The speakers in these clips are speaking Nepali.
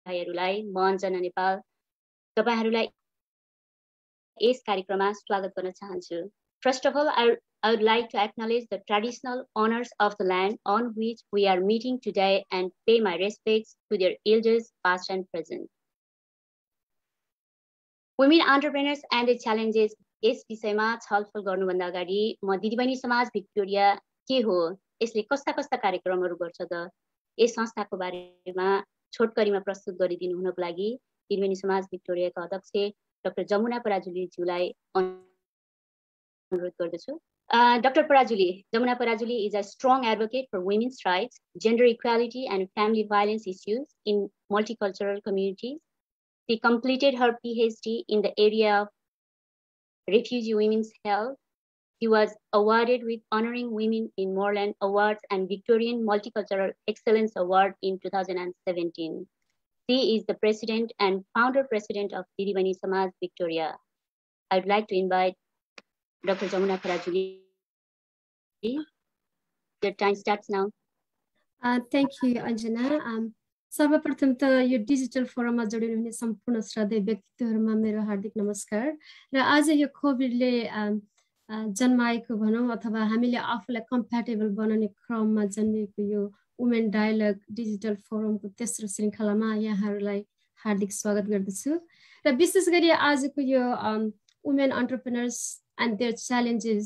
भाइहरूलाई म अञ्जना नेपाल तपाईहरुलाई यस कार्यक्रममा स्वागत गर्न चाहन्छु। First of all, I would like to acknowledge the traditional owners of the land on which we are meeting today and pay my respects to their elders past and present. Women entrepreneurs and the challenges यस विषयमा छलफल गर्नुभन्दा अगाडि म दिदीबहिनी समाज भिक्टोरिया के हो, यसले कस्ता कस्ता कार्यक्रमहरू गर्छ त यस संस्थाको बारेमा छोटकरीमा प्रस्तुत गरिदिनु हुनको लागि दिदीबहिनी समाज भिक्टोरियाका अध्यक्ष डाक्टर जमुना पराजुलीज्यूलाई अनुरोध गर्दछु। Dr. Jamuna Parajuli is a strong advocate for women's rights, gender equality and family violence issues in multicultural communities. She completed her PhD in the area of refugee women's health. She was awarded with Honoring Women in Moreland Awards and Victorian Multicultural Excellence Award in 2017. She is the president and founder president of Didibahini Samaj Victoria. I would like to invite Dr. Jamuna Parajuli. Your time starts now. Thank you, Anjana. सर्वप्रथम त यो डिजिटल फोरममा जोडिनुहुने सम्पूर्ण श्रद्धेय व्यक्तित्वहरुमा मेरो हार्दिक नमस्कार र आज यो कोभिडले जन्माएको भनौं अथवा हामीले आफूलाई कम्प्याटेबल बनाउने क्रममा जन्मिएको यो वुमेन डायलग डिजिटल फोरमको तेस्रो श्रृंखलामा यहाँहरुलाई हार्दिक स्वागत गर्दछु र विशेष गरी आजको यो women entrepreneurs and their challenges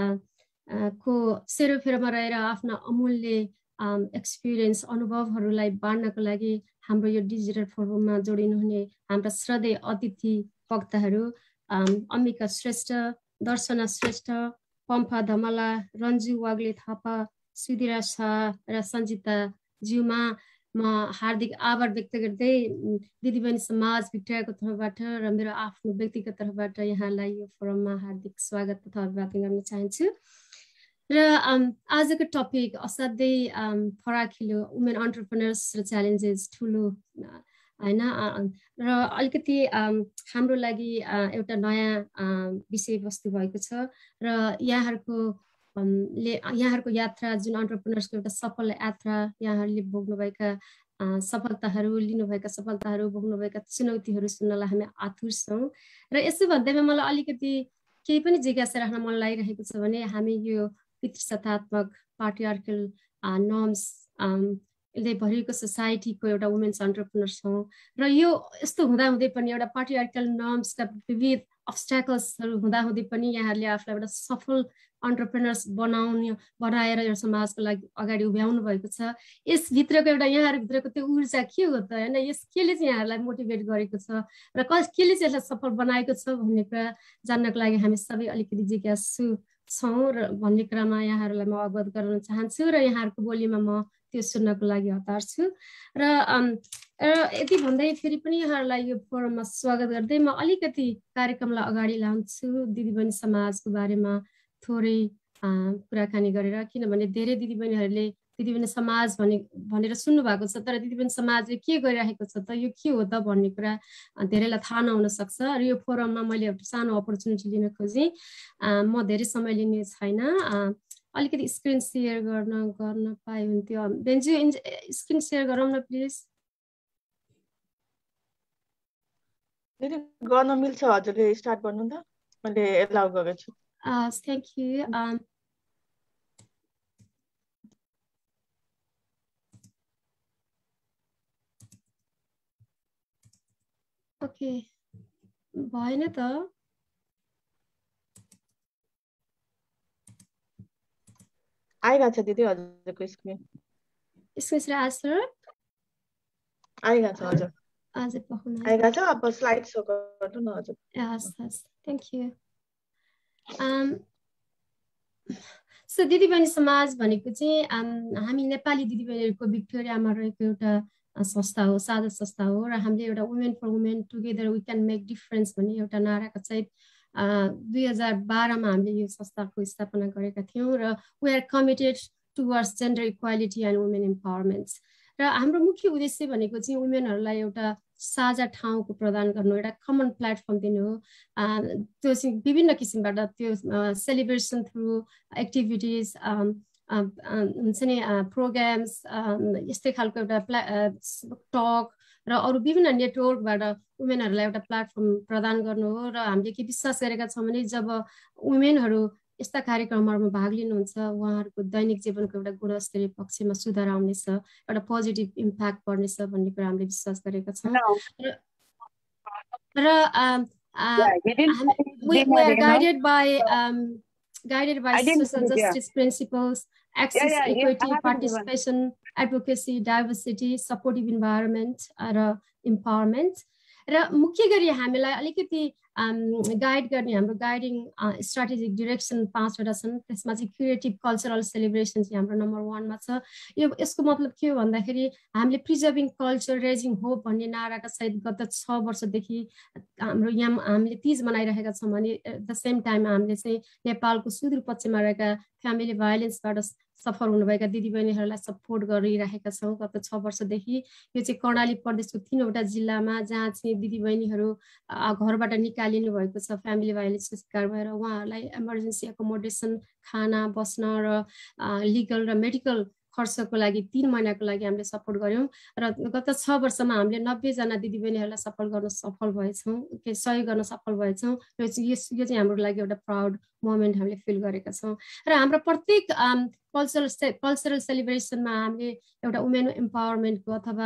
को सेरोफेरोमा रहेर आफ्ना अमूल्य एक्सपिरियन्स अनुभवहरुलाई बाँड्नको लागि हाम्रो यो डिजिटल फोरममा जोडिनुहुने हाम्रा श्रद्धेय अतिथि वक्ताहरु अम्बिका श्रेष्ठ, दर्शना श्रेष्ठ, पम्फा धमला, रन्जु वाग्ले थापा, सुधिरा शाह र सञ्जिता ज्यूमा म हार्दिक आभार व्यक्त गर्दै दिदीबहिनी समाज भिक्टोरियाको तर्फबाट र मेरो आफ्नो व्यक्तिगत तर्फबाट यहाँलाई यो फोरममा हार्दिक स्वागत तथा अभिवादन गर्न चाहन्छु। र आजको टपिक असाध्यै फराकिलो वुमेन एन्टरप्रेन्योर्स र च्यालेन्जेस ठुलो हैन र अलिकति हाम्रो लागि एउटा नयाँ विषयवस्तु भएको छ र यहाँहरुको यात्रा जुन एन्टरप्रेन्योर्सको एउटा सफल यात्रा यहाँहरुले भोग्नुभएका सफलताहरु लिनुभएका सफलताहरु भोग्नुभएका चुनौतीहरु सुन्नलाई हामी आतुर छौं र यसो भन्दैमा मलाई अलिकति केही पनि जिज्ञासा राख्न मन लागिरहेको छ भने हामी यो पितृसत्तात्मक पाट्रिआर्कल नर्म्स ले भरिएको सोसाइटीको एउटा वुमेन्स एन्टरप्रेन्योर्स छौं र यो यस्तो हुँदाहुँदै पनि एउटा पाट्रिआर्कल नर्म्सका विविध अब्स्ट्याकल्सहरु हुँदाहुँदै पनि यहाँहरुले आफूलाई एउटा सफल एन्टरप्रेन्योर्स बनाएर यो समाजको लागि अगाडि उभ्याउनु भएको छ। यस भित्रको एउटा यहाँहरु भित्रको त्यो ऊर्जा के हो त हैन, यस केले चाहिँ यहाँहरुलाई मोटिभेट गरेको छ र केले चाहिँ यसलाई सफल बनाएको छ भन्ने कुरा जान्नको लागि हामी सबै अलिकति जिज्ञासु छौं र भन्ने क्रममा यहाँहरुलाई म अवगत गराउन चाहन्छु र यहाँहरुको बोलीमा म त्यो सुन्नको लागि हतार छु र यति भन्दै फेरि पनि यहाँहरुलाई यो फोरममा स्वागत गर्दै म अलिकति कार्यक्रमलाई अगाडि लान्छु दिदीबहिनी समाजको बारेमा थोरै कुराकानी गरेर, किनभने धेरै दिदीबहिनीहरुले दिदीबहिनी समाज भनेर सुन्नु भएको छ तर दिदीबहिनी समाजले के गरिरहेको छ त यो के हो त भन्ने कुरा धेरैलाई थाहा नहुन सक्छ र यो फोरममा मैले एउटा सानो अपर्चुनिटी लिन खोजेँ। म धेरै समय लिने छैन, अलिकति स्क्रिन शेयर गर्न पाए हुन्थ्यो। बेन्जु स्क्रिन शेयर गरौँ न प्लिज। दिदी गर्न मिल्छ, हजुरले स्टार्ट गर्नु त, मैले एलाउ गरेको छु। Thank you. ओके भएन त आइरहेछ दिदी हजुरको स्क्रिन आन्सर आइरहेछ हजुर आज पहुना आइरहेछ। अब स्लाइड शो गर्नु न हजुर। यस थ्यांक यू। सो दिदीबहिनी समाज भनेको चाहिँ हामी नेपाली दिदीबहिनीहरुको भिक्टोरियामा रहेको एउटा संस्था हो, साझा संस्था हो र हामीले एउटा women for women together we can make difference भन्ने एउटा नाराका सहित 2012 मा हामीले यो संस्थाको स्थापना गरेका थियौं र we are committed towards gender equality and women empowerment र हाम्रो मुख्य उद्देश्य भनेको चाहिँ वुमेनहरुलाई एउटा साझा ठाउँको प्रदान गर्नु, एउटा कमन प्लेटफर्म दिनु हो। त्यो चाहिँ विभिन्न किसिमबाट त्यो सेलिब्रेसन थ्रु एक्टिभिटिज हुन्छ नि प्रोग्राम्स यस्तै खालको एउटा टक र अरू विभिन्न नेटवर्कबाट वुमेनहरूलाई एउटा प्लेटफर्म प्रदान गर्नु हो। र हामीले के विश्वास गरेका छौँ भने जब वुमेनहरू यस्ता कार्यक्रमहरूमा भाग लिनुहुन्छ उहाँहरूको दैनिक जीवनको एउटा गुणस्तरीय पक्षमा सुधार आउनेछ, एउटा पोजिटिभ इम्प्याक्ट पर्नेछ भन्ने कुरा हामीले विश्वास गरेका छौँ। र we are guided by social justice principles, access, equity, participation, advocacy, diversity, supportive environment र empowerment। र मुख्य गरी हामीलाई अलिकति गाइड गर्ने हाम्रो गाइडिङ स्ट्राटेजिक डिरेक्सन 5वटा छन्। त्यसमा चाहिँ क्रिएटिभ कल्चरल सेलिब्रेसन चाहिँ हाम्रो नम्बर 1मा छ। यसको मतलब के हो भन्दाखेरि हामीले प्रिजर्भिङ कल्चर रेजिङ होप भन्ने नाराका सहित गत 6 वर्षदेखि हाम्रो यहाँ हामीले तीज मनाइरहेका छौँ भने एट द सेम टाइम हामीले चाहिँ नेपालको सुदूरपश्चिममा रहेका फ्यामिली भायोलेन्सबाट सफर हुनुभएका दिदीबहिनीहरूलाई सपोर्ट गरिरहेका छौँ गत 6 वर्षदेखि। यो चाहिँ कर्णाली प्रदेशको 3वटा जिल्लामा जहाँ चाहिँ दिदीबहिनीहरू घरबाट निकालिनु भएको छ फ्यामिली भायोलेन्सको शिकार भएर, उहाँहरूलाई इमर्जेन्सी एकोमोडेसन, खाना, बस्न र लिगल र मेडिकल खर्चको लागि 3 महिनाको लागि हामीले सपोर्ट गऱ्यौँ। र गत 6 वर्षमा हामीले 90 जना दिदीबहिनीहरूलाई सहयोग गर्न सफल भएछौँ। यो चाहिँ हाम्रो लागि एउटा प्राउड मोमेन्ट हामीले फिल गरेका छौँ। र हाम्रो प्रत्येक कल्चरल सेलिब्रेसनमा हामीले एउटा वुमेन एम्पावरमेन्टको अथवा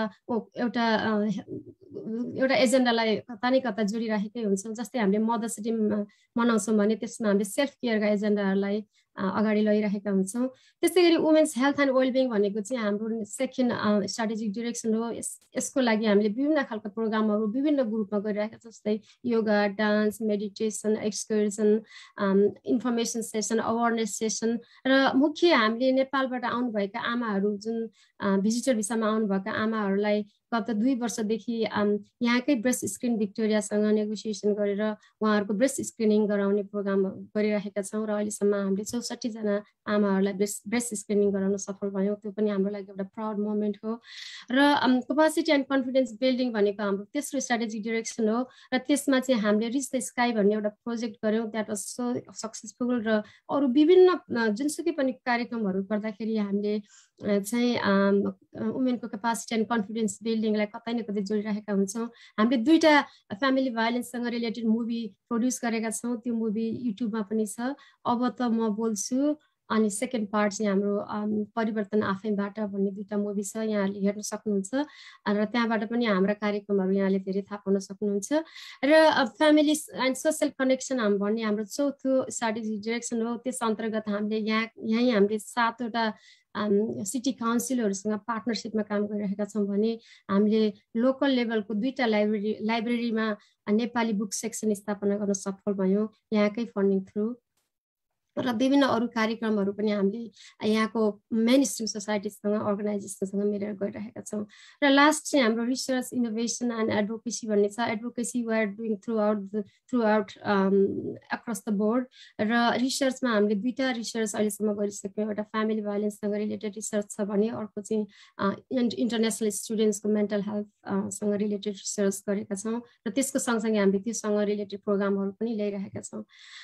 एउटा एजेन्डालाई कता न कता जोडिराखेकै हुन्छौँ। जस्तै हामीले मदर्स डे मनाउँछौँ भने त्यसमा हामीले सेल्फ केयरका एजेन्डाहरूलाई अगाडि लैरहेका हुन्छौँ। त्यस्तै गरी वुमेन्स हेल्थ एन्ड वेलबिङ भनेको चाहिँ हाम्रो सेकेन्ड स्ट्राटेजिक डिरेक्सन हो। यसको लागि हामीले विभिन्न खालको प्रोग्रामहरू विभिन्न ग्रुपमा गरिरहेका छौँ, जस्तै yoga, dance, meditation, excursion, information session, awareness session. र मुख्य हामीले नेपालबाट आउनुभएका आमाहरू जुन भिजिटर भिसामा आउनुभएका आमाहरूलाई गत 2 वर्षदेखि यहाँकै ब्रेस्ट स्क्रिन भिक्टोरियासँग नेगोसिएसन गरेर उहाँहरूको ब्रेस्ट स्क्रिनिङ गराउने प्रोग्राम गरिरहेका छौँ। र अहिलेसम्म हामीले 64 जना आमाहरूलाई ब्रेस्ट स्क्रिनिङ गराउन सफल भयौँ। त्यो पनि हाम्रो लागि एउटा प्राउड मोमेन्ट हो। र क्यापासिटी एन्ड कन्फिडेन्स बिल्डिङ भनेको हाम्रो तेस्रो स्ट्राटेजिक डिरेक्सन हो। र त्यसमा चाहिँ हामीले रिच द स्काई भन्ने एउटा प्रोजेक्ट गऱ्यौँ। That was so successful. र अरू विभिन्न जुनसुकै पनि कार्यक्रमहरू गर्दाखेरि हामीले चाहिँ वुमेनको क्यापासिटी एन्ड कन्फिडेन्स बिल्डिङलाई कतै न कतै जोडिरहेका हुन्छौँ। हामीले 2टा फ्यामिली भायोलेन्ससँग रिलेटेड मुभी प्रोड्युस गरेका छौँ। त्यो मुभी युट्युबमा पनि छ, अब त म बोल्छु, अनि सेकेन्ड पार्ट चाहिँ हाम्रो परिवर्तन आफैबाट भन्ने 2टा मुभी छ, यहाँले हेर्न सक्नुहुन्छ। र त्यहाँबाट पनि हाम्रा कार्यक्रमहरू यहाँले धेरै थाहा पाउन सक्नुहुन्छ। र फ्यामिली एन्ड सोसल कनेक्सन भन्ने हाम्रो चौथो स्ट्राटेजिक डिरेक्सन हो। त्यस अन्तर्गत हामीले यहीँ हामीले 7वटा सिटी काउन्सिलहरूसँग पार्टनरसिपमा काम गरिरहेका छौँ भने हामीले लोकल लेभलको 2टा लाइब्रेरीमा नेपाली बुक सेक्सन स्थापना गर्न सफल भयौँ यहाँकै फन्डिङ थ्रु। र विभिन्न अरू कार्यक्रमहरू पनि हामीले यहाँको मेन स्ट्रिम सोसाइटीसँग अर्गनाइजेसनसँग मिलेर गरिरहेका छौँ। र लास्ट चाहिँ हाम्रो रिसर्च, इनोभेसन एन्ड एडभोकेसी भन्ने छ। Advocacy we are doing throughout across the board. र रिसर्चमा हामीले 2टा रिसर्च अहिलेसम्म गरिसक्यौँ। एउटा फ्यामिली भायोलेन्ससँग रिलेटेड रिसर्च छ भने अर्को चाहिँ इन्टरनेसनल स्टुडेन्ट्सको मेन्टल हेल्थसँग रिलेटेड रिसर्च गरेका छौँ। र त्यसको सँगसँगै हामीले त्योसँग रिलेटेड प्रोग्रामहरू पनि ल्याइरहेका छौँ।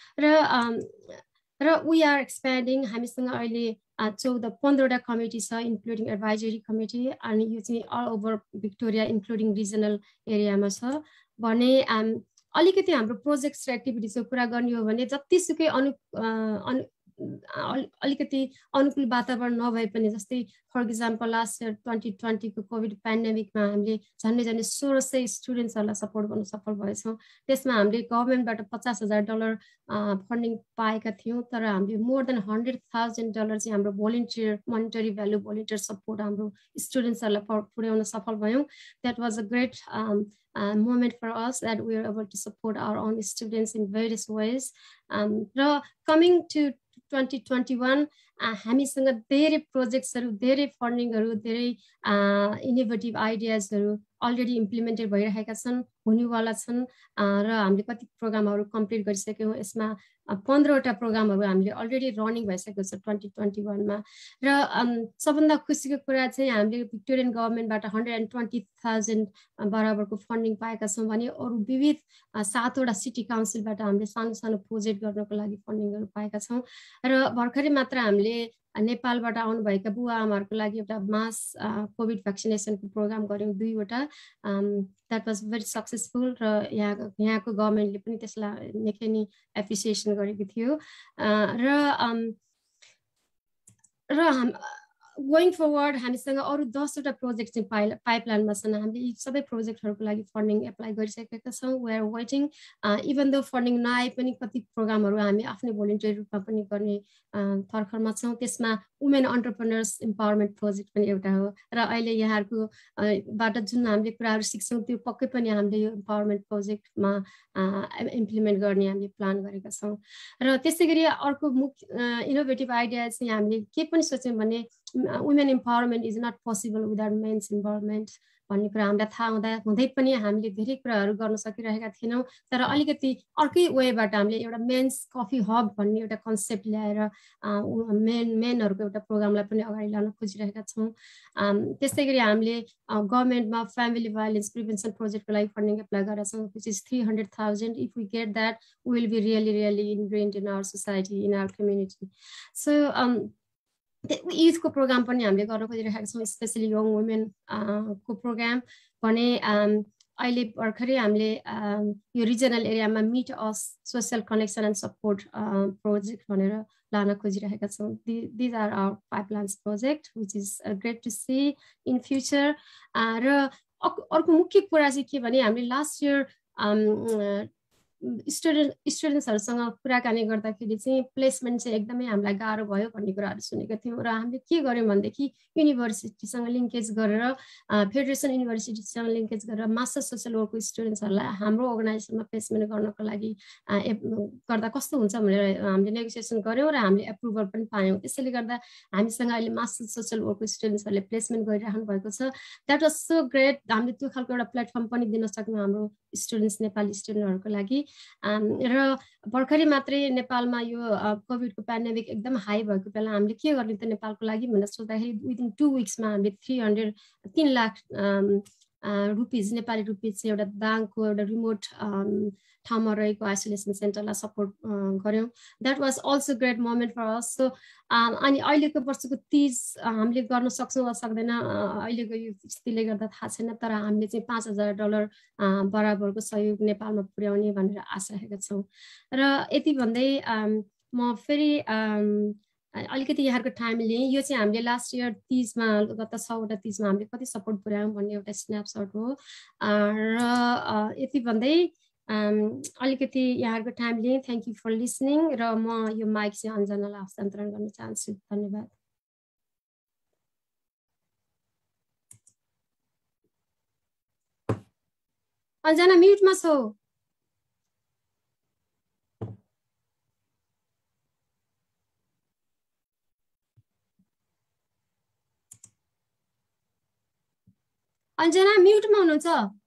र वी आर एक्सप्यान्डिङ। हामीसँग अहिले 15वटा कमिटी छ, इन्क्लुडिङ एडभाइजरी कमिटी, अनि यो चाहिँ all over Victoria including regional एरियामा छ भने अलिकति हाम्रो प्रोजेक्ट्स र एक्टिभिटिजको कुरा गर्ने हो भने जतिसुकै अलिकति अनुकूल वातावरण नभए पनि, जस्तै फर इक्जाम्पल लास्ट इयर 2020 को कोभिड पेन्डेमिकमा हामीले झन्डै 1600 स्टुडेन्ट्सहरूलाई सपोर्ट गर्न सफल भएछौँ। त्यसमा हामीले गभर्मेन्टबाट $50,000 फन्डिङ पाएका थियौँ। तर हामीले मोर देन $100,000 चाहिँ हाम्रो volunteer monetary value volunteer support हाम्रो स्टुडेन्ट्सहरूलाई पुर्याउन सफल भयौँ। That was a great moment for us that we are able to support our own students in various ways. र coming to 2021 हामीसँग धेरै प्रोजेक्ट्सहरू, धेरै फन्डिङहरू, धेरै इनोभेटिभ आइडियाजहरू अलरेडी इम्प्लिमेन्टेड भइरहेका छन्, हुनेवाला छन्। र हामीले कति प्रोग्रामहरू कम्प्लिट गरिसक्यौँ। यसमा 15वटा प्रोग्रामहरू हामीले अलरेडी रनिङ भइसकेको छ 2021मा। र सबभन्दा खुसीको कुरा चाहिँ हामीले भिक्टोरियन गभर्मेन्टबाट 120,000 बराबरको फन्डिङ पाएका छौँ भने अरू विविध 7वटा सिटी काउन्सिलबाट हामीले सानो सानो प्रोजेक्ट गर्नको लागि फन्डिङहरू पाएका छौँ। र भर्खरै मात्र हामीले नेपालबाट आउनुभएका बुवा आमाहरूको लागि एउटा मास कोभिड भ्याक्सिनेसनको प्रोग्राम गऱ्यौँ 2वटा द्याट वाज भेरी सक्सेसफुल र यहाँको गभर्मेन्टले पनि त्यसलाई निकै नै एप्रिसिएसन गरेको थियो र गोइङ फरवर्ड हामीसँग अरू 10वटा प्रोजेक्ट चाहिँ पाइपलाइनमा छन् हामीले यी सबै प्रोजेक्टहरूको लागि फन्डिङ एप्लाई गरिसकेका छौँ we are waiting even though funding नआए पनि कति प्रोग्रामहरू हामी आफ्नै भोलिन्टियर रूपमा पनि गर्ने तर्खरमा छौँ त्यसमा वुमेन एन्टरप्रेन्योर्स इम्पावरमेन्ट प्रोजेक्ट पनि एउटा हो र अहिले यहाँहरूको बाट जुन हामीले कुराहरू सिक्छौँ त्यो पक्कै पनि हामीले यो इम्पावरमेन्ट प्रोजेक्टमा इम्प्लिमेन्ट गर्ने हामीले प्लान गरेका छौँ र त्यसै गरी अर्को मुख्य इनोभेटिभ आइडिया चाहिँ हामीले के पनि सोच्यौँ भने women empowerment is not possible without men's empowerment भन्ने कुरा हामीलाई थाहा हुँदै पनि हामीले धेरै कुराहरू गर्न सकिरहेका थिएनौँ तर अलिकति अर्कै वेबाट हामीले एउटा मेन्स कफी हब भन्ने एउटा कन्सेप्ट ल्याएर मेनहरूको एउटा प्रोग्रामलाई पनि अगाडि लान खोजिरहेका छौँ त्यसै गरी हामीले गभर्मेन्टमा फ्यामिली भाइलेन्स प्रिभेन्सन प्रोजेक्टको लागि फन्डिङ एप्लाई गरेका छौँ which is 300,000 if we get that will be really ingrained in our society in our community so युथको प्रोग्राम पनि हामीले गर्न खोजिरहेका छौँ स्पेसली यङ वुमेन को प्रोग्राम भने अहिले भर्खरै हामीले यो रिजनल एरियामा meet us social connection and support project भनेर लान खोजिरहेका छौँ these are our pipelines project which is great to see in future र अर्को मुख्य कुरा चाहिँ के भने हामीले लास्ट इयर स्टुडेन्ट्सहरूसँग कुराकानी गर्दाखेरि चाहिँ प्लेसमेन्ट चाहिँ एकदमै हामीलाई गाह्रो भयो भन्ने कुराहरू सुनेको थियौँ र हामीले के गर्यौँ भनेदेखि युनिभर्सिटीसँग लिङ्केज गरेर फेडरेसन युनिभर्सिटीसँग लिङ्केज गरेर मास्टर्स सोसियल वर्कको स्टुडेन्ट्सहरूलाई हाम्रो अर्गनाइजेसनमा प्लेसमेन्ट गर्नको लागि गर्दा कस्तो हुन्छ भनेर हामीले नेगोसिएसन गऱ्यौँ र हामीले एप्रुभल पनि पायौँ त्यसैले गर्दा हामीसँग अहिले मास्टर्स सोसियल वर्कको स्टुडेन्ट्सहरूले प्लेसमेन्ट गरिराख्नु भएको छ द्याट वाज सो ग्रेट हामीले त्यो खालको एउटा प्लेटफर्म पनि दिन सक्यौँ हाम्रो स्टुडेन्ट्स नेपाली स्टुडेन्टहरूको लागि र भर्खरै मात्रै नेपालमा यो कोभिडको पेन्डेमिक एकदम हाई भएको बेला हामीले के गर्ने त नेपालको लागि भनेर सोच्दाखेरि विदिन 2 विक्समा हामीले 3 लाख रुपिज नेपाली रुपिज चाहिँ एउटा दाङको एउटा रिमोट ठाउँमा रहेको आइसोलेसन सेन्टरलाई सपोर्ट गऱ्यौँ that was also great moment for us so अनि अहिलेको वर्षको 30 हामीले गर्न सक्छौँ वा सक्दैन अहिलेको यो स्थितिले गर्दा थाहा छैन तर हामीले चाहिँ $5,000 बराबरको सहयोग नेपालमा पुर्याउने भनेर आशा राखेका छौँ र यति भन्दै म फेरि अलिकति यहाँको टाइम लिएँ यो चाहिँ हामीले लास्ट इयर 30मा गत 100वटा 30मा हामीले कति सपोर्ट पुर्यायौँ भन्ने एउटा स्न्यापसट हो र यति भन्दै अलिकति यहाँको टाइम लिएँ थ्याङ्क यू फर लिसनिङ र म यो माइक चाहिँ अन्जनालाई हस्तान्तरण गर्न चाहन्छु धन्यवाद अन्जना म्युटमा छौ अन्जना म्युटमा हुनुहुन्छ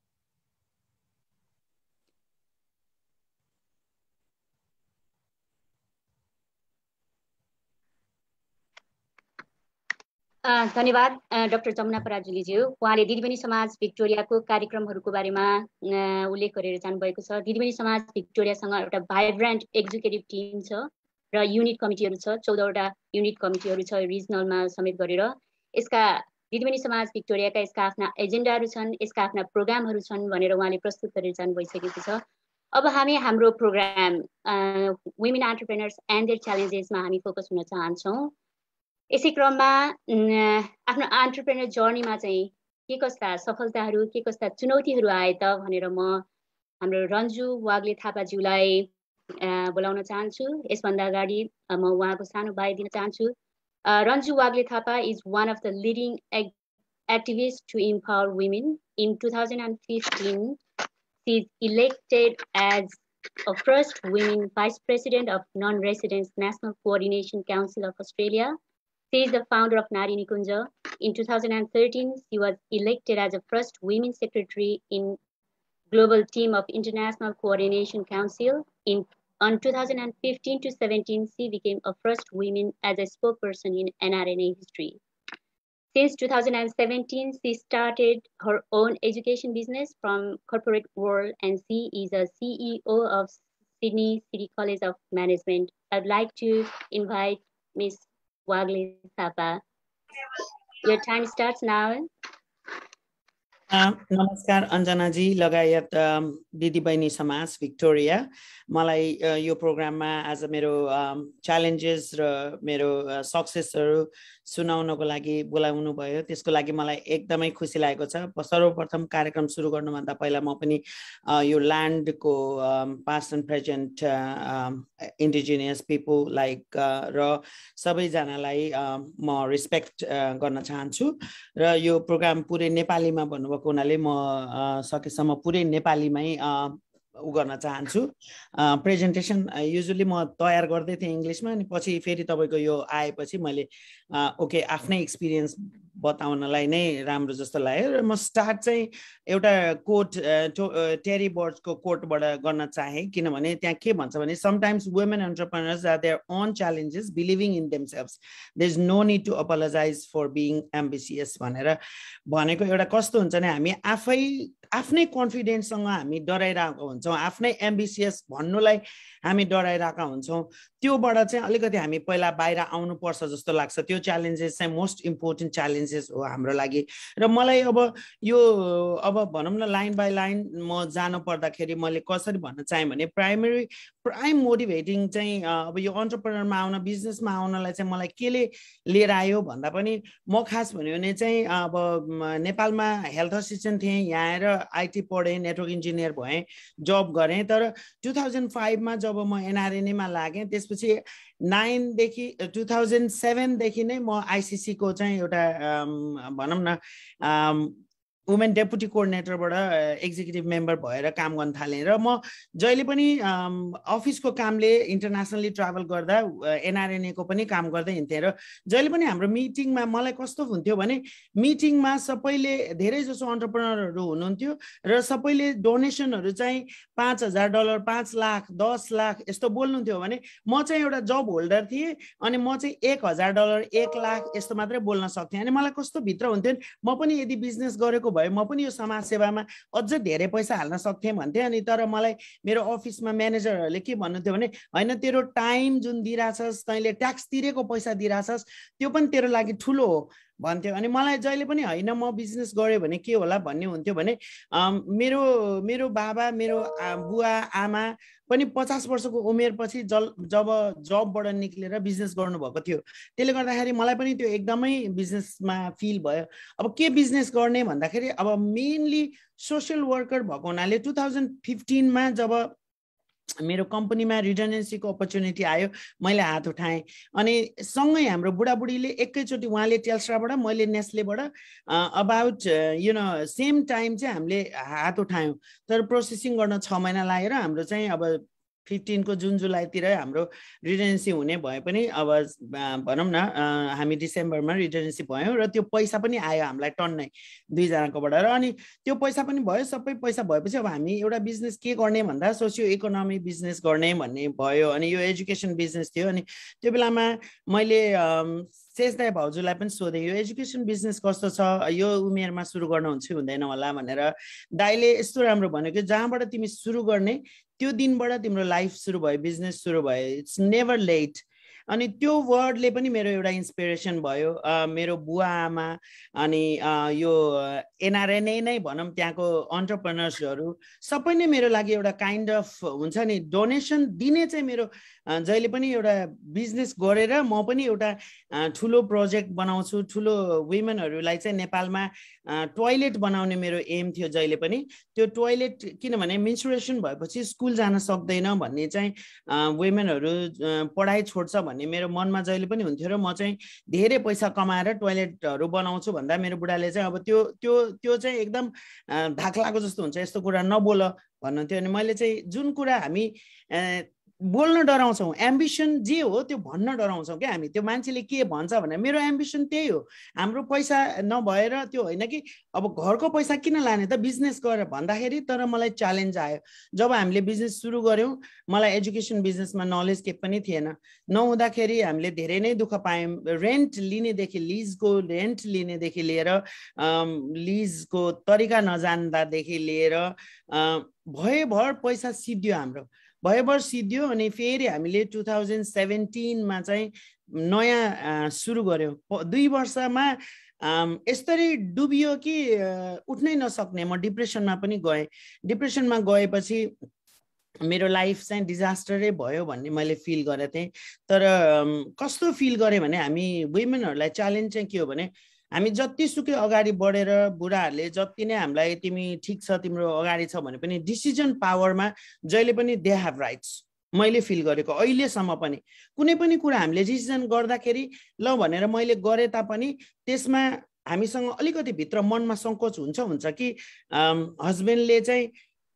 धन्यवाद डाक्टर जमुना पराजुलीज्यू उहाँले दिदीबहिनी समाज भिक्टोरियाको कार्यक्रमहरूको बारेमा उल्लेख गरेर जानुभएको छ दिदीबहिनी समाज भिक्टोरियासँग एउटा भाइब्रेन्ट एक्जिक्युटिभ टिम छ र युनिट कमिटीहरू छ 14वटा युनिट कमिटीहरू छ रिजनलमा समेत गरेर यसका दिदीबहिनी समाज भिक्टोरियाका यसका आफ्ना एजेन्डाहरू छन् यसका आफ्ना प्रोग्रामहरू छन् भनेर उहाँले प्रस्तुत गरेर जानु भइसकेको छ अब हामी हाम्रो program women entrepreneurs and their च्यालेन्जेसमा हामी फोकस हुन चाहन्छौँ यसै क्रममा आफ्नो एन्टरप्रेन्योर जर्नीमा चाहिँ के कस्ता सफलताहरू के कस्ता चुनौतीहरू आए त भनेर म हाम्रो रन्जु वाग्ले थापाज्यूलाई बोलाउन चाहन्छु यसभन्दा अगाडि म उहाँको सानो बायो दिन चाहन्छु Ranju Wagle Thapa is one of the leading activists to empower women. In 2015, she is elected as a first women vice president of Non-Residents National Coordination Council of Australia. She is the founder of Nari Nikunja. In 2013, she was elected as the first women secretary in global team of International Coordination Council. On 2015 to 17, she became a first woman as a spokesperson in NRNA history. Since 2017, she started her own education business from corporate world, and she is a CEO of Sydney City College of Management. I'd like to invite Ms. Wagle Thapa. Your time starts now. नमस्कार अञ्जनाजी लगायत दिदीबहिनी समाज भिक्टोरिया मलाई यो प्रोग्राममा आज मेरो च्यालेन्जेस र मेरो सक्सेसहरु सुनाउनको लागि बोलाउनु भयो त्यसको लागि मलाई एकदमै खुसी लागेको छ सर्वप्रथम कार्यक्रम सुरु गर्नुभन्दा पहिला म पनि यो ल्यान्डको past and present indigenous people like र सबैजनालाई म रेस्पेक्ट गर्न चाहन्छु र यो प्रोग्राम पुरै नेपालीमा भन्नुभएको हुनाले म सकेसम्म पुरै नेपालीमै उ गर्न चाहन्छु प्रेजेन्टेसन युजुअली म तयार गर्दै थिएँ इंग्लिशमा अनि पछि फेरि तपाईको यो आएपछि मैले ओके आफ्नै एक्सपिरियन्स बताउनलाई नै राम्रो जस्तो लाग्यो र म स्टार्ट चाहिँ एउटा कोट टेरी बर्ड्सको कोटबाट गर्न चाहे किनभने त्यहाँ के भन्छ भने sometimes women entrepreneurs are their own challenges believing in themselves there is no need to apologize for being ambitious भनेर भनेको एउटा कस्तो हुन्छ भने हामी आफ्नै कन्फिडेन्ससँग हामी डराइरहेको हुन्छौँ आफ्नै एम्बिसियस भन्नुलाई हामी डराइरहेका हुन्छौँ त्योबाट चाहिँ अलिकति हामी पहिला बाहिर आउनु पर्छ जस्तो लाग्छ त्यो च्यालेन्जेस चाहिँ मोस्ट इम्पोर्टेन्ट च्यालेन्जेस हो हाम्रो लागि र मलाई अब भनौँ न लाइन बाइ लाइन म जानु पर्दाखेरि मैले कसरी भन्न चाहे भने प्राइम मोटिभेटिङ चाहिँ अब यो एन्टरप्रेन्योरमा आउन बिजनेसमा आउनलाई चाहिँ मलाई केले लिएर आयो भन्दा पनि म खास भन्यो भने चाहिँ अब नेपालमा हेल्थ असिस्टेन्ट थिएँ यहाँ आएर आइटी पढेँ नेटवर्क इन्जिनियर भएँ जब गरेँ तर 2005 मा जब म एनआरएनएमा लागेँ त्यसपछि 2007 देखि नै म आइसिसी को चाहिँ एउटा भनौँ न वुमेन डेपुटी कोअर्डिनेटरबाट एक्जिक्युटिभ मेम्बर भएर काम गर्न थालेँ र म जहिले पनि अफिसको कामले इन्टरनेसनली ट्राभल गर्दा एनआरएनए को पनि काम गर्दै हिँड्थेँ र जहिले पनि हाम्रो मिटिङमा मलाई कस्तो हुन्थ्यो भने मिटिङमा सबैले धेरै जसो एन्टरप्रेन्योरहरू हुनुहुन्थ्यो र सबैले डोनेसनहरू चाहिँ $5,000 5 लाख 10 लाख यस्तो बोल्नुहुन्थ्यो भने म चाहिँ एउटा जब होल्डर थिएँ अनि म चाहिँ $1,000 1 लाख यस्तो मात्रै बोल्न सक्थेँ अनि मलाई कस्तो भित्र हुन्थ्यो म पनि यदि बिजनेस गरेको भए म पनि यो समाज सेवामा अझ धेरै पैसा हाल्न सक्थेँ भन्थे अनि तर मलाई मेरो अफिसमा म्यानेजरहरूले के भन्नुहुन्थ्यो भने हैन तेरो टाइम जुन दिइराछस् तैले ट्याक्स तिरेको पैसा दिइराछस् त्यो पनि तेरो लागि ठुलो हो भन्थ्यो अनि मलाई जहिले पनि हैन म बिजनेस गरे भने के होला भन्ने हुन्थ्यो भने मेरो बाबा मेरो बुवा आमा पनि 50 वर्षको उमेरपछि जब जबबाट निक्लेर बिजनेस गर्नुभएको थियो त्यसले गर्दाखेरि मलाई पनि त्यो एकदमै बिजनेसमा फिल भयो अब के बिजनेस गर्ने भन्दाखेरि अब मेनली सोशल वर्कर भएको हुनाले 2015 मा जब मेरो कम्पनीमा रिडन्डेन्सीको अपर्च्युनिटी आयो मैले हात उठाएँ अनि सँगै हाम्रो बुढाबुढीले एकैचोटि उहाँले टेल्स्ट्राबाट मैले नेस्लेबाट अबाउट सेम टाइम चाहिँ हामीले हात उठायौँ तर प्रोसेसिङ गर्न 6 महिना लागेर हाम्रो चाहिँ अब 15 को जुन जुलाईतिर हाम्रो रिडन्डेन्सी हुने भए पनि अब भनौँ न हामी डिसेम्बरमा रिडन्डेन्सी भयौँ र त्यो पैसा पनि आयो हामीलाई टन्नै 2 जनाकोबाट र अनि त्यो पैसा पनि भयो सबै पैसा भएपछि अब हामी एउटा बिजनेस के गर्ने भन्दा सोसियो इकोनोमी बिजनेस गर्ने भन्ने भयो अनि यो एजुकेसन बिजनेस थियो अनि त्यो बेलामा मैले शेषदाय भाउजूलाई पनि सोधेँ यो एजुकेसन बिजनेस कस्तो छ यो उमेरमा सुरु गर्नुहुन्छ हुँदैन होला भनेर दाइले यस्तो राम्रो भन्यो कि जहाँबाट तिमी सुरु गर्ने त्यो दिनबाट तिम्रो लाइफ सुरु भयो बिजनेस सुरु भयो इट्स नेभर लेट अनि त्यो वर्डले पनि मेरो एउटा इन्स्पिरेसन भयो मेरो बुवा आमा अनि यो एनआरएनए नै भनौँ त्यहाँको एन्टरप्रेन्योर्सहरू सबै नै मेरो लागि एउटा काइन्ड अफ हुन्छ नि डोनेसन दिने चाहिँ मेरो जहिले पनि एउटा बिजनेस गरेर म पनि एउटा ठुलो प्रोजेक्ट बनाउँछु ठुलो वुमेनहरूलाई चाहिँ नेपालमा टोयलेट बनाउने मेरो एम थियो जहिले पनि त्यो टोयलेट किनभने मेन्स्ट्रुएसन भएपछि स्कुल जान सक्दैन भन्ने चाहिँ वुमेनहरू पढाइ छोड्छ भन्ने मेरो मनमा जहिले पनि हुन्थ्यो र म चाहिँ धेरै पैसा कमाएर टोयलेटहरू बनाउँछु भन्दा मेरो बुढाले चाहिँ अब त्यो चाहिँ एकदम धाक्लाको जस्तो हुन्छ यस्तो कुरा नबोल भन्नुहुन्थ्यो अनि मैले चाहिँ जुन कुरा हामी बोल्न डराउँछौँ एम्बिसन जे हो त्यो भन्न डराउँछौँ क्या हामी त्यो मान्छेले के भन्छ भने मेरो एम्बिसन त्यही हो हाम्रो पैसा नभएर त्यो होइन कि अब घरको पैसा किन लाने त बिजनेस गरेर भन्दाखेरि तर मलाई च्यालेन्ज आयो जब हामीले बिजनेस सुरु गऱ्यौँ मलाई एजुकेसन बिजनेसमा नलेज के पनि थिएन नहुँदाखेरि हामीले धेरै नै दुःख पायौँ रेन्ट लिनेदेखि लिजको रेन्ट लिनेदेखि लिएर लिजको तरिका नजान्दादेखि लिएर भयभर पैसा सिद्धियो हाम्रो भयभर सिद्धियो अनि फेरि हामीले 2017 मा चाहिँ नयाँ सुरु गर्यो 2 वर्षमा यसरी डुबियो कि उठ्नै नसक्ने म डिप्रेसनमा पनि गएँ डिप्रेसनमा गएपछि मेरो लाइफ चाहिँ डिजास्टरै भयो भन्ने मैले फिल गरेको थिएँ तर कस्तो फिल गरेँ भने हामी वुमेनहरूलाई च्यालेन्ज चाहिँ के हो भने हामी जतिसुकै अगाडि बढेर बुढाहरूले जति नै हामीलाई तिमी ठिक छ तिम्रो अगाडि छ भने पनि डिसिजन पावरमा जहिले पनि दे हेभ राइट्स मैले फिल गरेको अहिलेसम्म पनि कुनै पनि कुरा हामीले डिसिजन गर्दाखेरि ल भनेर मैले गरे तापनि त्यसमा हामीसँग अलिकति भित्र मनमा सङ्कोच हुन्छ कि हस्बेन्डले चाहिँ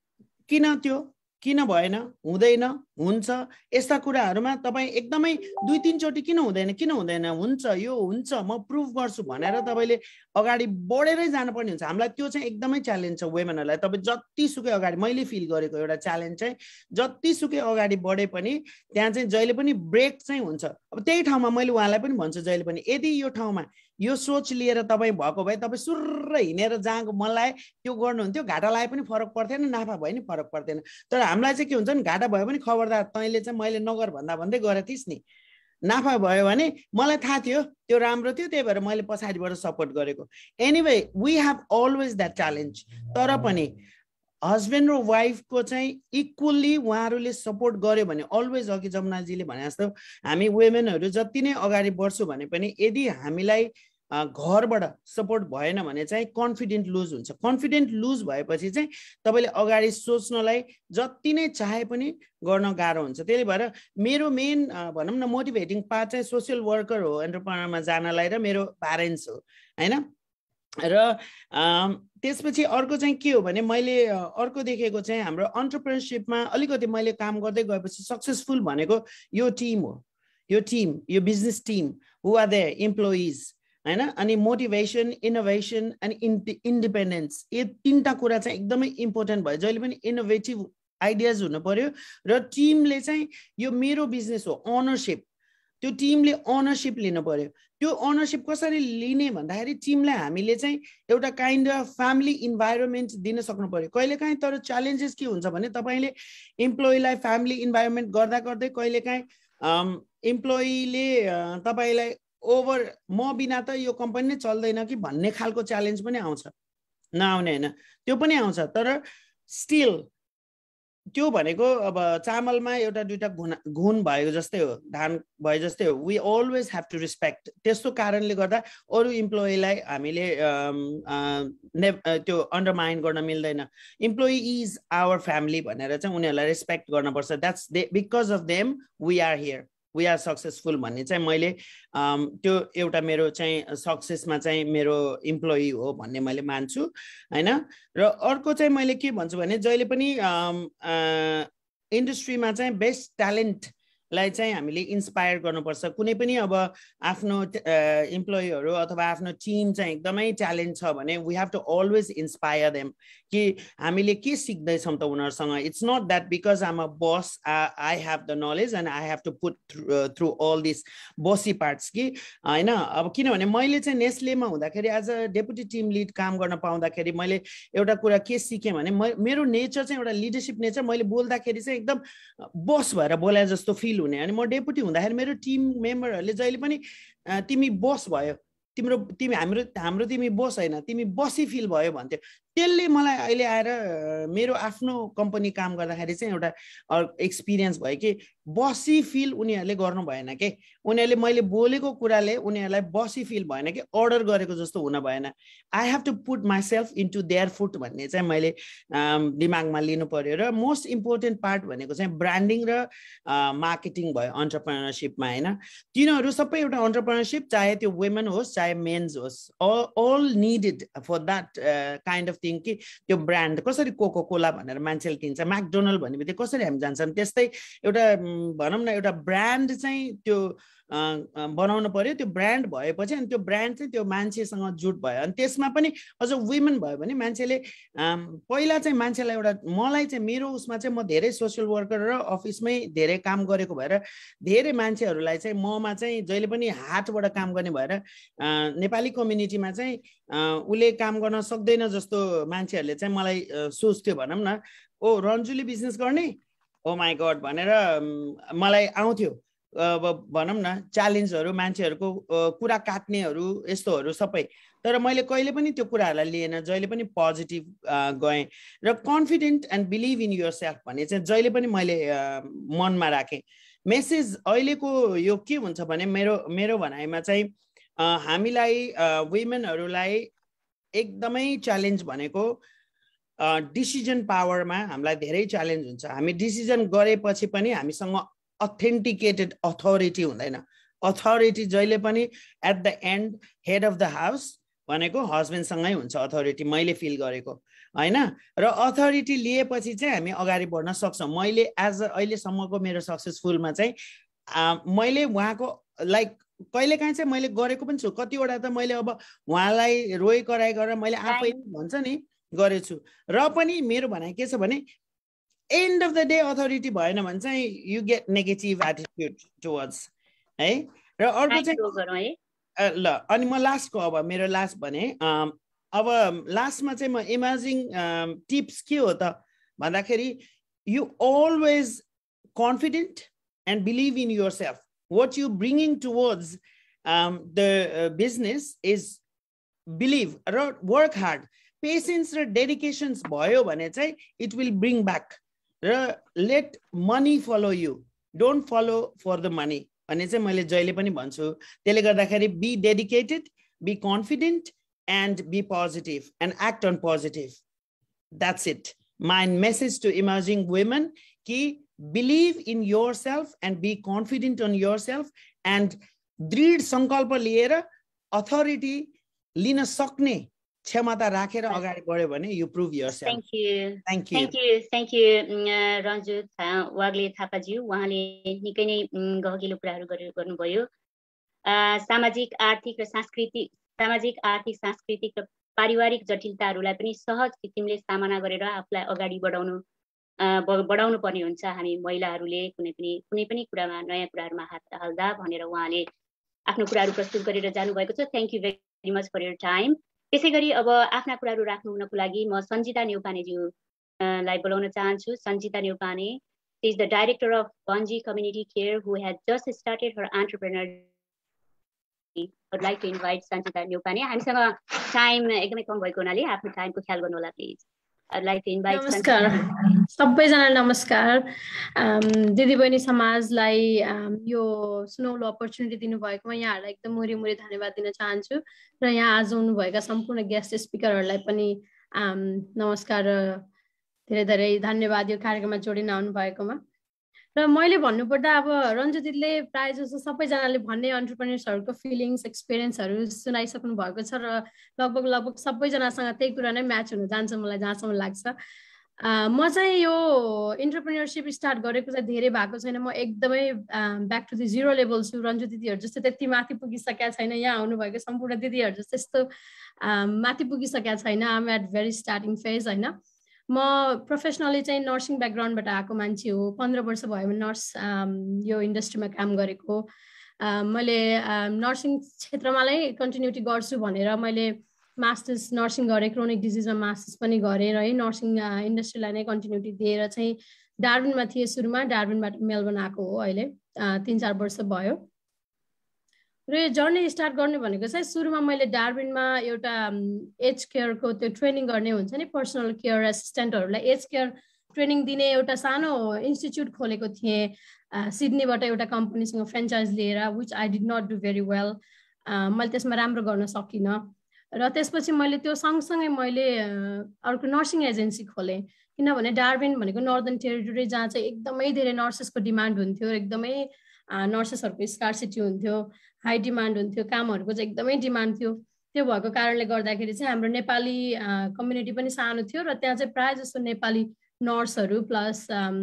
किन भएन हुँदैन हुन्छ यस्ता कुराहरुमा तपाई एकदमै 2-3 चोटी किन हुँदैन हुन्छ यो हुन्छ म प्रुफ गर्छु भनेर तपाईले अगाडि बढेरै जानुपर्ने हुन्छ हामीलाई त्यो चाहिँ एकदमै च्यालेन्ज छ वुमेनहरुलाई तपाई जतिसुकै अगाडि मैले फिल गरेको एउटा च्यालेन्ज चाहिँ जतिसुकै अगाडि बढे पनि त्यहाँ चाहिँ जहिले पनि ब्रेक चाहिँ हुन्छ अब त्यही ठाउँमा मैले उहाँलाई पनि भन्छु जहिले पनि यदि यो ठाउँमा यो सोच लिएर तपाई भएको भए तपाई सुर्र हिनेर जाँको मलाई त्यो गर्नुहुन्थ्यो घाटा लाए पनि फरक पर्थेन नाफा भए नि फरक पर्थेन तर हामीलाई चाहिँ के हुन्छ नि घाटा भयो पनि खबरदार तैले चाहिँ मैले नगर भन्दै गरे थिइस् नि नाफा भयो भने मलाई थाहा थियो त्यो राम्रो थियो त्यही भएर मैले पछाडीबाट सपोर्ट गरेको anyway we have always that challenge तर पनि हस्बैंड र वाइफ को चाहिँ इक्वली उहाँहरूले सपोर्ट गर्यो भने अलवेज अघि जमुनाजीले भने जस्तो हामी वुमेनहरु जति नै अगाडि बढ्छौं भने पनि यदि हामीलाई घरबाट सपोर्ट भएन भने चाहिँ कन्फिडेन्ट लुज हुन्छ कन्फिडेन्ट लुज भएपछि चाहिँ तपाईले अगाडि सोच्नलाई जति नै चाहे पनि गर्न गाह्रो हुन्छ त्यसले भएर मेरो मेन भनौं न मोटिभेटिङ पार्ट चाहिँ सोशल वर्कर हो एन्टरप्रेन्योरमा जानलाई र मेरो प्यारेन्ट्स हो हैन र त्यसपछि अर्को चाहिँ के हो भने मैले अर्को देखेको चाहिँ हाम्रो एन्टरप्रेन्योरशिपमा अलिकति मैले काम गर्दै गएपछि सक्सेसफुल भनेको यो टिम हो यो business team who are their employees हैन अनि मोटिभेसन इनोभेसन अनि इन्डिपेन्डेन्स यो तीनटा कुरा चाहिँ एकदमै इम्पोर्टेन्ट भयो जहिले पनि इनोभेटिभ आइडियाज हुनु पर्यो र टिमले चाहिँ यो मेरो बिजनेस हो ओनरशिप त्यो टिमले ओनरशिप लिनु पर्यो त्यो ओनरशिप कसरी लिने भन्दाखेरि टिमलाई हामीले चाहिँ एउटा काइन्ड अफ फ्यामिली इन्भाइरोमेन्ट दिन सक्नु पर्यो कहिलेकाहीँ तर च्यालेन्जेस के हुन्छ भने तपाईले एम्प्लोइलाई फ्यामिली इन्भाइरोमेन्ट गर्दा गर्दै कहिलेकाहीँ एम्प्लोइले तपाईलाई ओभर म बिना त यो कम्पनी नै चल्दैन कि भन्ने खालको च्यालेन्ज पनि आउँछ नआउने हैन त्यो पनि आउँछ तर स्टिल त्यो भनेको अब चामलमा एउटा दुईटा घुन भएको जस्तै हो धान भए जस्तै हो we always have to respect त्यस्तो कारणले गर्दा अरु एम्प्लोइलाई हामीले त्यो अन्डरमाइन गर्न मिल्दैन एम्प्लोइ इज आवर फ्यामिली भनेर चाहिँ उनीहरुलाई रेस्पेक्ट गर्न पर्छ that's because of them we are here we are successful भन्ने चाहिँ मैले त्यो एउटा मेरो चाहिँ सक्सेसमा चाहिँ मेरो एम्प्लोइ हो भन्ने मैले मान्छु हैन र अर्को चाहिँ मैले के भन्छु भने जहिले पनि इन्डस्ट्रीमा चाहिँ बेस्ट ट्यालेन्ट लाई चाहिँ हामीले इन्स्पायर गर्नुपर्छ कुनै पनि अब आफ्नो एम्प्लोइहरु अथवा आफ्नो टिम चाहिँ एकदमै ट्यालेन्ट छ भने we have to always inspire them कि हामीले के सिक्दै छौं त उनीहरुसँग it's not that because I am a boss I have the knowledge and I have to put through all this bossy parts कि हैन अब किनभने मैले चाहिँ नेस्लेमा हुँदाखेरि as a deputy team lead काम गर्न पाउँदाखेरि मैले एउटा कुरा के सिके भने मेरो नेचर चाहिँ एउटा लिडरशिप नेचर मैले बोल्दाखेरि चाहिँ एकदम बॉस भएर बोले जस्तो फिल हुने अनि म डेपुटी हुँदाखेरि मेरो टिम मेम्बरहरुले जहिले पनि तिमी बॉस भयो हाम्रो तिमी बॉस हैन तिमी बसी फिल भयो भन्थ्यो त्यसले मलाई अहिले आएर मेरो आफ्नो कम्पनी काम गर्दाखेरि चाहिँ एउटा एक्सपिरियन्स भयो कि बसी फिल उनीहरुले गर्नु भएन के उनीहरुले मैले बोलेको कुराले उनीहरुलाई बसी फिल भएन कि अर्डर गरेको जस्तो हुन भएन I have to put myself into their foot भन्ने चाहिँ मैले दिमागमा लिनु पर्यो र मोस्ट इम्पोर्टेन्ट पार्ट भनेको चाहिँ ब्रान्डिङ र मार्केटिङ भयो एन्टरप्रेन्योरशिपमा हैन तिनीहरु सबै एउटा एन्टरप्रेन्योरशिप चाहे त्यो वुमेन होस् चाहे मेन्स होस् all needed for that kind of thing कि त्यो ब्रान्ड कसरी कोको कोला भनेर मान्छेले किन्छ म्याकडोनल्ड भन्नेबित्तिकै कसरी हामी जान्छौं त्यस्तै एउटा भनौं न एउटा ब्रान्ड चाहिँ त्यो बनाउनु पर्यो त्यो ब्रान्ड भएपछि अनि त्यो ब्रान्ड चाहिँ त्यो मान्छेसँग जुट भयो अनि त्यसमा पनि अझ वुमेन भयो भने मान्छेले पहिला चाहिँ मान्छेलाई एउटा मलाई चाहिँ मेरो उसमा चाहिँ म धेरै सोशल वर्कर र अफिसमै धेरै काम गरेको भएर धेरै मान्छेहरुलाई चाहिँ ममा चाहिँ जहिले पनि हातबाट काम गर्ने भएर नेपाली कम्युनिटीमा चाहिँ उले काम गर्न सक्दैन जस्तो मान्छेहरुले चाहिँ मलाई सोच्थ्यो भनौं न ओ रन्जुले बिजनेस गर्ने ओ माई गॉड भनेर मलाई आउँथ्यो अब भनौँ न च्यालेन्जहरू मान्छेहरूको कुरा काट्नेहरू यस्तोहरू सबै तर मैले कहिले पनि त्यो कुराहरूलाई लिएन जहिले पनि पोजिटिभ गएँ र confident and believe in yourself भन्ने चाहिँ जहिले पनि मैले मनमा राखेँ मेसेज अहिलेको यो के हुन्छ भने मेरो भनाइमा चाहिँ हामीलाई वुमेनहरूलाई एकदमै च्यालेन्ज भनेको डिसिजन पावरमा हामीलाई धेरै च्यालेन्ज हुन्छ हामी डिसिजन गरेपछि पनि हामीसँग अथेन्टिकेटेड अथोरिटी हुँदैन अथोरिटी जहिले पनि at the end head of the house भनेको हस्बेन्डसँगै हुन्छ अथोरिटी मैले फिल गरेको हैन र अथोरिटी लिएपछि चाहिँ हामी अगाडि बढ्न सक्छौँ मैले एज अहिलेसम्मको मेरो सक्सेसफुलमा चाहिँ मैले उहाँको लाइक कहिलेकाहीँ चाहिँ मैले गरेको पनि छु कतिवटा त मैले अब उहाँलाई रोइ कराइ गरेर मैले आफै भन्छ नि गरेछु र पनि मेरो भनाइ के छ भने end of the day authority भएन भने चाहिँ you get negative attitude towards है र अर्को चाहिँ ल अनि म लास्टको अब मेरो लास्ट भने अब लास्टमा चाहिँ म इमर्जिङ टिप्स के हो त भन्दाखेरि you always confident and believe in yourself what you bringing towards the business is believe or work hard patience or dedications bhayo bhane chai it will bring back let money follow you don't follow for the money bhane chai मैले जहिले पनि भन्छु त्यसले गर्दाखेरि be dedicated be confident and be positive and act on positive that's it my message to emerging women ki believe in yourself and be confident on yourself and दृढ संकल्प लिएर अथोरिटी लिन सक्ने क्षमता राखेर अगाडि बढ्यो भने you prove yourself. Thank you Ranju Wagle थापाज्यू उहाँले निकै नै गहकिलो कुराहरू गर्नुभयो सामाजिक आर्थिक सांस्कृतिक र पारिवारिक जटिलताहरूलाई पनि सहज किसिमले सामना गरेर आफूलाई अगाडि बढाउनु पर्ने हुन्छ हामी महिलाहरूले कुनै पनि कुरामा नयाँ कुराहरुमा हात हाल्दा भनेर उहाँले आफ्नो कुराहरु प्रस्तुत गरेर जानु भएको छ thank you very much for your time त्यसैगरी अब आफ्ना कुराहरु राख्नु हुनको लागि म सञ्जिता नेउपाने ज्यू लाई बोलाउन चाहन्छु Sanjita Neupane is the director of Banji Community Care who has just started her entrepreneur I would like to invite Sanjita Neupane हामीसँग टाइम एकदमै कम भएको हुनाले आफ्नो टाइमको ख्याल गर्नु होला please I'd like to invite नमस्कार सबैजना नमस्कार दिदीबहिनी समाजलाई यो सुनौलो अपर्चुनिटी दिनु भएकोमा यहाँहरुलाई एकदम मुरी धन्यवाद दिन चाहन्छु र यहाँ आज आउनु भएका सम्पूर्ण गेस्ट स्पिकरहरुलाई पनि नमस्कार धेरै धेरै धन्यवाद यो कार्यक्रममा जोडिन आउनु भएकोमा र मैले भन्नुपर्दा अब रन्जु दिदीले प्राय जसो सबैजनाले भन्ने एन्टरप्रेन्योर्सहरुको फिलिङ्स एक्सपीरियन्सहरु सुनाइसक्नु भएको छ र लगभग सबैजनासँग त्यही कुरा नै म्याच हुन जान्छ मलाई जहाँसम्म लाग्छ म चाहिँ यो एन्टरप्रेन्योरशिप स्टार्ट गरेको चाहिँ धेरै भएको छैन म एकदमै back to the zero level छु रन्जु दिदीहरु जस्तै त्यति माथि पुगिसकेका छैन यहाँ आउनु भएको सम्पूर्ण दिदीहरु जस्तै त्यस्तो माथि पुगिसकेका छैन I am at very starting phase हैन म प्रोफेसनली चाहिँ नर्सिङ ब्याकग्राउन्डबाट आएको मान्छे हो 15 वर्ष भयो नर्स यो इन्डस्ट्रीमा काम गरेको मैले नर्सिङ क्षेत्रमालै कन्टिन्युटी गर्छु भनेर मैले मास्टर्स नर्सिङ गरे क्रोनिक डिजिजमा मास्टर्स पनि गरे र नर्सिङ इन्डस्ट्रीलाई नै कन्टिन्युटी दिएर चाहिँ डार्विनमा थिए सुरुमा डार्विनबाट मेलबर्न आएको हो अहिले 3-4 वर्ष भयो र यो जर्नी स्टार्ट गर्ने भनेको चाहिँ सुरुमा मैले डार्विनमा एउटा एज केयरको त्यो ट्रेनिङ गर्ने हुन्छ नि पर्सनल केयर एसिस्टेन्टहरुलाई एज केयर ट्रेनिङ दिने एउटा सानो इन्स्टिट्युट खोलेको थिएँ सिडनीबाट एउटा कम्पनीसँग फ्रेन्चाइज लिएर which I did not do very well मैले त्यसमा राम्रो गर्न सकिनँ र त्यसपछि मैले त्यो सँगसँगै मैले अर्को नर्सिङ एजेन्सी खोलेँ किनभने डार्विन भनेको नर्दर्न टेरिटोरी जहाँ चाहिँ एकदमै धेरै नर्सेसको डिमान्ड हुन्थ्यो एकदमै नर्सेसहरुको स्कार्सिटी हुन्थ्यो हाई डिमान्ड हुन्थ्यो कामहरुको चाहिँ एकदमै डिमान्ड थियो त्यो भएको कारणले गर्दाखेरि चाहिँ हाम्रो नेपाली कम्युनिटी पनि सानो थियो र त्यहाँ चाहिँ प्राय जस्तो नेपाली नर्सहरु प्लस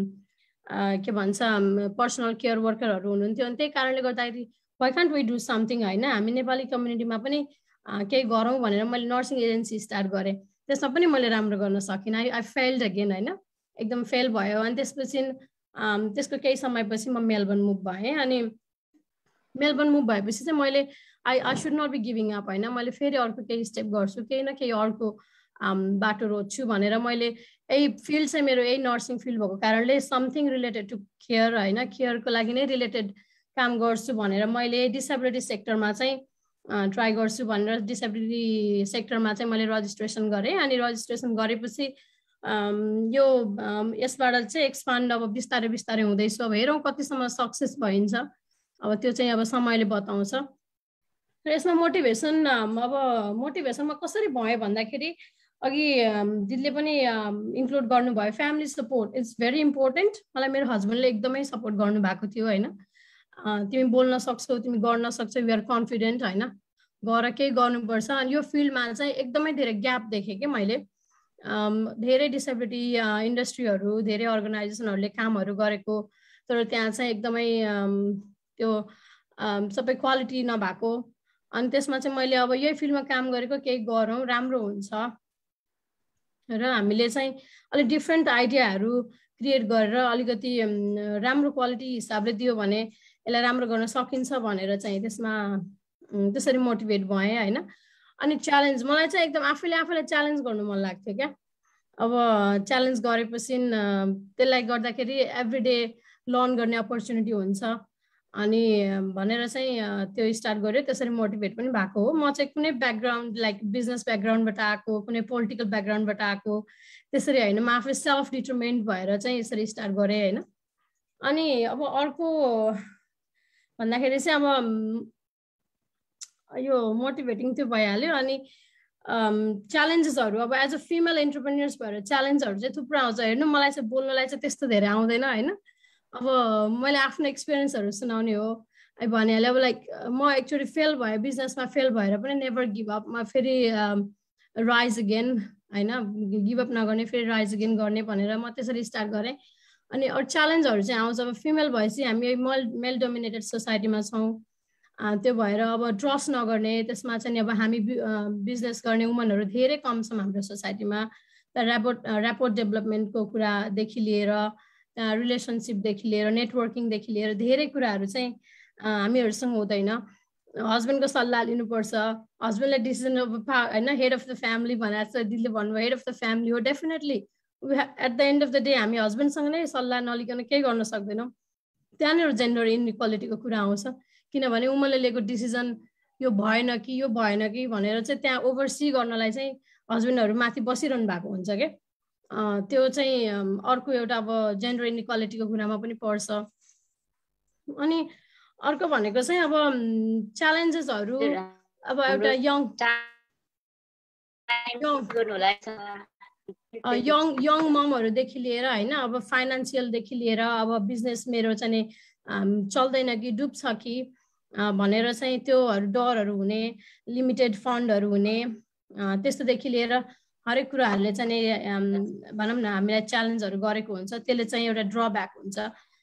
के भन्छ पर्सनल केयर वर्करहरु हुनुहुन्थ्यो अनि त्यही कारणले गर्दाखेरि why can't we do something हैन हामी नेपाली कम्युनिटीमा पनि केही गरौँ भनेर मैले नर्सिङ एजेन्सी स्टार्ट गरेँ त्यसमा पनि मैले राम्रो गर्न सकिनँ आई फेल्ड अगेन हैन एकदम फेल भयो अनि त्यसपछि त्यसको केही समयपछि म मेलबर्न मुभ भएँ अनि मेलबर्न मुभ भएपछि चाहिँ मैले I should not be giving up हैन मैले फेरि अर्को केही स्टेप गर्छु केही न केही अर्को बाटो रोज्छु भनेर मैले यही फिल्ड चाहिँ मेरो यही नर्सिङ फिल्ड भएको कारणले समथिङ रिलेटेड टु केयर होइन केयरको लागि नै रिलेटेड काम गर्छु भनेर मैले डिसेबिलिटी सेक्टरमा चाहिँ ट्राई गर्छु भनेर डिसेबिलिटी सेक्टरमा चाहिँ मैले रजिस्ट्रेसन गरेँ अनि रजिस्ट्रेसन गरेपछि यो यसबाट चाहिँ एक्सपान्ड अब बिस्तारै बिस्तारै हुँदैछु अब हेरौँ कतिसम्म सक्सेस भइन्छ अब त्यो चाहिँ अब समयले बताउँछ र यसमा मोटिभेसनमा कसरी भयो भन्दाखेरि अघि दिदीले पनि इन्क्लुड गर्नुभयो family support it's very important मलाई मेरो हस्बेन्डले एकदमै सपोर्ट गर्नुभएको थियो होइन तिमी बोल्न सक्छौ तिमी गर्न सक्छौ यु आर कन्फिडेन्ट होइन गर केही गर्नुपर्छ अनि यो फिल्डमा चाहिँ एकदमै धेरै ग्याप देखेँ कि मैले धेरै डिसेबिलिटी इन्डस्ट्रीहरू धेरै अर्गनाइजेसनहरूले कामहरू गरेको तर त्यहाँ चाहिँ एकदमै त्यो सबै क्वालिटी नभएको अनि त्यसमा चाहिँ मैले अब यही फिल्डमा काम गरेको केही गरौँ राम्रो हुन्छ र हामीले चाहिँ अलिक डिफ्रेन्ट आइडियाहरू क्रिएट गरेर अलिकति राम्रो क्वालिटी हिसाबले दियो भने यसलाई राम्रो गर्न सकिन्छ भनेर चाहिँ त्यसमा त्यसरी मोटिभेट भएँ होइन अनि च्यालेन्ज मलाई चाहिँ एकदम आफैलाई च्यालेन्ज गर्नु मन लाग्थ्यो क्या अब च्यालेन्ज गरेपछि त्यसलाई गर्दाखेरि एभ्रिडे लर्न गर्ने अपर्च्युनिटी हुन्छ अनि भनेर चाहिँ त्यो स्टार्ट गर्यो त्यसरी मोटिभेट पनि भएको हो म चाहिँ कुनै ब्याकग्राउन्ड लाइक बिजनेस ब्याकग्राउन्डबाट आएको कुनै पोलिटिकल ब्याकग्राउन्डबाट आएको त्यसरी होइन म आफै सेल्फ डिटर्मिन्ड भएर चाहिँ यसरी स्टार्ट गरेँ होइन अनि अब अर्को भन्दाखेरि चाहिँ अब यो मोटिभेटिङ त्यो भइहाल्यो अनि च्यालेन्जेसहरू अब एज अ फिमेल एन्टरप्रेन्योर्स भएर च्यालेन्जहरू चाहिँ थुप्रो आउँछ हेर्नु मलाई चाहिँ बोल्नलाई चाहिँ त्यस्तो धेरै आउँदैन होइन अब मैले आफ्नो एक्सपिरियन्सहरू सुनाउने हो भनिहालेँ अब लाइक म एक्चुअली फेल भएँ बिजनेसमा फेल भएर पनि नेभर गिभ अप म फेरि राइज अगेन होइन गिभ अप नगर्ने फेरि राइज अगेन गर्ने भनेर म त्यसरी स्टार्ट गरेँ अनि अरू च्यालेन्जहरू चाहिँ आउँछ अब फिमेल भएपछि हामी मेल डोमिनेटेड सोसाइटीमा छौँ त्यो भएर अब ट्रस्ट नगर्ने त्यसमा चाहिँ अब हामी बिजनेस गर्ने वुमनहरू धेरै कम छौँ हाम्रो सोसाइटीमा ऱ्यापोर्ट डेभलपमेन्टको कुरादेखि लिएर रिलेसनसिपदेखि लिएर नेटवर्किङदेखि लिएर धेरै कुराहरू चाहिँ हामीहरूसँग हुँदैन हस्बेन्डको सल्लाह लिनुपर्छ हस्बेन्डले डिसिजन होइन हेड अफ द फ्यामिली भनेर चाहिँ दिदीले भन्नुभयो हेड अफ द फ्यामिली हो definitely at the end of the day हामी हस्बेन्डसँग नै सल्लाह नलिकन केही गर्न सक्दैनौँ त्यहाँनिर जेन्डर इनइक्वालिटीको कुरा आउँछ किनभने उमले लिएको डिसिजन यो भएन कि भनेर चाहिँ त्यहाँ ओभरसी गर्नलाई चाहिँ हस्बेन्डहरू माथि बसिरहनु भएको हुन्छ क्या त्यो चाहिँ अर्को एउटा अब जेन्डर इनइक्वालिटीको कुरामा पनि पर्छ अनि अर्को भनेको चाहिँ अब च्यालेन्जेसहरू अब एउटा यङ ममहरूदेखि लिएर होइन अब फाइनेन्सियलदेखि लिएर अब बिजनेस मेरो चाहिँ चल्दैन कि डुब्छ कि भनेर चाहिँ त्योहरू डरहरू हुने लिमिटेड फन्डहरू हुने त्यस्तोदेखि लिएर हरेक कुराहरूले चाहिँ भनौँ न हामीलाई च्यालेन्जहरू गरेको हुन्छ त्यसले चाहिँ एउटा ड्रब्याक हुन्छ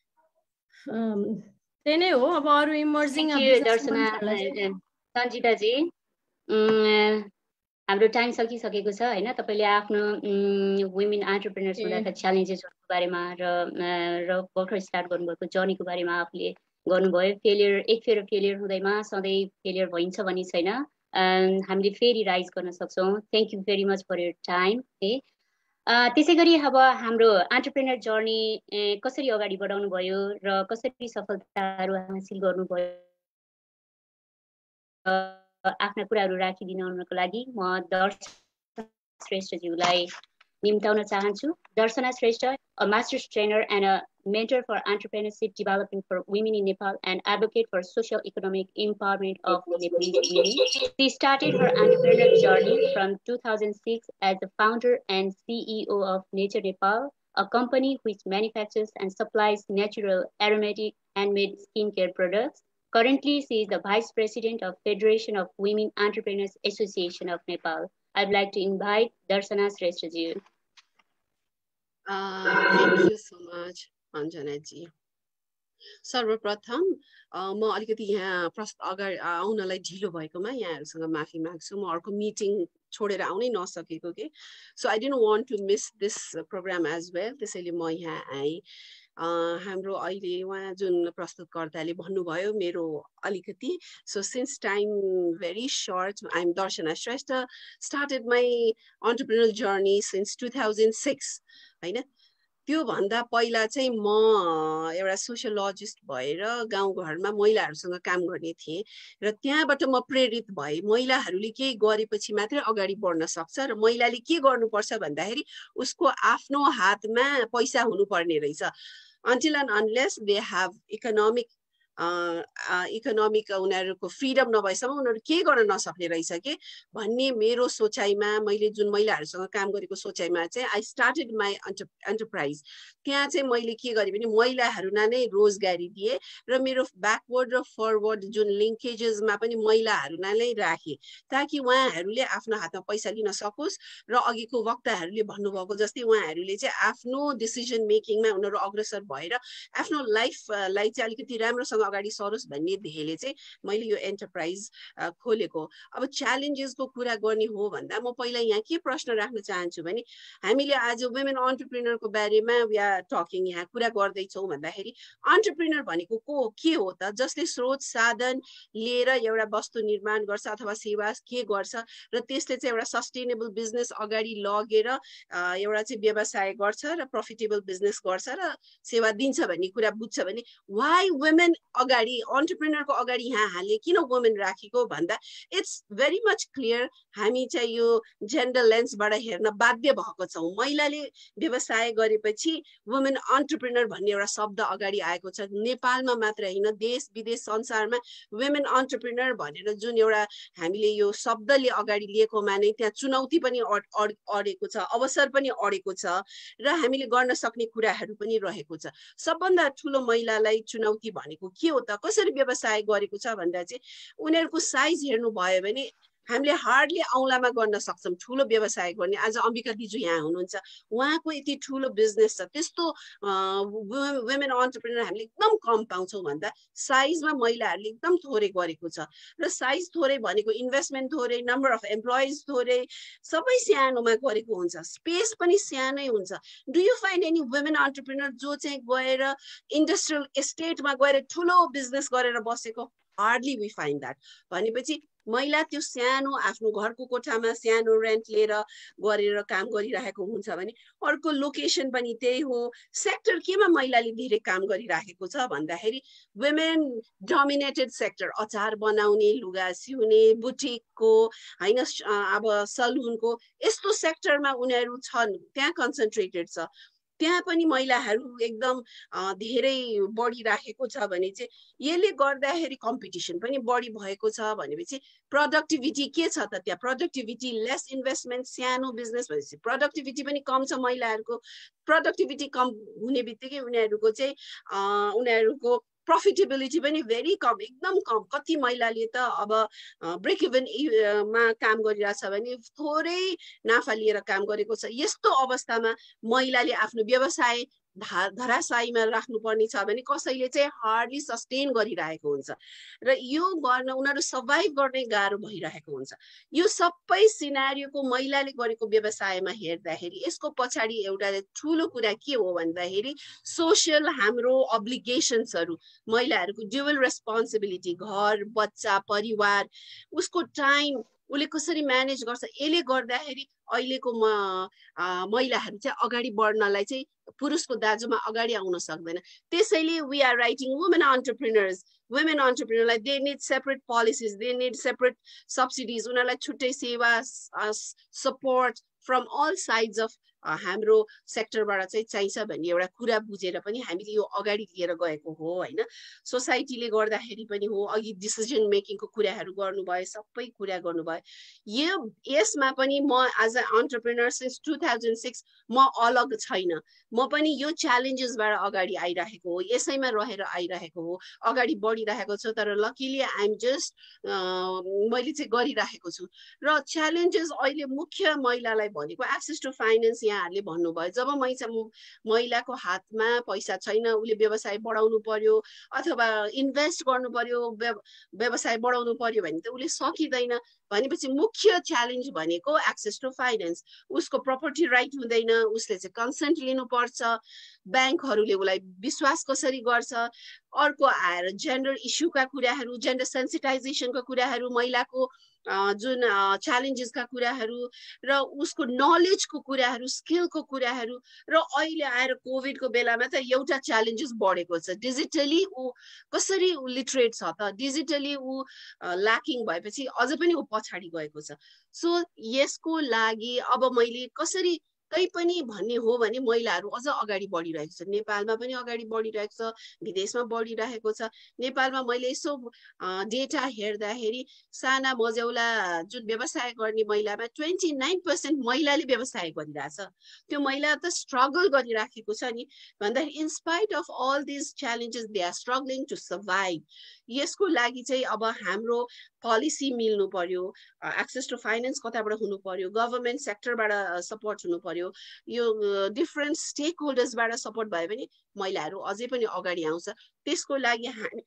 त्यही नै हो अब अरू इमर्जिङ सन्जिताजी हाम्रो टाइम सकिसकेको छ होइन तपाईँले आफ्नो वुमेन एन्टरप्रेन्योर्स हुँदाका च्यालेन्जेसहरूको बारेमा र भर्खर स्टार्ट गर्नुभएको जर्नीको बारेमा आफूले गर्नुभयो एक फेर फेलियर हुँदैमा सधैँ फेलियर भइन्छ भन्ने छैन हामीले फेरि राइज गर्न सक्छौँ thank you very much for your time त्यसै गरी अब हाम्रो एन्टरप्रेन्योर जर्नी कसरी अगाडि बढाउनु भयो र कसरी सफलताहरू हासिल गर्नुभयो आफ्ना कुराहरू राखिदिनुको लागि म दर्शना श्रेष्ठज्यूलाई निम्ताउन चाहन्छु दर्शना Shrestha a master's trainer and a mentor for entrepreneurship development for women in Nepal and advocate for social economic empowerment of Nepalese women. She started her entrepreneurial journey from 2006 as the founder and CEO of Nature Nepal, a company which manufactures and supplies natural aromatic handmade skincare products. Currently, she is the Vice President of Federation of Women Entrepreneurs Association of Nepal. I'd like to invite Darshana Shresthaji. Thank you so much, Anjana ji. सर्वप्रथम म अलिकति यहाँ अगाडि आउनलाई ढिलो भएकोमा यहाँहरुसँग माफी माग्छु म अर्को मिटिङ छोडेर आउनै नसकेको के so I didn't want to miss this programme as well त्यसैले म यहाँ आएँ हाम्रो अहिले उहाँ जुन प्रस्तुतकर्ताले भन्नुभयो मेरो अलिकति so since time very short I am Darshana Shrestha started my entrepreneurial journey since 2006 हैन त्यो भन्दा पहिला चाहिँ म एउटा सोसियोलोजिस्ट भएर गाउँघरमा महिलाहरूसँग काम गर्ने थिएँ र त्यहाँबाट म प्रेरित भएँ महिलाहरूले केही गरेपछि मात्रै अगाडि बढ्न सक्छ र महिलाले के गर्नुपर्छ भन्दाखेरि उसको आफ्नो हातमा पैसा हुनुपर्ने रहेछ until and unless they have economic उनीहरूको फ्रिडम नभएसम्म उनीहरू केही गर्न नसक्ने रहेछ के भन्ने मेरो सोचाइमा मैले जुन महिलाहरूसँग काम गरेको सोचाइमा चाहिँ आई स्टार्टेड माई एन्टरप्राइज त्यहाँ चाहिँ मैले के गरेँ भने महिलाहरूलाई नै रोजगारी दिएँ र मेरो ब्याकवर्ड र फरवर्ड जुन लिङ्केजेसमा पनि महिलाहरूलाई नै राखेँ ताकि उहाँहरूले आफ्नो हातमा पैसा लिन सकोस् र अघिको वक्ताहरूले भन्नुभएको जस्तै उहाँहरूले चाहिँ आफ्नो डिसिजन मेकिङमा उनीहरू अग्रसर भएर आफ्नो लाइफलाई चाहिँ अलिकति राम्रोसँग अगाडि सरोस् भन्ने ध्येयले चाहिँ मैले यो एन्टरप्राइज खोलेको अब च्यालेन्जेसको कुरा गर्ने हो भन्दा म पहिला यहाँ के प्रश्न राख्न चाहन्छु भने हामीले आज वुमेन एन्टरप्रेन्योरको बारेमा वी आर टकिङ यहाँ कुरा गर्दैछौँ भन्दाखेरि एन्टरप्रेन्योर भनेको के हो त जसले स्रोत साधन लिएर एउटा वस्तु निर्माण गर्छ अथवा सेवा के गर्छ र त्यसले चाहिँ एउटा सस्टेनेबल बिजनेस अगाडि लगेर एउटा चाहिँ व्यवसाय गर्छ र प्रफिटेबल बिजनेस गर्छ र सेवा दिन्छ भन्ने कुरा बुझ्छ भने वाइ वुमेन अगाडि एन्टरप्रेन्योरको अगाडि यहाँ हाले किन वुमेन राखेको भन्दा इट्स भेरी मच क्लियर हामी चाहिँ यो जेन्डर लेन्सबाट हेर्न बाध्य भएको छौँ महिलाले व्यवसाय गरेपछि वुमेन एन्टरप्रेन्योर भन्ने एउटा शब्द अगाडि आएको छ नेपालमा मात्र हैन देश विदेश संसारमा वुमेन एन्टरप्रेन्योर भनेर जुन एउटा हामीले यो शब्दले अगाडि लिएकोमा नै त्यहाँ चुनौती पनि अडेको छ अवसर पनि अडेको छ र हामीले गर्न सक्ने कुराहरू पनि रहेको छ सबभन्दा ठुलो महिलालाई चुनौती भनेको के हो त कसरी व्यवसाय गरेको छ भन्दा चाहिँ उनीहरूको साइज हेर्नु भयो भने हामीले हार्डली औँलामा गर्न सक्छौँ ठुलो व्यवसाय गर्ने आज अम्बिका दिजु यहाँ हुनुहुन्छ उहाँको यति ठुलो बिजनेस छ त्यस्तो वुमेन एन्टरप्रेन्योर हामीले एकदम कम पाउँछौँ भन्दा साइजमा महिलाहरूले एकदम थोरै गरेको छ र साइज थोरै भनेको इन्भेस्टमेन्ट थोरै नम्बर अफ एम्प्लोइज थोरै सबै सानोमा गरेको हुन्छ स्पेस पनि सानै हुन्छ do you find any women entrepreneur जो चाहिँ गएर इन्डस्ट्रियल एस्टेटमा गएर ठुलो बिजनेस गरेर बसेको हार्डली वी फाइन्ड द्याट भनेपछि महिला त्यो सानो आफ्नो घरको कोठामा सानो रेन्ट लिएर गरेर काम गरिरहेको हुन्छ भने अर्को लोकेसन पनि त्यही हो सेक्टर केमा महिलाले धेरै काम गरिरहेको छ भन्दाखेरि वुमेन डोमिनेटेड सेक्टर अचार बनाउने लुगा सिउने बुटिकको हैन अब सलुनको यस्तो सेक्टरमा उनीहरू छन् त्यहाँ कन्सन्ट्रेटेड छ त्यहाँ पनि महिलाहरू एकदम धेरै बढिराखेको छ भने चाहिँ यसले गर्दाखेरि कम्पिटिसन पनि बढी भएको छ भनेपछि प्रोडक्टिभिटी के छ त त्यहाँ प्रोडक्टिभिटी लेस इन्भेस्टमेन्ट सानो बिजनेस भनेपछि प्रोडक्टिभिटी पनि कम छ महिलाहरूको प्रोडक्टिभिटी कम हुने बित्तिकै उनीहरूको चाहिँ उनीहरूको प्रफिटेबिलिटी पनि भेरी कम एकदम कम कति महिलाले त अब ब्रेक इभन मा काम गरिरहेछ भने थोरै नाफा लिएर काम गरेको छ यस्तो अवस्थामा महिलाले आफ्नो व्यवसाय धराशायीमा राख्नुपर्ने छ भने कसैले चाहिँ हार्डली सस्टेन गरिरहेको हुन्छ र यो गर्न उनीहरू सर्भाइभ गर्ने गाह्रो भइरहेको हुन्छ यो सबै सिनारियोको महिलाले गरेको व्यवसायमा हेर्दाखेरि यसको पछाडि एउटा ठुलो कुरा के हो भन्दाखेरि सोसियल हाम्रो अब्लिगेसन्सहरू महिलाहरूको ड्युअल रेस्पोन्सिबिलिटी घर बच्चा परिवार उसको टाइम उसले कसरी म्यानेज गर्छ यसले गर्दाखेरि अहिलेको महिलाहरू चाहिँ अगाडि बढ्नलाई चाहिँ पुरुषको दाजुमा अगाडि आउन सक्दैन त्यसैले वी आर राइटिङ वुमेन एन्टरप्रेन्योरलाई they need separate policies they need separate subsidies उनीहरूलाई छुट्टै सेवा support from all sides of हाम्रो सेक्टरबाट चाहिँ चाहिन्छ भन्ने एउटा कुरा बुझेर पनि हामीले यो अगाडि लिएर गएको हो हैन सोसाइटीले गर्दाखेरि पनि हो अघि डिसिजन मेकिङको कुराहरू गर्नुभयो सबै कुरा गर्नुभयो यसमा पनि म एज अ एन्टरप्रेन्योर सिन्स 2006 म अलग छैन म पनि यो च्यालेन्जेसबाट अगाडि आइरहेको हो यसैमा रहेर आइरहेको हो अगाडि बढिरहेको छु तर लकिली आई एम जस्ट मैले चाहिँ गरिरहेको छु र च्यालेन्जेस अहिले मुख्य महिलालाई भनेको एक्सेस टु फाइनेन्स यहाँहरूले भन्नुभयो जब महिलाको हातमा पैसा छैन, उसले व्यवसाय बढाउनु पर्यो अथवा इन्भेस्ट गर्नु पर्यो, व्यवसाय बढाउनु पर्यो भने त उसले सकिँदैन। भनेपछि मुख्य च्यालेन्ज भनेको एक्सेस टु फाइनेन्स। उसको प्रपर्टी राइट हुँदैन, उसले चाहिँ कन्सेन्ट लिनुपर्छ, ब्याङ्कहरूले उसलाई विश्वास कसरी गर्छ। अर्को आएर जेन्डर इस्युका कुराहरू, जेन्डर सेन्सिटाइजेसनका कुराहरू, महिलाको जुन च्यालेन्जेसका कुराहरू र उसको नलेजको कुराहरू, स्किलको कुराहरू। र अहिले आएर कोभिडको बेलामा त एउटा च्यालेन्जेस बढेको छ, डिजिटली ऊ कसरी ऊ लिटरेट छ त, डिजिटली ऊ ल्याकिङ भएपछि अझ पनि ऊ पछाडि गएको छ। सो यसको लागि अब मैले कसरी कहीँ पनि भन्ने हो भने महिलाहरू अझ अगाडि बढिरहेको छ। नेपालमा पनि अगाडि बढिरहेको छ, विदेशमा बढिरहेको छ। नेपालमा मैले यसो डेटा हेर्दाखेरि साना मझौला जुन व्यवसाय गर्ने महिलामा 29% महिलाले व्यवसाय गरिरहेछ। त्यो महिला त स्ट्रगल गरिराखेको छ नि, भन्दाखेरि in spite of all these challenges they are struggling to survive. यसको लागि चाहिँ अब हाम्रो पोलिसी मिल्नु पर्यो, एक्सेस टु फाइनेन्स कताबाट हुनु पर्यो, गभर्मेन्ट सेक्टरबाट सपोर्ट हुनु पर्यो, यो डिफ्रेन्ट स्टेक होल्डर्सबाट सपोर्ट भयो भने महिलाहरू अझै पनि अगाडि आउँछ। त्यसको लागि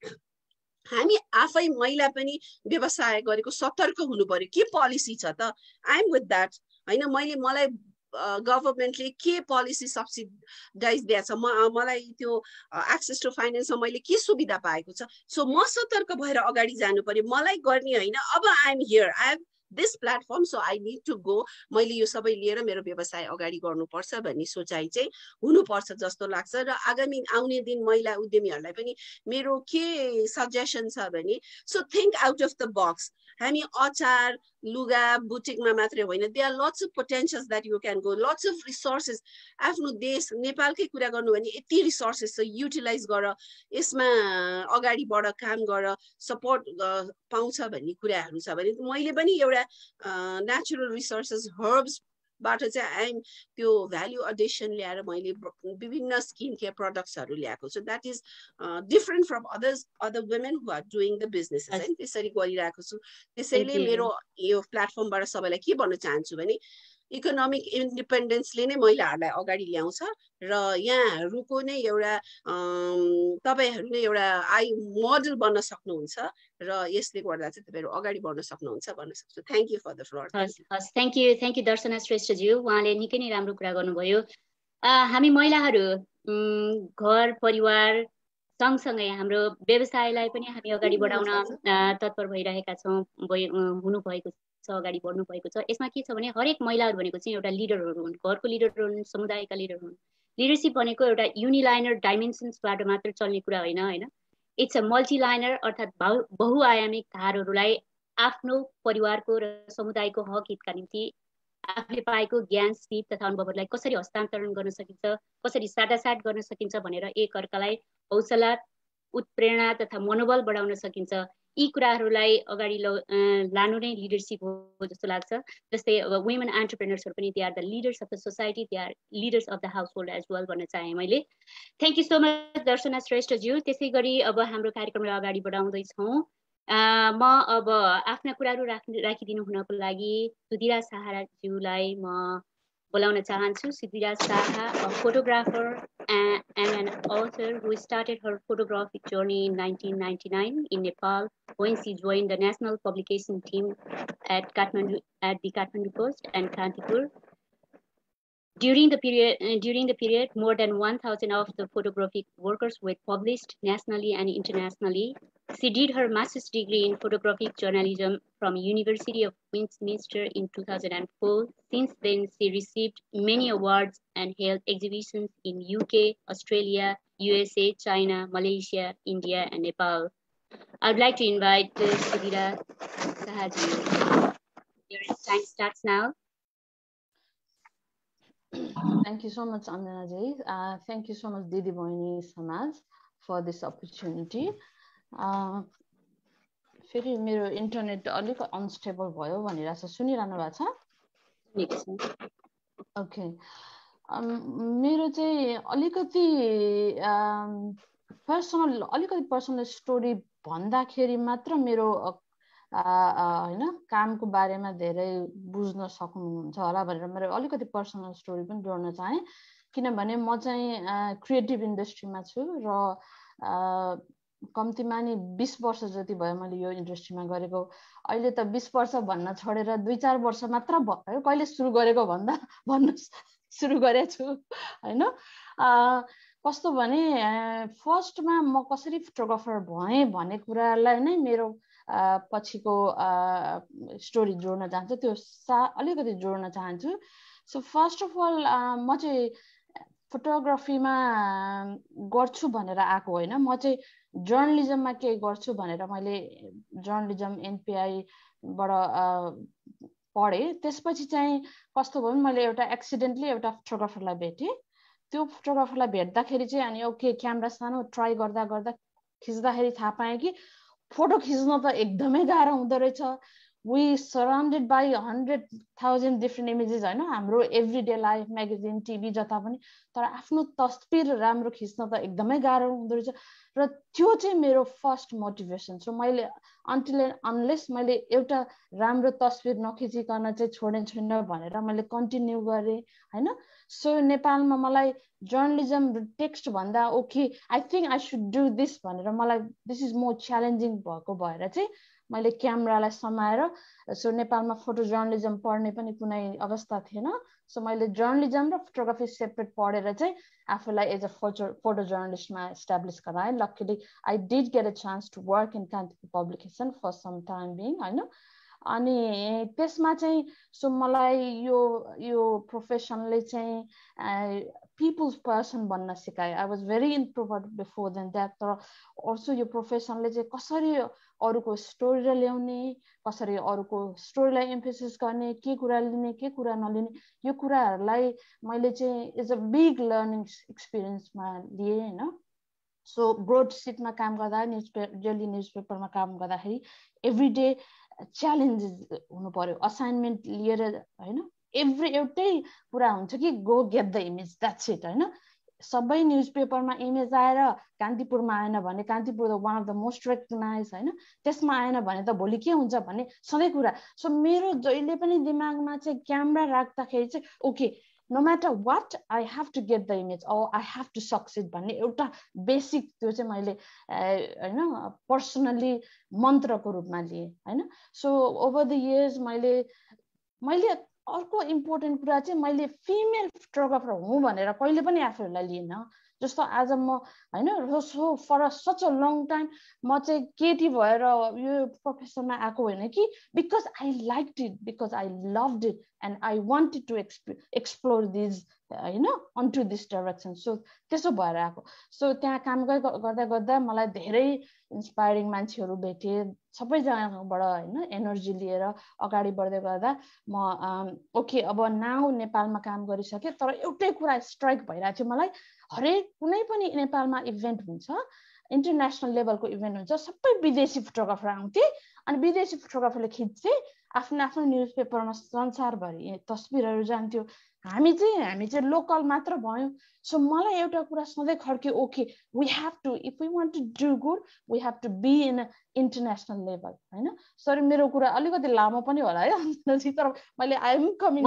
हामी आफै महिला पनि व्यवसाय गरेको सतर्क हुनु पर्यो। के पोलिसी छ त, आई एम विथ द्याट होइन, मलाई गभर्मेन्टले के पोलिसी सब्सिडाइज दिएछ, मलाई त्यो एक्सेस टु फाइनेन्समा मैले के सुविधा पाएको छ। सो म सतर्क भएर अगाडि जानु पर्यो, मलाई गर्ने होइन। अब I am here, I have this platform, so I need to go. मैले यो सबै लिएर मेरो व्यवसाय अगाडि गर्नुपर्छ भन्ने सोचाइ चाहिँ हुनुपर्छ जस्तो लाग्छ। र आगामी आउने दिन महिला उद्यमीहरूलाई पनि मेरो के सजेसन छ भने, so think out of the box. हामी अचार लुगा बुटिकमा मात्रै होइन, they are lots of potentials that you can go, lots of resources. आफ्नो देश नेपालकै कुरा गर्नु भने यति रिसोर्सेस छ, युटिलाइज गर, यसमा अगाडि बढ, काम गर, सपोर्ट पाउँछ भन्ने कुराहरू छ भने मैले पनि एउटा नेचुरल रिसोर्सेस हर्ब्स बाट चाहिँ आइएम त्यो भ्याल्यु एडिसन ल्याएर मैले विभिन्न स्किन केयर प्रडक्ट्सहरू ल्याएको छु। That is different from other women who are doing the businesses है, त्यसरी गरिरहेको छु। त्यसैले मेरो यो प्लेटफर्मबाट सबैलाई के भन्न चाहन्छु भने इकोनोमिक इन्डिपेन्डेन्सले नै महिलाहरूलाई अगाडि ल्याउँछ र यहाँहरूको नै एउटा तपाईँहरू नै एउटा मोडल बन्न सक्नुहुन्छ र यसले गर्दा चाहिँ तपाईँहरू अगाडि बढ्न सक्नुहुन्छ भन्न सक्छु। Thank you for the floor. Thank you Darshana श्रेष्ठज्यू, उहाँले निकै नै राम्रो कुरा गर्नुभयो। हामी महिलाहरू घर परिवार सँगसँगै हाम्रो व्यवसायलाई पनि हामी अगाडि बढाउन तत्पर भइरहेका छौँ, हुनुभएको छ, अगाडि बढ्नु भएको छ। यसमा के छ भने हरेक महिलाहरू भनेको चाहिँ एउटा लिडरहरू हुन्, घरको लिडरहरू हुन्, समुदायका लिडर हुन्। लिडरसिप भनेको एउटा युनिलाइनर डाइमेन्सन्सबाट मात्र चल्ने कुरा होइन, इट्स अ मल्टिलाइनर, अर्थात् बहुआयामिक धारहरूलाई आफ्नो परिवारको र समुदायको हक हितका निम्ति आफूले पाएको ज्ञान, सिप तथा अनुभवहरूलाई कसरी हस्तान्तरण गर्न सकिन्छ, कसरी साटासाट गर्न सकिन्छ भनेर एकअर्कालाई हौसला, उत्प्रेरणा तथा मनोबल बढाउन सकिन्छ। यी कुराहरूलाई अगाडि लानु नै लिडरसिप हो जस्तो लाग्छ। जस्तै अब वुमेन एन्टरप्रेनर्सहरू पनि they are the leaders of the society, they are leaders of the household as well भन्न चाहेँ मैले। Thank you so much Darshana श्रेष्ठज्यू। त्यसै गरी अब हाम्रो कार्यक्रमलाई अगाडि बढाउँदैछौँ। म अब आफ्ना कुराहरू राखिदिनु हुनको लागि सुधिरा शाहज्यूलाई म बोलाउन चाहन्छु। Sudhira Shah, a photographer and an author who started her photographic journey in 1999 in Nepal when she joined the national publication team at the Kathmandu Post and Kantipur. During the period, more than 1,000 of the photographic workers were published nationally and internationally. She did her master's degree in photographic journalism from University of Westminster in 2004. Since then, she received many awards and held exhibitions in UK, Australia, USA, China, Malaysia, India, and Nepal. I would like to invite Sudhira Sahaji. Your time starts now. Thank you so much, Andana Ji. Thank you so much, Didi Bohini Samaj, for this opportunity. फेरि मेरो इन्टरनेट अलिक अनस्टेबल भयो भनेर चाहिँ सुनिरहनु भएको छ? ओके, मेरो चाहिँ अलिकति पर्सनल स्टोरी भन्दाखेरि मात्र मेरो होइन कामको बारेमा धेरै बुझ्न सक्नुहुन्छ होला भनेर मेरो अलिकति पर्सनल स्टोरी पनि जोड्न चाहेँ। किनभने म चाहिँ क्रिएटिभ इन्डस्ट्रीमा छु र कम्तीमा नि 20 वर्ष जति भयो मैले यो इन्डस्ट्रीमा गरेको। अहिले त 20 वर्ष भन्न छोडेर 2-4 वर्ष मात्र भयो कहिले सुरु गरेको भन्न सुरु गरेको छु होइन। कस्तो भने फर्स्टमा म कसरी फोटोग्राफर भएँ भन्ने कुरालाई नै मेरो पछिको स्टोरी जोड्न चाहन्छु, त्यो अलिकति जोड्न चाहन्छु। सो फर्स्ट अफ अल म चाहिँ फोटोग्राफीमा गर्छु भनेर आएको होइन, म चाहिँ जर्नलिजममा केही गर्छु भनेर मैले जर्नलिजम NPI-बाट पढेँ। त्यसपछि चाहिँ कस्तो भयो मैले एउटा एक्सिडेन्टली एउटा फोटोग्राफरलाई भेटेँ। त्यो फोटोग्राफरलाई भेट्दाखेरि चाहिँ अनि ओके क्यामेरा सानो ट्राई गर्दा गर्दा खिच्दाखेरि थाहा पाएँ कि फोटो खिच्न त एकदमै गाह्रो हुँदो रहेछ। We surrounded by 100,000 different images होइन, हाम्रो एभ्रिडे लाइफ म्यागजिन टिभी जता पनि, तर आफ्नो तस्बिर राम्रो खिच्न त एकदमै गाह्रो हुँदो रहेछ। र त्यो चाहिँ मेरो फर्स्ट मोटिभेसन। सो मैले अनटिल एन्ड अनलेस मैले एउटा राम्रो तस्बिर नखिचिकन चाहिँ छोड्ने छुइनँ भनेर मैले कन्टिन्यू गरेँ होइन। सो नेपालमा मलाई जर्नलिजम टेक्स्ट भन्दा okay I think I should do this भनेर मलाई दिस इज मोर च्यालेन्जिङ भएको भएर चाहिँ मैले क्यामेरालाई समाएर, सो नेपालमा फोटो जर्नलिजम पढ्ने पनि कुनै अवस्था थिएन। सो मैले जर्नलिजम र फोटोग्राफी सेपरेट पढेर चाहिँ आफूलाई एज अ फोटो जर्नलिस्टमा इस्टाब्लिस गराएँ। Luckily I did get a chance to work in Kantipur publication for some time being होइन। अनि त्यसमा चाहिँ सो मलाई यो प्रोफेसनले चाहिँ पिपल्स पर्सन बन्न सिकायो। I was very introvert before then that, तर अल्सो यो प्रोफेसनले चाहिँ कसरी अरूको स्टोरी ल्याउने, कसरी अरूको स्टोरीलाई एम्फेसिस गर्ने, के कुरा लिने के कुरा नलिने, यो कुराहरूलाई मैले चाहिँ एज अ बिग लर्निङ एक्सपिरियन्समा लिएँ होइन। सो ब्रोड सिटमा काम गर्दा डेली न्युज पेपरमा काम गर्दाखेरि एभ्री डे च्यालेन्जेस हुनु पर्यो, असाइनमेन्ट लिएर होइन। एउटै कुरा हुन्छ कि go get the image that's it होइन। सबै न्युज पेपरमा इमेज आएर कान्तिपुरमा आएन भने Kantipur the one of the most recognise होइन, त्यसमा आएन भने त भोलि के हुन्छ भन्ने सधैँ कुरा। सो मेरो जहिले पनि दिमागमा चाहिँ क्यामेरा राख्दाखेरि चाहिँ okay no matter what I have to get the image or I have to succeed भन्ने एउटा बेसिक त्यो चाहिँ मैले होइन पर्सनली मन्त्रको रूपमा लिएँ होइन। सो ओभर द इयर्स मैले अर्को इम्पोर्टेन्ट कुरा चाहिँ मैले फिमेल फोटोग्राफर हुँ भनेर कहिले पनि आफूहरूलाई लिएन। जस्तो आज म होइन so for such a long time म चाहिँ केटी भएर यो प्रोफेसनमा आएको होइन कि because I liked it, because I loved it and I wanted to explore this होइन on to this direction. So त्यसो भएर आएको। सो त्यहाँ काम गर्दा गर्दा मलाई धेरै इन्सपायरिङ मान्छेहरू भेटेँ, सबैजनाबाट होइन एनर्जी लिएर अगाडि बढ्दै गर्दा म ओके अब नाउ नेपालमा काम गरिसकेँ। तर एउटै कुरा स्ट्राइक भइरहेको थियो मलाई, हरेक कुनै पनि नेपालमा इभेन्ट हुन्छ, इन्टरनेसनल लेभलको इभेन्ट हुन्छ, सबै विदेशी फोटोग्राफर आउँथे अनि विदेशी फोटोग्राफरले खिच्थे, आफ्नो आफ्नो न्युज पेपरमा संसारभरि तस्बिरहरू जान्थ्यो, हामी चाहिँ लोकल मात्र भयौँ। सो मलाई एउटा कुरा सधैँ खड्क्यो okay we have to if we want to do good we have to be in a international level होइन। सरी मेरो कुरा अलिकति लामो पनि होला है तर मैले आई एम कमिङ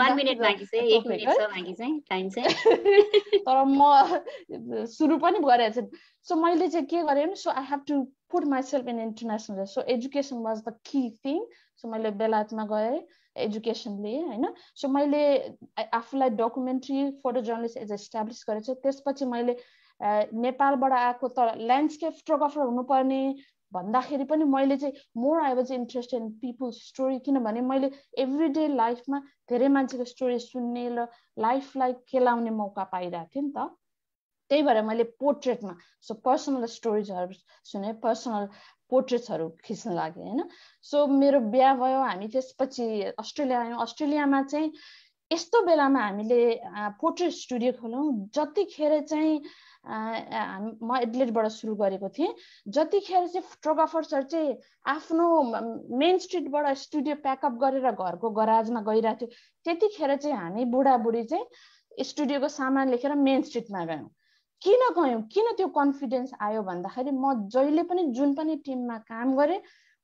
तर म सुरु पनि गरेको छु। सो मैले चाहिँ के गरेँ भने so I have to put myself in international. So education was the key thing. So मैले बेलायतमा गएँ, एजुकेसन लिएँ होइन। सो मैले आफूलाई documentary photo journalist as establish गरेको छु। त्यसपछि मैले नेपालबाट आएको तर ल्यान्डस्केप फोटोग्राफर हुनुपर्ने भन्दाखेरि पनि मैले चाहिँ more I was interested in peoples story, किनभने मैले एभ्रिडे लाइफमा धेरै मान्छेको स्टोरी सुन्ने र लाइफलाई केलाउने मौका पाइरहेको थिएँ नि त। त्यही भएर मैले पोर्ट्रेटमा सो पर्सनल स्टोरिजहरू सुने, पर्सनल पोर्ट्रेट्सहरू खिच्न लागेँ होइन। सो मेरो बिहा भयो, हामी त्यसपछि अस्ट्रेलिया आयौँ। अस्ट्रेलियामा चाहिँ यस्तो बेलामा हामीले पोर्ट्रेट स्टुडियो खोल्यौँ जतिखेर चाहिँ म एडलेडबाट सुरु गरेको थिएँ। जतिखेर चाहिँ फोटोग्राफर्सहरू चाहिँ आफ्नो मेन स्ट्रिटबाट स्टुडियो प्याकअप गरेर घरको गराजमा गइरहेको थियो, त्यतिखेर चाहिँ हामी बुढाबुढी चाहिँ स्टुडियोको सामान लेखेर मेन स्ट्रिटमा गयौँ। किन गयौँ, किन त्यो कन्फिडेन्स आयो भन्दाखेरि म जहिले पनि जुन पनि टिममा काम गरेँ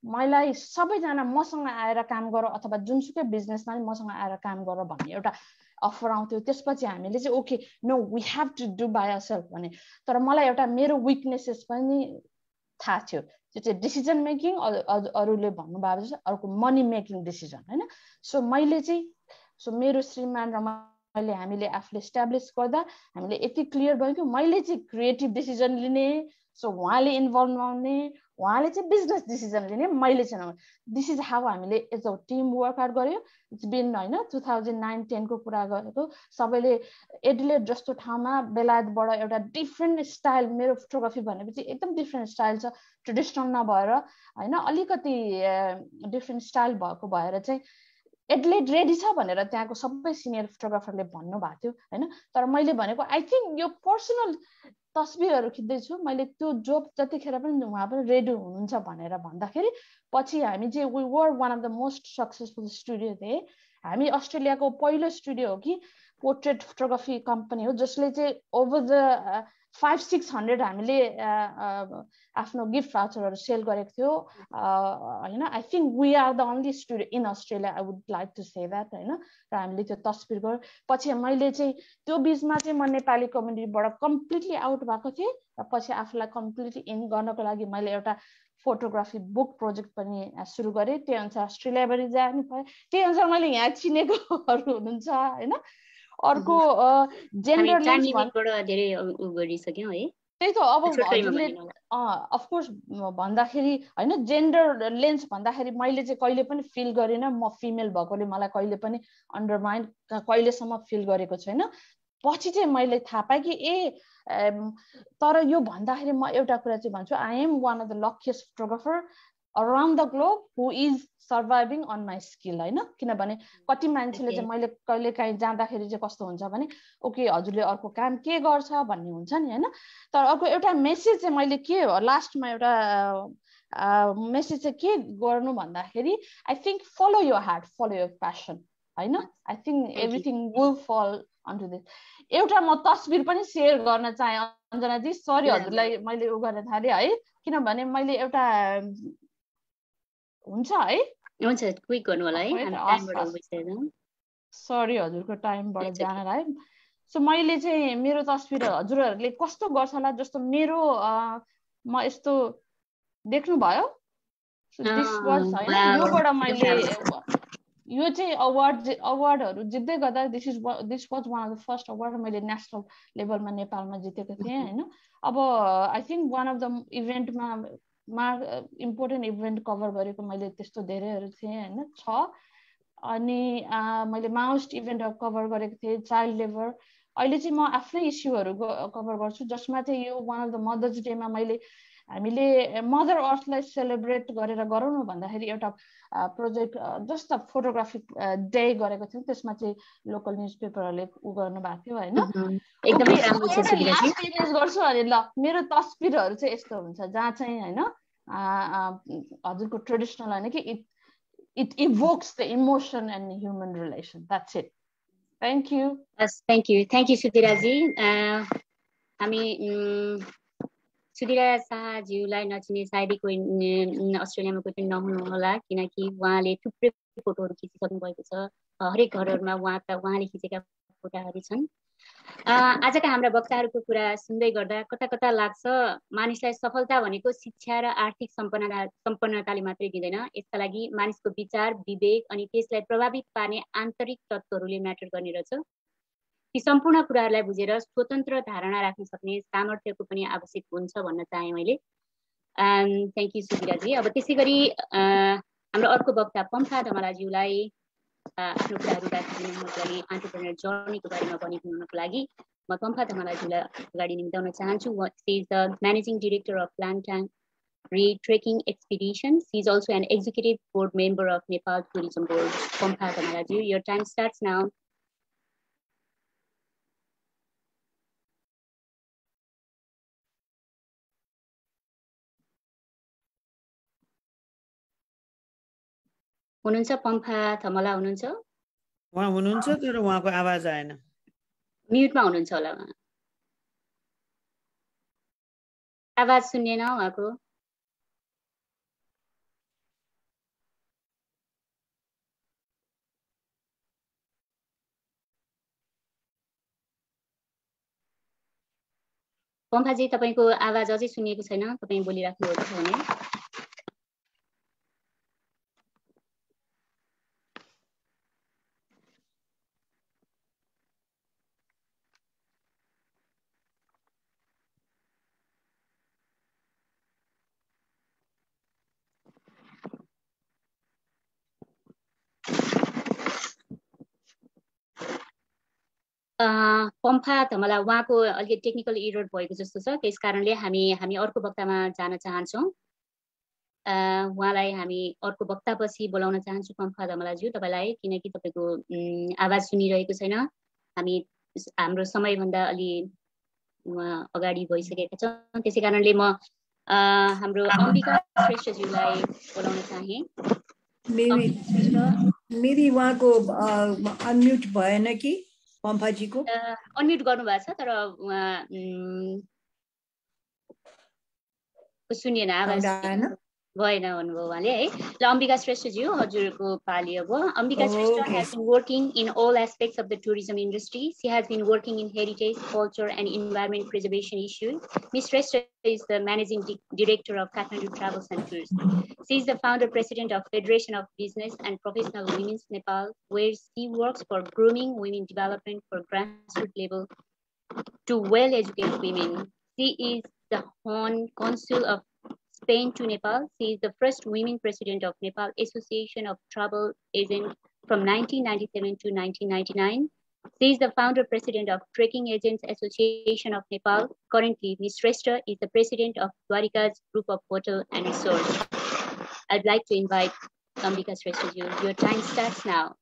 मलाई सबैजना मसँग आएर काम गर अथवा जुनसुकै बिजनेसमा नि मसँग आएर काम गर भन्ने एउटा अफर आउँथ्यो। त्यसपछि हामीले चाहिँ okay no we have to do by ourselves भने। तर मलाई एउटा मेरो विकनेसेस पनि थाहा थियो, त्यो चाहिँ डिसिजन मेकिङ, अरूले भन्नुभएको जस्तो अर्को मनी मेकिङ डिसिजन होइन। सो मैले चाहिँ मेरो श्रीमान र मैले हामीले आफूले इस्टाब्लिस गर्दा हामीले यति क्लियर भयो कि मैले चाहिँ क्रिएटिभ डिसिजन लिने, सो उहाँले इन्भल्भ नहुने, उहाँले चाहिँ बिजनेस डिसिजन लिने, मैले चाहिँ दिस इज हाउ हामीले एज अ टिम वर्कआउट गऱ्यो। इट्स बिन होइन 2009-10 को कुरा गरेको। सबैले एडिलेड जस्तो ठाउँमा बेलायतबाट एउटा डिफ्रेन्ट स्टाइल, मेरो फोटोग्राफी भनेपछि एकदम डिफ्रेन्ट स्टाइल छ, ट्रेडिसनल नभएर होइन अलिकति डिफ्रेन्ट स्टाइल भएको भएर चाहिँ एडिलेड रेडी छ भनेर त्यहाँको सबै सिनियर फोटोग्राफरले भन्नुभएको थियो होइन। तर मैले भनेको आई थिङ्क यो पर्सनल तस्बिरहरू खिच्दैछु, मैले त्यो जोब जतिखेर पनि उहाँ पनि रेडी हुनुहुन्छ भनेर भन्दाखेरि पछि हामी चाहिँ we were one of the most successful studio थिए। हामी अस्ट्रेलियाको पहिलो स्टुडियो हो कि पोर्ट्रेट फोटोग्राफी कम्पनी हो जसले चाहिँ ओभर द 500-600 हामीले आफ्नो गिफ्ट भाउचरहरू सेल गरेको थियो होइन। I think we are the only studio in Australia, I would like to say that होइन। र हामीले त्यो तस्बिर गऱ्यौँ। पछि मैले चाहिँ त्यो बिचमा चाहिँ म नेपाली कम्युनिटीबाट कम्प्लिटली आउट भएको थिएँ र पछि आफूलाई कम्प्लिटली इन गर्नको लागि मैले एउटा फोटोग्राफी बुक प्रोजेक्ट पनि सुरु गरेँ। त्यही अनुसार अस्ट्रेलिया पनि जानु पर्यो, त्यही अनुसार मैले यहाँ चिनेकोहरू हुनुहुन्छ होइन। अर्को जेन्डर धेरै गरिसक्यौँ है। त्यही त अब हजुरले अफकोर्स भन्दाखेरि होइन जेन्डर लेन्स भन्दाखेरि मैले चाहिँ कहिले पनि फिल गरिनँ म फिमेल भएकोले मलाई कहिले पनि अन्डरमाइन कहिलेसम्म फिल गरेको छैन। पछि चाहिँ मैले थाहा पाएँ कि तर यो भन्दाखेरि म एउटा कुरा चाहिँ भन्छु, I am one of the luckiest photographer around the globe who is surviving on my skill होइन। किनभने कति मान्छेले चाहिँ मैले कहिले काहीँ जाँदाखेरि चाहिँ कस्तो हुन्छ भने ओके हजुरले अर्को काम के गर्छ भन्ने हुन्छ नि होइन। तर अर्को एउटा मेसेज चाहिँ मैले के हो लास्टमा एउटा मेसेज चाहिँ के गर्नु भन्दाखेरि I think follow your heart, follow your passion होइन। I think everything will fall unto this. एउटा म तस्बिर पनि सेयर गर्न चाहेँ अञ्जनाजी, सरी हजुरलाई मैले उ गर्न थालेँ है, किनभने मैले एउटा हुन्छ है, हुन्छ क्विक गर्नु होला है, सरी हजुरको टाइमबाट जानलाई। सो मैले चाहिँ मेरो तस्बिर हजुरहरूले कस्तो गर्छ होला, जस्तो मेरो म यस्तो देख्नुभयो दिस वाज होइन, योबाट मैले यो चाहिँ अवार्डहरू जित्दै गर्दा this was one of the first award मैले नेसनल लेभलमा नेपालमा जितेको थिएँ होइन। अब I think one of the इभेन्टमा इम्पोर्टेन्ट इभेन्ट कभर गरेको मैले त्यस्तो धेरैहरू थिएँ होइन छ। अनि मैले माओइस्ट इभेन्टहरू कभर गरेको थिएँ, चाइल्ड लेबर। अहिले चाहिँ म आफ्नै इस्युहरू कभर गर्छु जसमा चाहिँ यो वान अफ द मदर्स डेमा हामीले मदर अर्थलाई सेलिब्रेट गरेर गरौँ न भन्दाखेरि एउटा प्रोजेक्ट जस्ट फोटोग्राफी डे गरेको थियौँ। त्यसमा चाहिँ लोकल न्युज पेपरहरूले उ गर्नु भएको थियो होइन। गर्छु अरे ल मेरो तस्बिरहरू चाहिँ यस्तो हुन्छ जहाँ चाहिँ होइन हजुरको ट्रेडिसनल होइन कि it evokes the emotion and human relation. That's it. Thank you. Yes, thank you. Thank you, Sudhiraji. हामी सुधिरा शाहज्यूलाई नचिने सायदै कोही अस्ट्रेलियामा कोही पनि नहुनु होला, किनकि उहाँले थुप्रै फोटोहरू खिचिसक्नु भएको छ। हरेक घरहरूमा उहाँले खिचेका फोटोहरू छन्। आजका हाम्रा वक्ताहरूको कुरा सुन्दै गर्दा कता कता लाग्छ मानिसलाई सफलता भनेको शिक्षा र आर्थिक सम्पन्नताले मात्रै दिँदैन, यसका लागि मानिसको विचार, विवेक अनि त्यसलाई प्रभावित पार्ने आन्तरिक तत्त्वहरूले म्याटर गर्ने रहेछ। ती सम्पूर्ण कुराहरूलाई बुझेर स्वतन्त्र धारणा राख्न सक्ने सामर्थ्यको पनि आवश्यक हुन्छ भन्न चाहे मैले। थ्याङ्क यू सुधिराजी। अब त्यसै गरी हाम्रो अर्को वक्ता पम्फा धमलाज्यूलाई आफ्नो कुराहरू राखिदिनुको लागि एन्टरप्रेन्योर जर्नीको बारेमा भनिदिनुको लागि म पम्फा धमलाज्यूलाई अगाडि निम्ताउन चाहन्छु। She is the managing director of Langtang trekking expedition. She is also an executive board member of Nepal Tourism Board. Pampa Dhamalaju, your time starts now. हुनुहुन्छ पम्फा धमला हुनुहुन्छ? उहाँ हुनुहुन्छ तर उहाँको आवाज आएन। म्युटमा हुनुहुन्छ होला उहाँ। आवाज सुन्नेन उहाँको। पम्फाजी तपाईको आवाज अझै सुनिएको छैन, तपाई बोलिराख्नु भएको छ भने। पम्फा धमला उहाँको अलिकति टेक्निकल एरर भएको जस्तो छ, त्यस कारणले हामी अर्को वक्तामा जान चाहन्छौँ। उहाँलाई हामी अर्को वक्तापछि बोलाउन चाहन्छु पम्फा धमलाज्यू तपाईलाई, किनकि तपाईको आवाज सुनिरहेको छैन। हामी हाम्रो समयभन्दा अलि अगाडि भइसकेका छौँ, त्यसै कारणले म हाम्रो अम्बिका श्रेष्ठज्यूलाई बोलाउन चाहे। मेरी उहाँको अनम्युट भएन कि पम्फाजीको? अनम्युट गर्नुभएको छ तर उहाँ सुनिएन, आवाज भएन भन्नुभयो उहाँले है। ल अम्बिका श्रेष्ठज्यू हजुरको पाली अब। Ambika Shrestha has been working in all aspects of the tourism industry. She has been working in heritage, culture and environment preservation issues. Ms. Shrestha is the managing director of Kathmandu Travels and Tours. She is the founder president of Federation of Business and Professional Women's Nepal, where she works for grooming women development for grassroots level to well-educated women. She is the Hon Consul of Spain to Nepal. She is the first women president of Nepal Association of Travel Agents from 1997 to 1999. She is the founder president of Trekking Agents Association of Nepal. Currently, Ms. Shrestha is the president of Dwarika's Group of Hotel and Resorts. I'd like to invite Ambika Shrestha. Your time starts now.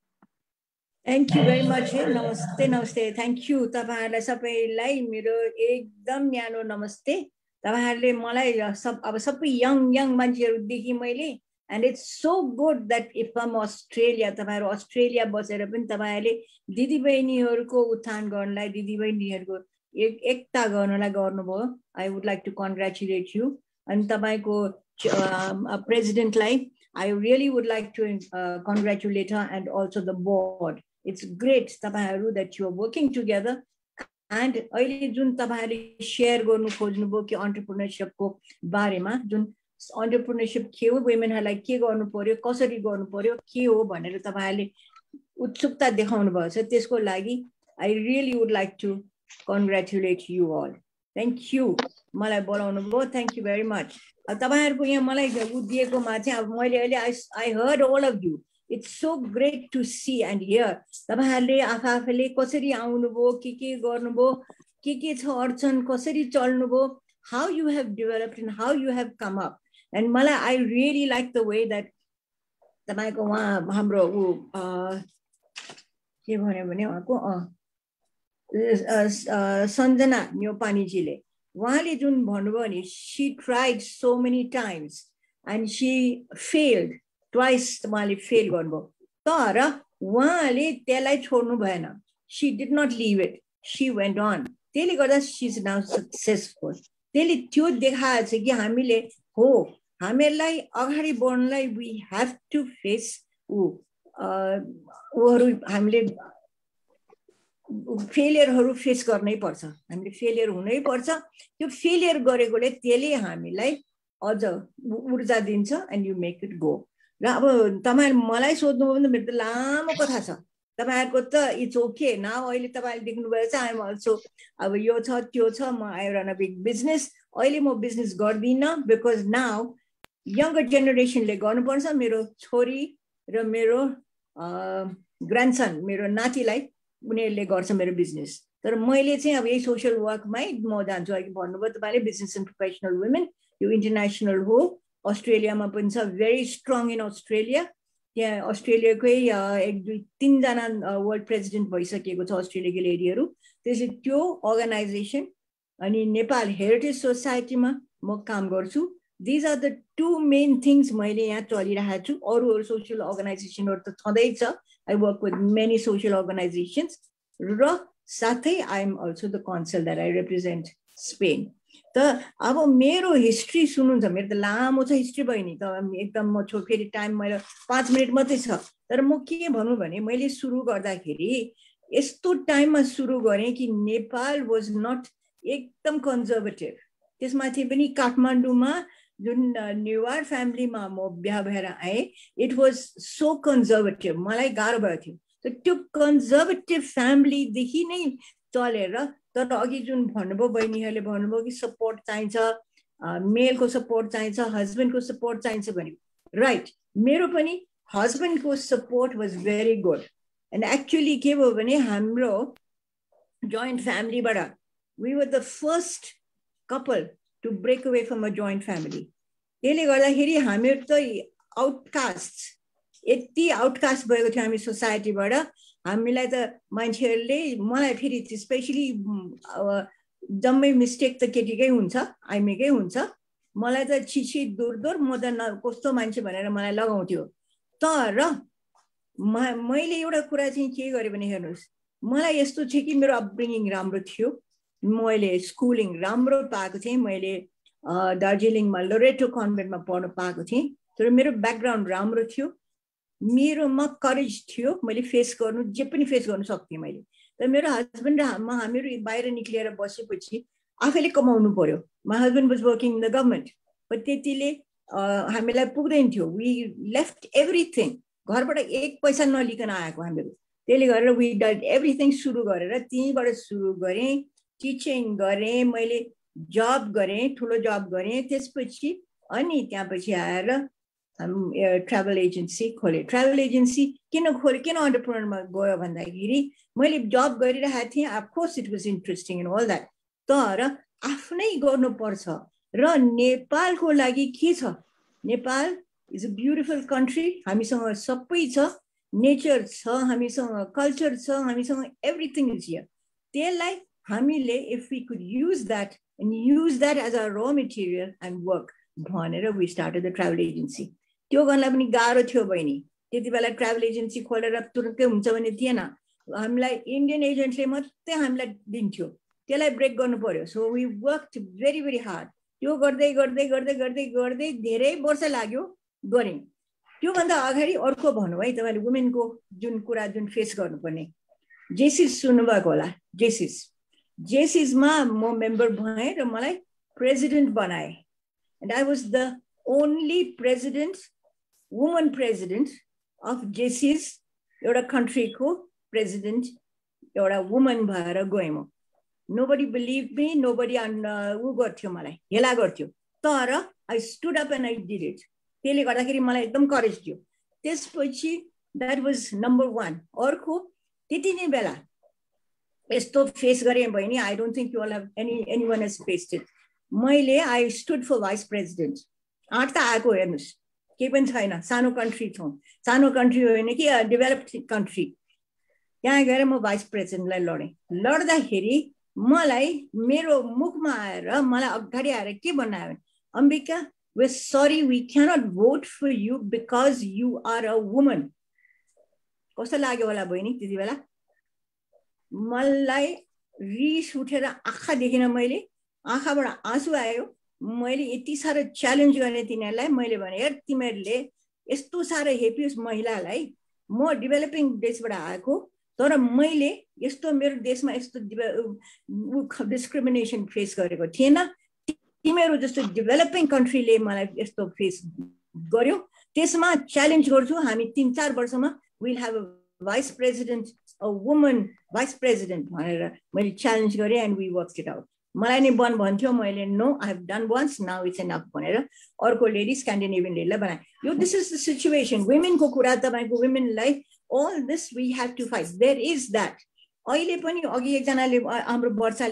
Thank you very much. Namaste, namaste. Thank you. तपाईहरुलाई सबैलाई मेरो एकदम न्यानो नमस्ते। तपाईहरुले मलाई अब सबै यङ मान्छेहरु देखि मैले, and it's so good that if from Australia, तपाईहरु अस्ट्रेलिया बसेर पनि तपाईहरुले दिदीबहिनीहरुको उत्थान गर्नलाई, दिदीबहिनीहरुको एकता गर्नलाई गर्नुभयो। I would like to congratulate you. And तपाईको presidentलाई I really would like to congratulate her and also the board. It's great तपाईहरु that you are working together. And अहिले जुन तपाईहरुले शेयर गर्नु खोज्नुभयो कि एन्टरप्रेन्योरशिप को बारेमा, जुन एन्टरप्रेन्योरशिप के हो, वुमेनहरुलाई के गर्नु पर्यो, कसरी गर्नु पर्यो, के हो भनेर तपाईहरुले उत्सुकता देखाउनु भएको छ, त्यसको लागि I really would like to congratulate you all. Thank you. मलाई बोलाउनु भयो. Thank you very much. तपाईहरुको यहाँ मलाई दिएकोमा चाहिँ अब मैले अहिले I heard all of you. It's so great to see and hear. तपाईहरुले आफूले कसरी आउनुभयो, के गर्नुभयो, के छ अडचन, कसरी चल्नुभयो, how you have developed and how you have come up. And मलाई I really like the way that तपाईको उहाँ हाम्रो के भन्यो भने उहाँको सञ्जना न्यौपानीजीले उहाँले जुन भन्नुभयो नि, she tried so many times and she failed twice. उहाँले फेल गर्नुभयो तर उहाँले त्यसलाई छोड्नु भएन. She did not leave it. She went on. त्यसले गर्दा she is now successful. त्यसले त्यो देखाएको छ कि हामीले हो हामीलाई अगाडि बढ्नलाई we have to face हामीले फेलियरहरु फेस गर्नै पर्छ. हामीले फेलियर हुनै पर्छ. त्यो फेलियर गरेकोले त्यसले हामीलाई अझ ऊर्जा दिन्छ and you make it go. र अब तपाईहरु मलाई सोध्नुभयो भने मेरो त लामो कथा छ. तपाईहरुको त इट्स ओके नाउ. अहिले तपाईहरुले देख्नु भएको छ आइ एम अल्सो अब यो छ त्यो छ, म I run a big business. अहिले म बिजनेस गर्दिन बिकज नाउ यंगर जेनेरेसनले गर्नुपर्छ. मेरो छोरी र मेरो ग्रान्डसन, मेरो नातिलाई उनीहरुले गर्छ मेरो बिजनेस. तर मैले चाहिँ अब यही सोशल वर्कमै म जान्छु. अघि भन्नुभयो तपाईले बिजनेस एन्ड प्रोफेसनल वुमेन, यो इन्टरनेशनल हो. अस्ट्रेलियामा पनि छ, भेरी स्ट्रङ इन अस्ट्रेलिया. त्यहाँ अस्ट्रेलियाकै 1-2-3 जना वर्ल्ड प्रेसिडेन्ट भइसकेको छ अस्ट्रेलियाको लेडीहरु. त्यसै त्यो अर्गनाइजेसन अनि नेपाल हेरिटेज सोसाइटीमा म काम गर्छु. These are the two main things मैले यहाँ चलिरहेको छु. अरु सोशल अर्गनाइजेसनहरु त छँदै छ. I work with many social organizations. र साथै I am also the consul that I represent Spain. त अब मेरो हिस्ट्री सुन्नुहुन्छ. मेरो त लामो छ हिस्ट्री बहिनी. त एकदम म फेरि टाइम मेरो 5 मिनेट मात्रै छ. तर म के भन्नु भने मैले सुरु गर्दाखेरि यस्तो टाइममा सुरु गरे कि नेपाल was not एकदम कन्जर्भेटिभ। त्यसमाथि पनि काठमाडौँमा जुन नेवार फ्यामिलीमा म बिहा भएर आएँ, इट वाज सो कन्जर्भेटिभ, मलाई गाह्रो भएको थियो। त्यो कन्जर्भेटिभ फ्यामिलीदेखि नै चलेर, तर अघि जुन भन्नुभयो बहिनीहरूले भन्नुभयो कि सपोर्ट चाहिन्छ, मेलको सपोर्ट चाहिन्छ, हस्बेन्डको सपोर्ट चाहिन्छ भने, राइट, मेरो पनि हस्बेन्डको support was very good. And actually के भयो भने हाम्रो जोइन्ट फ्यामिलीबाट we were the first couple to break away from a joint family. त्यसले गर्दाखेरि हामीहरू त आउटकास्ट, यति आउटकास्ट भएको थियो हामी सोसाइटीबाट। हामीलाई त मान्छेहरूले, मलाई फेरि स्पेसली जम्मै मिस्टेक त केटीकै हुन्छ, आइमीकै हुन्छ, मलाई त छिछि दूर दूर, म त कस्तो मान्छे भनेर मलाई लगाउँथ्यो। तर मैले एउटा कुरा चाहिँ के गरेँ भने हेर्नुहोस्, मलाई यस्तो थियो कि मेरो अपब्रिङिङ राम्रो थियो, मैले स्कुलिङ राम्रो पाएको थिएँ, मैले दार्जिलिङमा लोरेटो कन्भेन्टमा पढ्न पाएको थिएँ, तर मेरो ब्याकग्राउन्ड राम्रो थियो, मेरोमा करेज थियो, मैले फेस गर्नु जे पनि फेस गर्नु सक्थेँ मैले। तर मेरो हस्बेन्ड र हामीहरू बाहिर निक्लिएर बसेपछि आफैले कमाउनु पर्यो। My husband was working in the government, but त्यतिले हामीलाई पुग्दैन थियो। वी लेफ्ट एभ्रिथिङ, घरबाट एक पैसा नलिकन आएको हामीहरू। त्यसले गरेर वी डड एभ्रिथिङ सुरु गरेर त्यहीँबाट सुरु गरेँ, टिचिङ गरेँ, मैले जब गरेँ, ठुलो जब गरेँ। त्यसपछि अनि त्यहाँपछि आएर ट्राभल एजेन्सी खोलेँ। ट्राभल एजेन्सी किन खोलेँ, किन अन्टरप्रेन्योरमा गयो भन्दाखेरि मैले जब गरिरहेको थिएँ, of course it was interesting in all that, तर आफ्नै गर्नुपर्छ। र नेपालको लागि के छ, Nepal is a beautiful country, हामीसँग सबै छ, नेचर छ, हामीसँग कल्चर छ, हामीसँग एभ्रिथिङ इज हियर। त्यसलाई हामीले if we could use that and use that as a raw material and work भनेर we started the travel agency. त्यो गर्नलाई पनि गाह्रो थियो बहिनी, त्यति बेला ट्राभल एजेन्सी खोलेर तुरुन्तै हुन्छ भने थिएन। हामीलाई इन्डियन एजेन्टले मात्रै हामीलाई दिन्थ्यो, त्यसलाई ब्रेक गर्नु पर्यो। So we worked very very hard. त्यो गर्दै गर्दै गर्दै गर्दै गर्दै धेरै वर्ष लाग्यो, गरेँ। त्योभन्दा अगाडि अर्को भन्नु है तपाईँले, वुमेनको जुन कुरा जुन फेस गर्नुपर्ने, जेसिस सुन्नुभएको होला, जेसिसमा म मेम्बर भएँ र मलाई प्रेसिडेन्ट बनाए। And I was the only president, woman president of Jaycees, एउटा कन्ट्रीको प्रेसिडेन्ट एउटा वुमन भएर गएँ म। नोबडी बिलिभ मी, नोबडी ऊ गर्थ्यो, मलाई हेला गर्थ्यो, तर I stood up and I did it. त्यसले गर्दाखेरि मलाई एकदम करेज थियो। त्यसपछि द्याट वाज नम्बर 1। अर्को त्यति नै बेला यस्तो फेस गरेँ बहिनी, I don't think you all have any one has faced it. मैले I stood for vice president. आँट त आएको, हेर्नुहोस्, केही पनि छैन, सानो कन्ट्री छौँ, सानो कन्ट्री होइन कि डेभलप्ड कन्ट्री। त्यहाँ गएर म भाइस प्रेसिडेन्टलाई लडेँ। लड्दाखेरि मलाई मेरो मुखमा आएर, मलाई अगाडि आएर के भन्न आयो, Ambika, we're sorry, we cannot vote for you because you are a woman. कस्तो लाग्यो होला बहिनी त्यति बेला? मलाई रिस उठेर आँखा देखिन, मैले आँखाबाट आँसु आयो। मैले यति साह्रो च्यालेन्ज गरेँ तिनीहरूलाई। मैले भने, यार तिमीहरूले यस्तो साह्रो हेपियोस् महिलालाई, म डेभलपिङ देशबाट आएको, तर मैले यस्तो मेरो देशमा यस्तो डिस्क्रिमिनेसन फेस गरेको थिएन। तिमीहरू जस्तो डेभलपिङ कन्ट्रीले मलाई यस्तो फेस गर्यो, त्यसमा च्यालेन्ज गर्छु। हामी 3-4 वर्षमा will have a vice president, a woman vice president भनेर मैले च्यालेन्ज गरेँ। And we worked it out. मलाई नै बन भन्थ्यो, मैले no, I have done once, now it's enough भनेर अर्को लेडी, स्क्यान्डिनेभियन लेडीलाई बनाएँ। यो दिस इज द सिचुएसन। वुमेनको कुरा तपाईँको, वुमेनलाई all this we have to fight. There is that. अहिले पनि अघि एकजनाले हाम्रो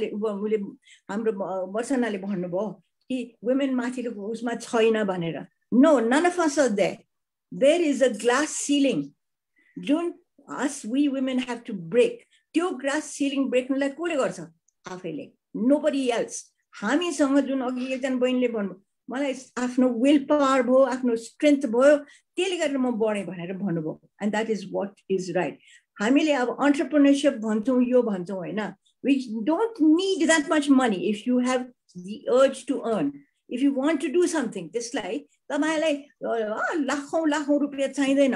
वर्षनाले भन्नुभयो कि वुमेन माथिको उसमा छैन भनेर। No, none of us are there. There is a glass ceiling जुन us we women have to break. त्यो glass ceiling ब्रेक्नलाई कसले गर्छ? आफैले, nobody else. हामीसँग जुन अघि एकजना बहिनीले भन्नु, मलाई आफ्नो विल पावर भयो, आफ्नो स्ट्रेन्थ भयो, त्यसले गरेर म बढेँ भनेर भन्नुभयो। And that is what is right. हामीले अब अन्टरप्रेन्योरसिप भन्छौँ, यो भन्छौँ होइन। We don't need that much money if you have the urge to earn. If you want to do something, त्यसलाई तपाईँलाई लाखौँ लाखौँ रुपियाँ चाहिँदैन।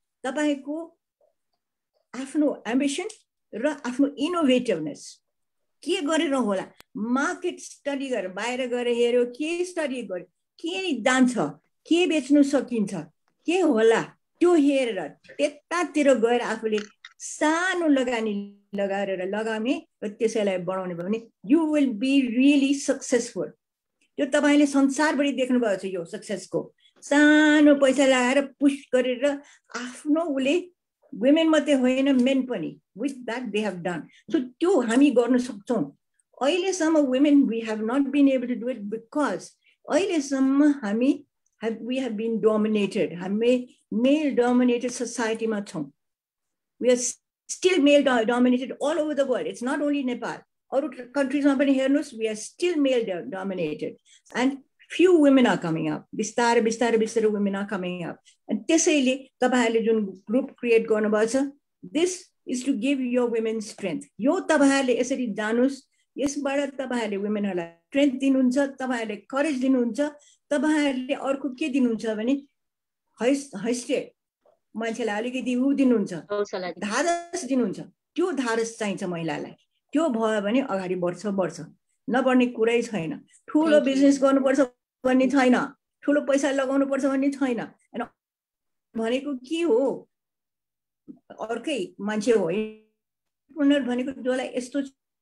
तपाईँको आफ्नो एम्बिसन र आफ्नो इनोभेटिभनेस के गरेर होला मार्केट स्टडी गरेर बाहिर गएर हेर्यो के स्टडी गर्यो के जान्छ के बेच्नु सकिन्छ के होला त्यो हेरेर त्यतातिर गएर आफूले सानो लगानी लगाउने र त्यसैलाई बढाउने भयो भने you will be really successful त्यो तपाईले संसारभरि देख्नुभएको छ यो सक्सेसको सानो पैसा लगाएर पुश गरेर आफ्नो उले वुमेन मात्रै होइन मेन पनि with that they have done so त्यो हामी गर्न सक्छौँ अहिलेसम्म women we have not been able to do it because अहिलेसम्म हामी we have been dominated हामी male dominated society मा छौँ we are still male dominated all over the world it's not only Nepal अरू countries मा पनि हेर्नुस् we are still male dominated and few women are coming up बिस्तारै women are coming up and त्यसैले तपाईहरुले जुन group create गर्नुभएको छ this is to give your women strength यो तपाईहरुले यसरी जानुस् यसबाट तपाईहरुले womenहरुलाई strength दिनुहुन्छ तपाईहरुले courage दिनुहुन्छ तपाईहरुले अर्को के दिनुहुन्छ भने हैस्टे मान्छेलाई अलिकति उ दिनुहुन्छ धारस दिनुहुन्छ त्यो धारस चाहिन्छ महिलालाई त्यो भयो भने अगाडि बढ्छ नबढ्ने कुरै छैन ठुलो बिजनेस गर्नुपर्छ भन्ने छैन ठुलो पैसा लगाउनु पर्छ भन्ने छैन हैन भनेको के हो अर्कै मान्छे हो पुनर भनेको जसलाई यस्तो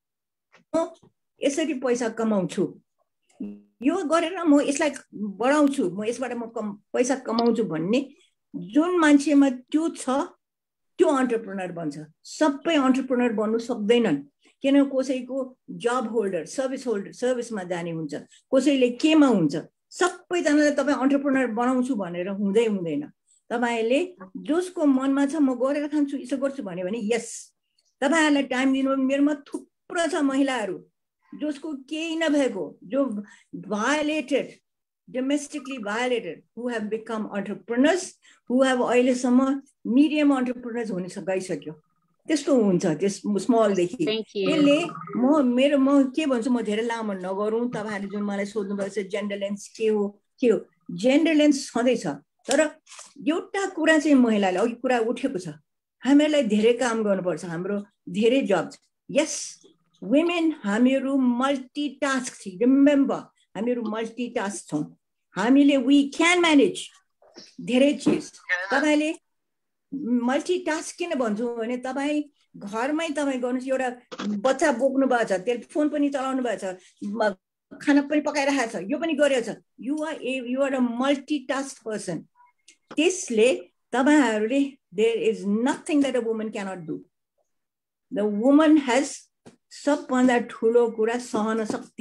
यसरी पैसा कमाउँछु यो गरेर म यसलाई बढाउँछु म यसबाट म पैसा कमाउँछु भन्ने जुन मान्छेमा त्यो छ त्यो एन्टरप्रेन्योर बन्छ सबै एन्टरप्रेन्योर बन्नु सक्दैनन् किन कसैको जब होल्डर सर्भिसमा जाने हुन्छ कसैले केमा हुन्छ सबैजनाले तपाई एन्टरप्रेन्योर बनाउँछु भनेर हुँदैन तपाईले जसको मनमा छ म गरेर खान्छु यसो गर्छु भने यस तपाईहरुलाई टाइम दिनु मेरोमा थुप्रो छ महिलाहरू जसको केही नभएको जो violated domestically violated who have become entrepreneurs who have अहिलेसम्म medium entrepreneurs हुन सकिसक्यो त्यस्तो हुन्छ त्यस स्मल देखि त्यसले म के भन्छु म धेरै लामो नगरौँ तपाईहरुले जुन मलाई सोध्नु भएको छ जेन्डर लेन्स के हो जेन्डर लेन्स सधैँ छ तर एउटा कुरा चाहिँ महिलाले अघि कुरा उठेको छ हामीलाई धेरै काम गर्नुपर्छ हाम्रो धेरै जब यस women हामीहरु मल्टीटास्क छौं रिमेम्बर हामीहरु मल्टीटास्क छौं हामीले we can manage धेरै चीज तपाईले मल्टीटास्क किन भन्छु भने तपाई घरमै तपाई गर्नुस् एउटा बच्चा बोक्नु भएको छ टेलिफोन पनि चलाउनु भएको छ खाना पनि पकाइरहेको छ यो पनि गरेछ you are a multitask person त्यसले तपाईहरुले there is nothing that a woman cannot do the woman has सबभन्दा ठुलो कुरा सहन शक्ति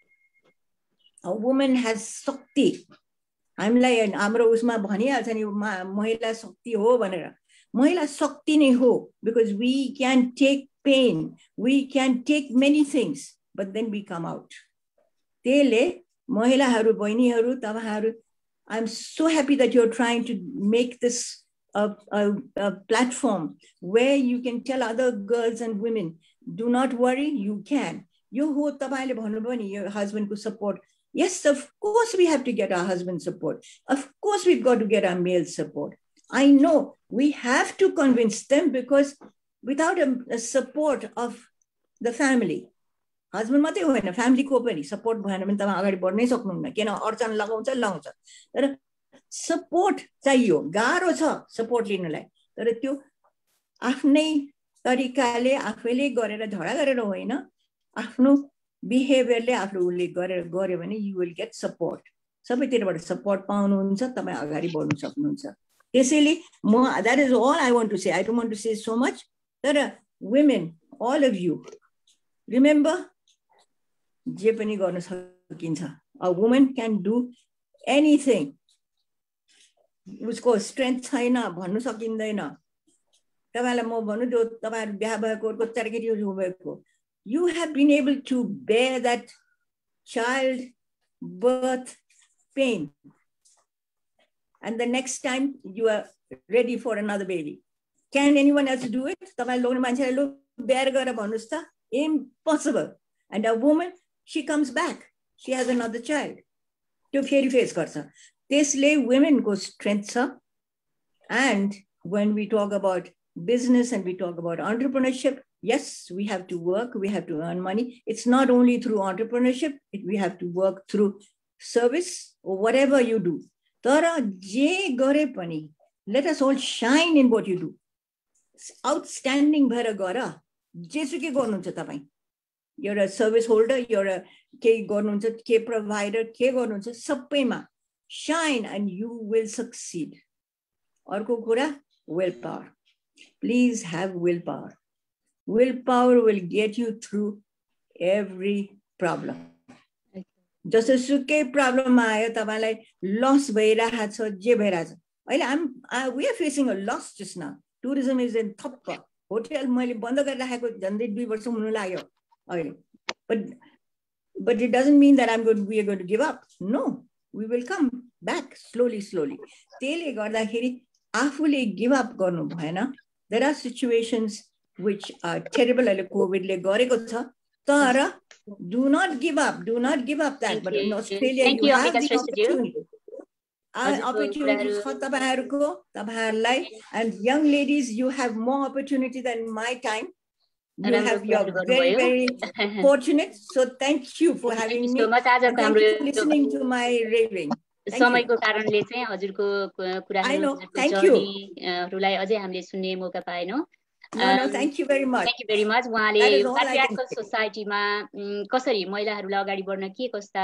a woman has शक्ति हामीलाई हाम्रो उसमा भनिहाल्छ नि महिला शक्ति हो भनेर महिला शक्ति नै हो because we can take pain we can take many things but then we come out त्यसले महिलाहरू बहिनीहरू तपाईहरु I'm so happy that you're trying to make this a platform where you can tell other girls and women do not worry you can you ho tapaile bhannu bhani your husband ko support yes of course we have to get our husband support of course we've got to get our male support I know we have to convince them because without a support of the family husband मात्रै होइन family को पनि support भएन भने तपाई अगाडि बढ्नै सक्नुहुन्न किन अर्चन लगाउँछ तर support चाहियो गाह्रो छ support लिनलाई तर त्यो आफ्नै तरिकाले आफैले गरेर झडा गरेर होइन आफ्नो बिहेभियरले आफूले गर्यो भने you will get support सबैतिरबाट सपोर्ट पाउनुहुन्छ तपाई अगाडि बढ्न सक्नुहुन्छ त्यसैले म that is all I want to say I don't want to say so much तर women all of you remember जे पनि गर्न सकिन्छ a woman can do anything उसको स्ट्रेंथ छैन भन्नु सकिँदैन तपाईलाई म भन्नु जो तपाईहरु बिहा भएकोहरुको चारकेटी हुनुभएको you have been able to bear that child birth pain and the next time you are ready for another baby can anyone else do it तपाई लोग्ने मान्छेले लो बेयर गरेर भन्नुस् त impossible and a woman she comes back she has another child त्यो फेरि फेस गर्छ त्यसले women को strength छ and when we talk about business and we talk about entrepreneurship Yes, we have to work, we have to earn money. It's not only through entrepreneurship, we have to work through service or whatever you do. Tara je gare pani, let us all shine in what you do. Outstanding bhara gara, jesuke garnuncha tapai. You're a service holder, you're a ke garnuncha, ke provider, ke garnuncha, sappema. Shine and you will succeed. Arko kura, willpower. Please have willpower. Willpower will get you through every problem. Jasasuke problem ayo tamalai loss bhairaha cha je bhairaha cha. We are facing a loss just now. Tourism is in thappa. Hotel मैले बन्द गरिराखेको झन्डै 2 वर्ष हुन लाग्यो अहिले. But it doesn't mean that we are going to give up. No, we will come back slowly. त्यसले गर्दाखेरि आफूले give up गर्नु भएन. There are situations which are terrible, like COVID le gareko cha, tara do not give up that. But in Australia you have the opportunity. Opportunities for tabaharko, and young ladies, you have more opportunity than my time. You're very, very fortunate. So thank you for having me. Thank you for listening to my raving. समयको कारणले चाहिँ हजुरको कुराहरु हरूलाई अझै हामीले सुन्ने मौका पाएनौं. No, thank you very much. Thank you very much. उहाँले patriarchal society-मा कसरी महिलाहरूलाई अगाडि बढ्न के कस्ता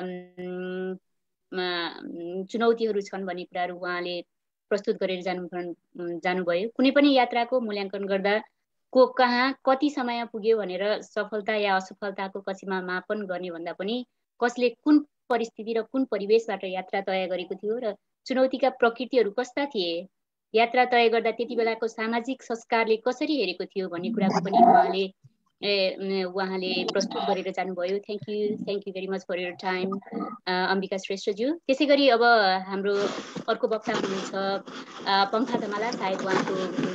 चुनौतीहरू छन् भन्ने कुराहरु उहाँले प्रस्तुत गरेर जानुभयो. कुनै पनि यात्राको मूल्याङ्कन गर्दा को कहाँ कति समय पुग्यो भनेर सफलता या असफलताको कसीमा मापन गर्ने भन्दा पनि कसले कुन परिस्थिति र कुन परिवेशबाट यात्रा तय गरेको थियो र चुनौतीका प्रकृतिहरू कस्ता थिए, यात्रा तय गर्दा त्यति बेलाको सामाजिक संस्कारले कसरी हेरेको थियो भन्ने कुराको पनि उहाँले प्रस्तुत गरेर जानुभयो. Thank you very much for your time Ambika श्रेष्ठज्यू. त्यसैगरी अब हाम्रो अर्को वक्ता हुनुहुन्छ पम्फा धमाला. सायद उहाँको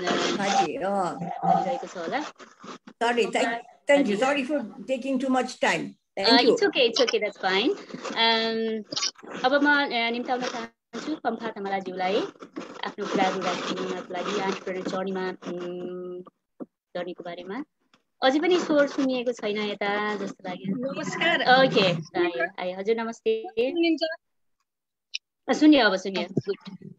रहेको छ होला. Thank you. Sorry for taking too much time. It's okay, that's fine. अब म निम्ताउन चाहन्छु पम्फा धमाला ज्यूलाई आफ्नो कुराहरु राख्नको लागि एन्टरप्रेन्योर जर्नीको बारेमा. अझै पनि स्वर सुनिएको छैन यता जस्तो लाग्यो. नमस्कार. ओके, आयो. हजुर नमस्ते. सुन्यो. गुड.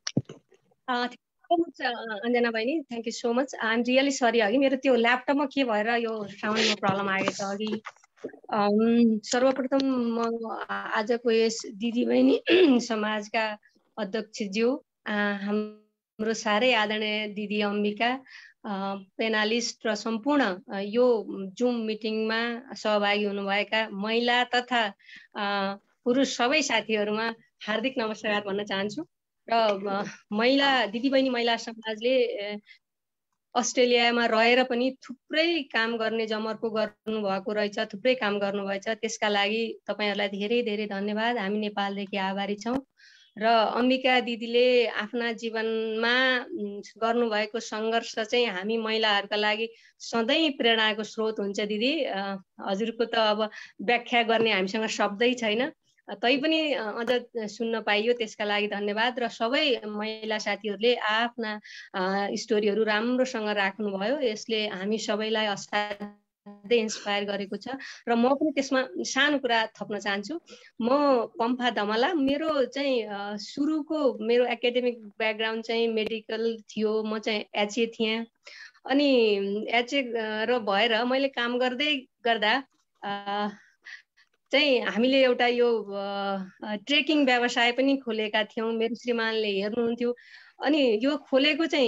अन्जना बहिनी, thank you so much. I am really sorry. अघि मेरो त्यो ल्यापटपमा के भएर यो साउन्डमा प्रब्लम आएको छ. अघि सर्वप्रथम म आजको यस दिदी बहिनी समाजका अध्यक्षज्यू, हाम्रो साह्रै आदरणीय दिदी अम्बिका, पेनालिस्ट र सम्पूर्ण यो जुम मिटिङमा सहभागी हुनुभएका महिला तथा पुरुष सबै साथीहरुमा हार्दिक नमस्कार भन्न चाहन्छु. र महिला दिदी बहिनी महिला समाजले अस्ट्रेलियामा रहेर पनि थुप्रै काम गर्ने जमर्को गर्नु भएको रहेछ, थुप्रै काम गर्नुभएछ. त्यसका लागि तपाईहरुलाई धेरै धेरै धन्यवाद. हामी नेपालदेखि आभारी छौं. र अम्बिका दिदीले आफ्ना जीवनमा गर्नुभएको संघर्ष चाहिँ हामी महिलाहरुका लागि सधैं प्रेरणाको स्रोत हुन्छ. दिदी हजुरको त अब व्याख्या गर्ने हामीसँग शब्दै छैन, तैपनि अझ सुन्न पाइयो, त्यसका लागि धन्यवाद. र सबै महिला साथीहरुले आफ्ना स्टोरीहरु राम्रोसँग राख्नुभयो. यसले हामी सबैलाई असाध्यै इन्स्पायर गरेको छ. र म पनि त्यसमा सानो कुरा थप्न चाहन्छु. म पम्फा धमाला, मेरो चाहिँ सुरुको मेरो एकाडेमिक ब्याकग्राउन्ड चाहिँ मेडिकल थियो. म चाहिँ एचए थिएँ. अनि एचए र भएर मैले काम गर्दै गर्दा चाहिँ हामीले एउटा यो ट्रेकिङ व्यवसाय पनि खोलेका थियौं. मेरो श्रीमानले हेर्नुहुन्थ्यो. अनि यो खोलेको चाहिँ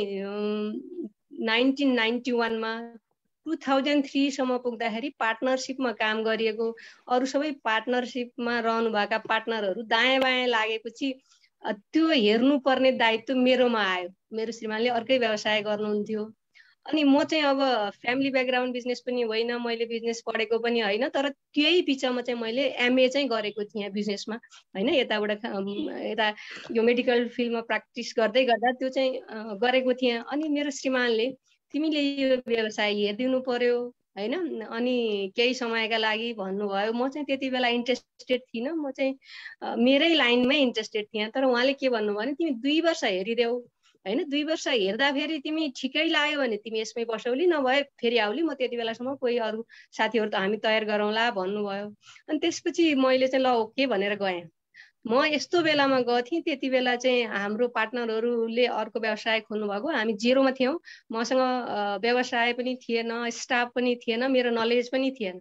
1991 मा 2003 सम्म पुग्दाखेरि पार्टनरशिपमा काम गरिएको, अरु सबै पार्टनरशिपमा रहनुभएका पार्टनरहरु दायाँ बायाँ लागेपछि त्यो हेर्नुपर्ने दायित्व मेरोमा आयो. मेरो श्रीमानले अर्कै व्यवसाय गर्नुहुन्थ्यो. अनि म चाहिँ अब फ्यामिली ब्याकग्राउन्ड बिजनेस पनि होइन, मैले बिजनेस पढेको पनि होइन, तर त्यही बिचमा चाहिँ मैले एमए चाहिँ गरेको थिएँ बिजनेसमा हैन. यता यो मेडिकल फिल्डमा प्र्याक्टिस गर्दै गर्दा त्यो चाहिँ गरेको थिएँ. अनि मेरो श्रीमानले तिमीले यो व्यवसाय हेर्दिनु पर्यो हैन, अनि केही समयका लागि भन्नुभयो. म चाहिँ त्यति बेला इन्ट्रेस्टेड थिइनँ, म चाहिँ मेरै लाइनमै इन्ट्रेस्टेड थिएँ. तर उहाँले के भन्नुभयो भने तिमी 2 वर्ष हेरिदेऊ हैन 2 वर्ष हेर्दाखेरि तिमी ठिकै लाग्यो भने तिमी यसमै बसौली नभए फेरि आउली म त्यति बेलासम्म कोही अरू साथीहरू त हामी तयार गरौँला भन्नुभयो अनि त्यसपछि मैले चाहिँ ल ओके भनेर गएँ म यस्तो बेलामा गएँ त्यति बेला चाहिँ हाम्रो पार्टनरहरूले अर्को व्यवसाय खोल्नु भएको हामी जेरोमा थियौँ मसँग व्यवसाय पनि थिएन स्टाफ पनि थिएन मेरो नलेज पनि थिएन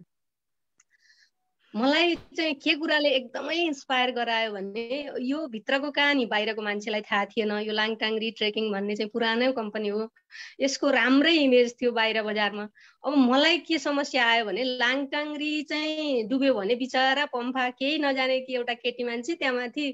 मलाई चाहिँ के कुराले एकदमै इन्स्पायर गरायो भने यो भित्रको कहानी बाहिरको मान्छेलाई थाहा थिएन यो लाङटाङ्ग्री ट्रेकिङ भन्ने चाहिँ पुरानो कम्पनी हो यसको राम्रै इमेज थियो बाहिर बजारमा अब मलाई के समस्या आयो भने लाङटाङ्ग्री चाहिँ डुब्यो भने बिचरा पम्फा केही नजाने कि एउटा केटी मान्छे त्यहाँमाथि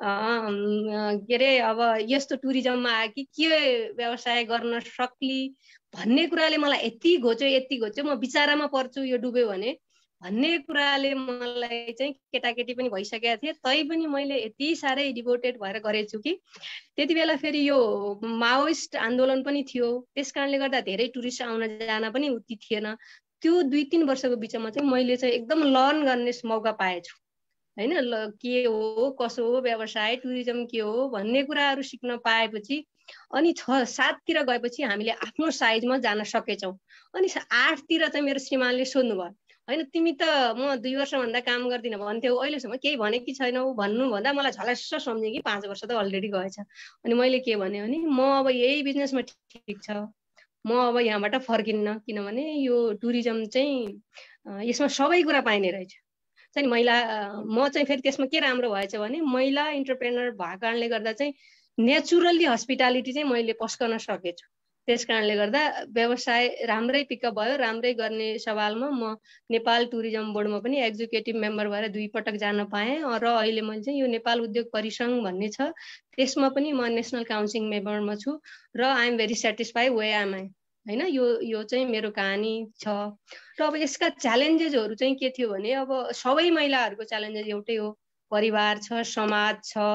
के अरे अब यस्तो टुरिज्ममा आयो कि के व्यवसाय गर्न सक्ली भन्ने कुराले मलाई यति घोच्यो म बिचारामा पर्छु यो डुब्यो भने भन्ने कुराले मलाई चाहिँ केटाकेटी पनि भइसकेका थिए तैपनि मैले यति साह्रै डिभोटेड भएर गरेछु कि त्यति बेला फेरि यो माओइस्ट आन्दोलन पनि थियो त्यसकारणले गर्दा धेरै टुरिस्ट आउन जान पनि उति थिएन त्यो 2-3 वर्षको बिचमा चाहिँ मैले चाहिँ एकदम लर्न गर्ने मौका पाएछु हैन के हो कसो हो व्यवसाय टुरिज्म के हो भन्ने कुराहरू सिक्न पाएपछि अनि 6-7 तिर गएपछि हामीले आफ्नो साइजमा जान सकेछौँ अनि 8 तिर चाहिँ मेरो श्रीमानले सोध्नुभयो हैन तिमी त म 2 वर्ष भन्दा काम गर्दिन भन्थ्यौ अहिलेसम्म केही भनेकी छैनौ भन्नु भन्दा मलाई झलस्स सम्झे कि 5 वर्ष त अलरेडी गएछ अनि मैले के भने म अब यही बिजनेसमा ठिक छ म अब यहाँबाट फर्किन्न किनभने यो टुरिज्म चाहिँ यसमा सबै कुरा पाइने रहेछ चाहिँ महिला म चाहिँ फेरि त्यसमा के राम्रो भएछ भने महिला एन्टरप्रेनर भएको कारणले गर्दा चाहिँ नेचुरली हस्पिटालिटी चाहिँ मैले पस्कन सकेछु त्यसकारणले गर्दा व्यवसाय राम्रै पिकअप भयो राम्रै गर्ने सवालमा म नेपाल टुरिज्म बोर्डमा पनि एक्जिक्युटिभ मेम्बर भएर 2 पटक जान पाएँ र अहिले मैले चाहिँ यो नेपाल उद्योग परिसंघ भन्ने छ त्यसमा पनि म नेसनल काउन्सिल मेम्बरमा छु र I am very satisfy way am I हैन यो चाहिँ मेरो कहानी छ र अब यसका च्यालेन्जेसहरू चाहिँ के थियो भने अब सबै महिलाहरूको च्यालेन्जेस एउटै हो परिवार छ समाज छ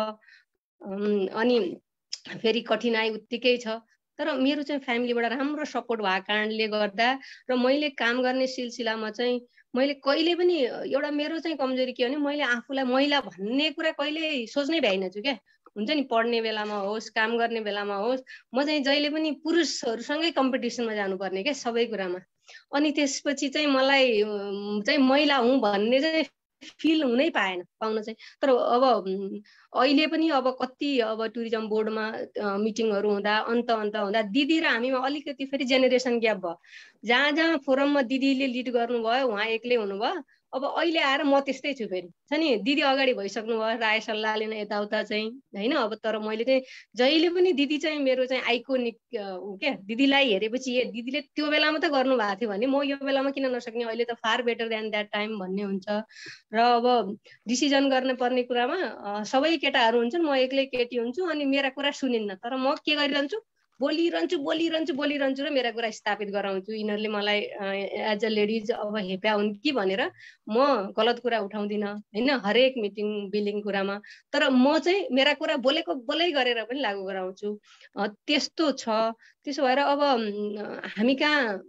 अनि फेरि कठिनाइ उत्तिकै छ तर मेरो चाहिँ फ्यामिलीबाट राम्रो सपोर्ट भएको कारणले गर्दा र मैले काम गर्ने सिलसिलामा चाहिँ मैले कहिले पनि एउटा मेरो चाहिँ कमजोरी के भने मैले आफूलाई महिला भन्ने कुरा कहिले सोच्नै भ्याइन छु क्या हुन्छ नि पढ्ने बेलामा होस् काम गर्ने बेलामा होस् म चाहिँ जहिले पनि पुरुषहरूसँगै कम्पिटिसनमा जानुपर्ने क्या सबै कुरामा अनि त्यसपछि चाहिँ मलाई चाहिँ महिला हुँ भन्ने चाहिँ फिल हुनै पाउन चाहिँ तर अब अहिले पनि अब कति अब टुरिज्म बोर्डमा मिटिङहरू हुँदा अन्त हुँदा दिदी र हामीमा अलिकति फेरि जेनेरेसन ग्याप भयो जहाँ फोरममा दिदीले लिड गर्नुभयो उहाँ एक्लै हुनुभयो अब अहिले आएर म त्यस्तै छु फेरि छ नि दिदी अगाडि भइसक्नु भयो राय सल्लाह लिन यताउता चाहिँ हैन अब तर मैले चाहिँ जहिले पनि दिदी चाहिँ मेरो चाहिँ आइकोनिक क्या दिदीलाई हेरेपछि ए दिदीले त्यो बेलामा त गर्नु भएको थियो भने म यो बेलामा किन नसक्ने अहिले त far better than that time भन्ने हुन्छ र अब डिसिजन गर्ने पर्ने कुरामा सबै केटाहरू हुन्छन् म एक्लै केटी हुन्छु अनि मेरा कुरा सुनिन्न तर म के गरिरहन्छु बोलिरहन्छु र मेरा कुरा स्थापित गराउँछु यिनीहरूले मलाई एज अ लेडिज अब हेप्या हुन् कि भनेर म गलत कुरा उठाउँदिन हैन हरेक मिटिङ बिलिङ कुरामा तर म चाहिँ मेरा कुरा बोलै गरेर पनि लागू गराउँछु त्यस्तो छ त्यसो भएर अब हामी कहाँ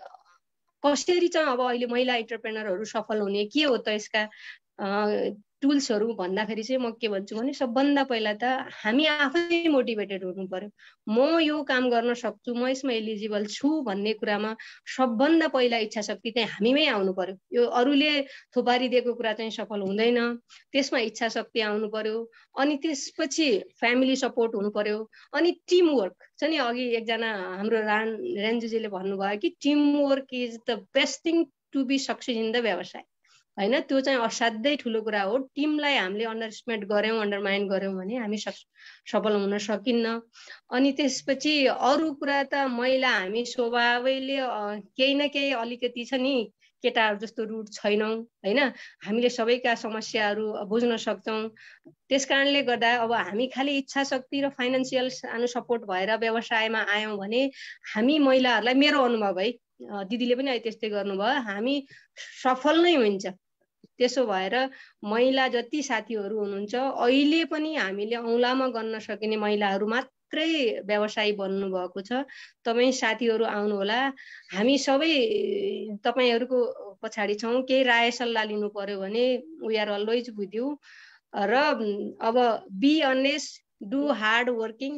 कसरी चाहिँ अब अहिले महिला एन्टरप्रेनरहरू सफल हुने के हो त यसका टुल्सहरू भन्दाखेरि चाहिँ म के भन्छु भने सबभन्दा पहिला त हामी आफै मोटिभेटेड हुनु पर्यो म यो काम गर्न सक्छु म यसमा एलिजिबल छु भन्ने कुरामा सबभन्दा पहिला इच्छा शक्ति चाहिँ हामीमै आउनु पर्यो यो अरूले थोपारिदिएको कुरा चाहिँ सफल हुँदैन त्यसमा इच्छा शक्ति आउनु पर्यो अनि त्यसपछि फ्यामिली सपोर्ट हुनु पर्यो अनि टिम वर्क छ नि अघि एकजना हाम्रो रेन्जुजीले भन्नुभयो कि team work is the best thing to be success in the व्यवसाय हैन त्यो चाहिँ असाध्यै ठुलो कुरा हो टिमलाई हामीले अन्डरएस्टिमेट गर्यौं अन्डरमाइन गर्यौं भने हामी सफल हुन सकिन्न अनि त्यसपछि अरु कुरा त महिला हामी स्वभावैले केही न केही अलिकति छ नि केटाहरू जस्तो रुट छैनौं हैन हामीले सबैका समस्याहरू बुझ्न सक्छौं त्यसकारणले गर्दा अब हामी खाली इच्छा शक्ति र फाइनान्शियल सपोर्ट भएर व्यवसायमा आयौं भने हामी महिलाहरूलाई मेरो अनुभव है दिदीले पनि अहिले त्यस्तै गर्नुभयो हामी सफल नै हुन्छ त्यसो भएर महिला जति साथीहरू हुनुहुन्छ अहिले पनि हामीले औँलामा गर्न सकिने महिलाहरू मात्रै व्यवसायी बन्नु भएको छ तपाई साथीहरू आउनु होला हामी सबै तपाईहरुको पछाडी छौं केही राय सल्लाह लिनु पर्यो भने we are always with you र अब be honest do hard working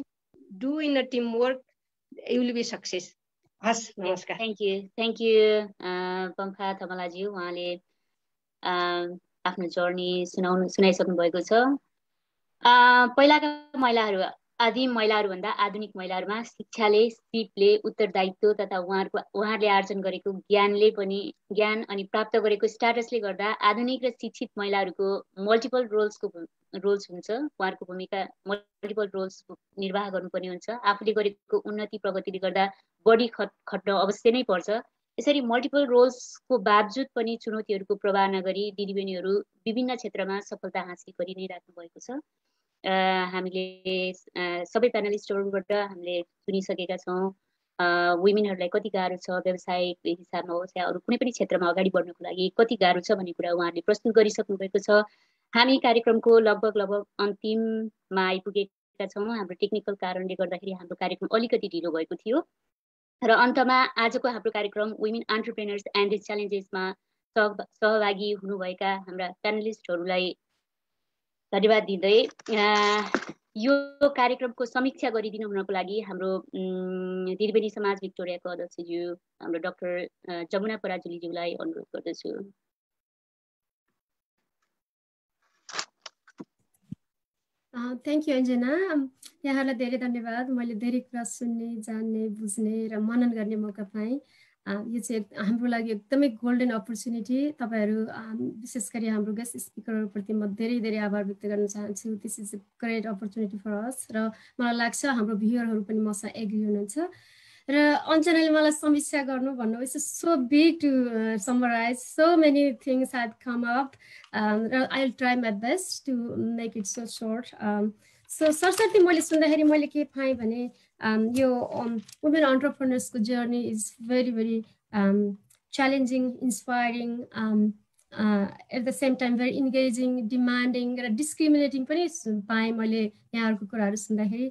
do in a teamwork, you will be success. हस् नमस्कार. Thank you पम्फा थमलाज्यू, उहाँले आफ्नो जर्नी सुनाइसक्नु भएको छ. पहिलाका महिलाहरू आदिम महिलाहरू भन्दा आधुनिक महिलाहरूमा शिक्षाले, सिपले, उत्तरदायित्व तथा उहाँहरूले आर्जन गरेको ज्ञान अनि प्राप्त गरेको स्ट्याटसले गर्दा आधुनिक र शिक्षित महिलाहरूको मल्टिपल रोल्स हुन्छ. उहाँहरूको भूमिका मल्टिपल रोल्स निर्वाह गर्नुपर्ने हुन्छ. आफूले गरेको उन्नति प्रगतिले गर्दा बढी खट्न अवश्य नै पर्छ. यसरी मल्टिपल रोल्सको बावजुद पनि चुनौतीहरूको प्रवाह नगरी दिदीबहिनीहरू विभिन्न क्षेत्रमा सफलता हासिल गरि नै राख्नु भएको छ. हामीले सबै प्यानलिस्टहरूबाट हामीले सुनिसकेका छौँ वुमेनहरूलाई कति गाह्रो छ व्यवसायिक हिसाबमा होस् या अरू कुनै पनि क्षेत्रमा अगाडि बढ्नको लागि कति गाह्रो छ भन्ने कुरा उहाँहरूले प्रस्तुत गरिसक्नु भएको छ. हामी कार्यक्रमको लगभग अन्तिममा आइपुगेका छौँ. हाम्रो टेक्निकल कारणले गर्दाखेरि हाम्रो कार्यक्रम अलिकति ढिलो भएको थियो र अन्तमा आजको हाम्रो कार्यक्रम वुमेन एन्टरप्रेनर्स एन्ड दिस च्यालेन्जेसमा सहभागी हुनुभएका हाम्रा प्यानलिस्टहरूलाई धन्यवाद दिँदै यो कार्यक्रमको समीक्षा गरिदिनु हुनको लागि हाम्रो दिदीबहिनी समाज भिक्टोरियाको अध्यक्षज्यू हाम्रो डाक्टर जमुना पराजुलीज्यूलाई अनुरोध गर्दछु. Thank you Anjana. यहाँलाई धेरै धन्यवाद. मैले धेरै कुरा सुन्ने, जान्ने, बुझ्ने र मनन गर्ने मौका पाएँ. यो चाहिँ हाम्रो लागि एकदमै गोल्डन अपर्च्युनिटी. तपाईँहरू विशेष गरी हाम्रो गेस्ट स्पिकरहरूप्रति म धेरै धेरै आभार व्यक्त गर्न चाहन्छु. This is a great opportunity for us. र मलाई लाग्छ हाम्रो भ्युअरहरू पनि मसँग एग्री हुनुहुन्छ. र अञ्जनाले मलाई समीक्षा गर्नु भन्नु it's so big to summarize. So many things had come up र I will try my best to make it so short. So Saraswati मैले सुन्दाखेरि मैले के पाएँ भने यो वुमेन एन्टरप्रेनर्सको journey is very very challenging, inspiring, at the same time very engaging, demanding र डिस्क्रिमिनेटिङ पनि पाएँ मैले यहाँहरूको कुराहरू सुन्दाखेरि.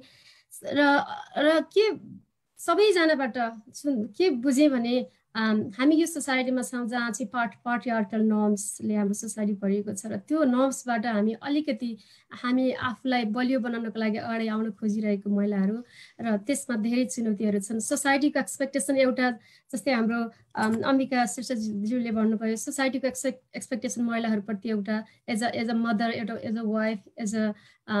र के सबैजनाबाट के बुझेँ भने हामी यो सोसाइटीमा छौँ जहाँ चाहिँ पाट्रियार्कल नर्म्सले हाम्रो सोसाइटी भरिएको छ र त्यो नर्म्सबाट हामी अलिकति हामी आफूलाई बलियो बनाउनको लागि अगाडि आउन खोजिरहेको महिलाहरू र त्यसमा धेरै चुनौतीहरू छन्. सोसाइटीको एक्सपेक्टेसन एउटा जस्तै हाम्रो अम्बिका श्रेष्ठज्यूले भन्नुभयो सोसाइटीको एक्सपेक्टेसन महिलाहरूप्रति एउटा एज अ मदर, एउटा as a wife, as a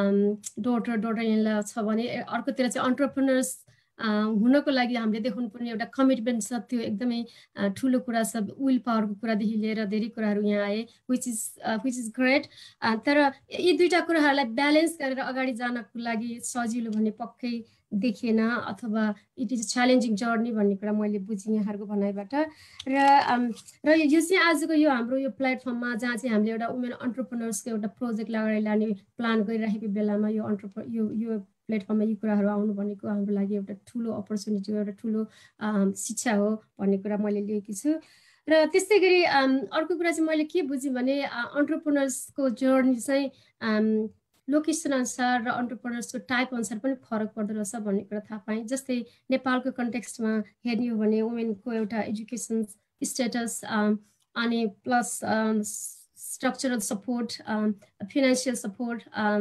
daughter in law छ भने अर्कोतिर चाहिँ एन्टरप्रेनर्स हुनको लागि हामीले देखाउनुपर्ने एउटा कमिटमेन्ट छ. त्यो एकदमै ठुलो कुरा छ. विल पावरको कुरादेखि लिएर धेरै कुराहरू यहाँ आए विच इज ग्रेट. तर यी दुईवटा कुराहरूलाई ब्यालेन्स गरेर अगाडि जानको लागि सजिलो भन्ने पक्कै देखिएन अथवा इट इज च्यालेन्जिङ जर्नी भन्ने कुरा मैले बुझेँ यहाँहरूको भनाइबाट. र यो चाहिँ आजको यो हाम्रो यो प्लेटफर्ममा जहाँ चाहिँ हामीले एउटा वुमेन एन्टरप्रेनर्सको एउटा प्रोजेक्टलाई अगाडि लाने प्लान गरिराखेको बेलामा यो प्लेटफर्ममा यी कुराहरू आउनु भनेको हाम्रो लागि एउटा ठुलो अपर्च्युनिटी हो, एउटा ठुलो शिक्षा हो भन्ने कुरा मैले लिएकी छु. र त्यस्तै गरी अर्को कुरा चाहिँ मैले के बुझेँ भने एन्टरप्रेनर्सको जर्नी चाहिँ लोकेसन अनुसार र एन्टरप्रेनर्सको टाइप अनुसार पनि फरक पर्दो रहेछ भन्ने कुरा थाहा पाएँ. जस्तै नेपालको कन्टेक्स्टमा हेर्ने हो भने वुमेनको एउटा एजुकेसन स्टेटस अनि plus structural support, financial support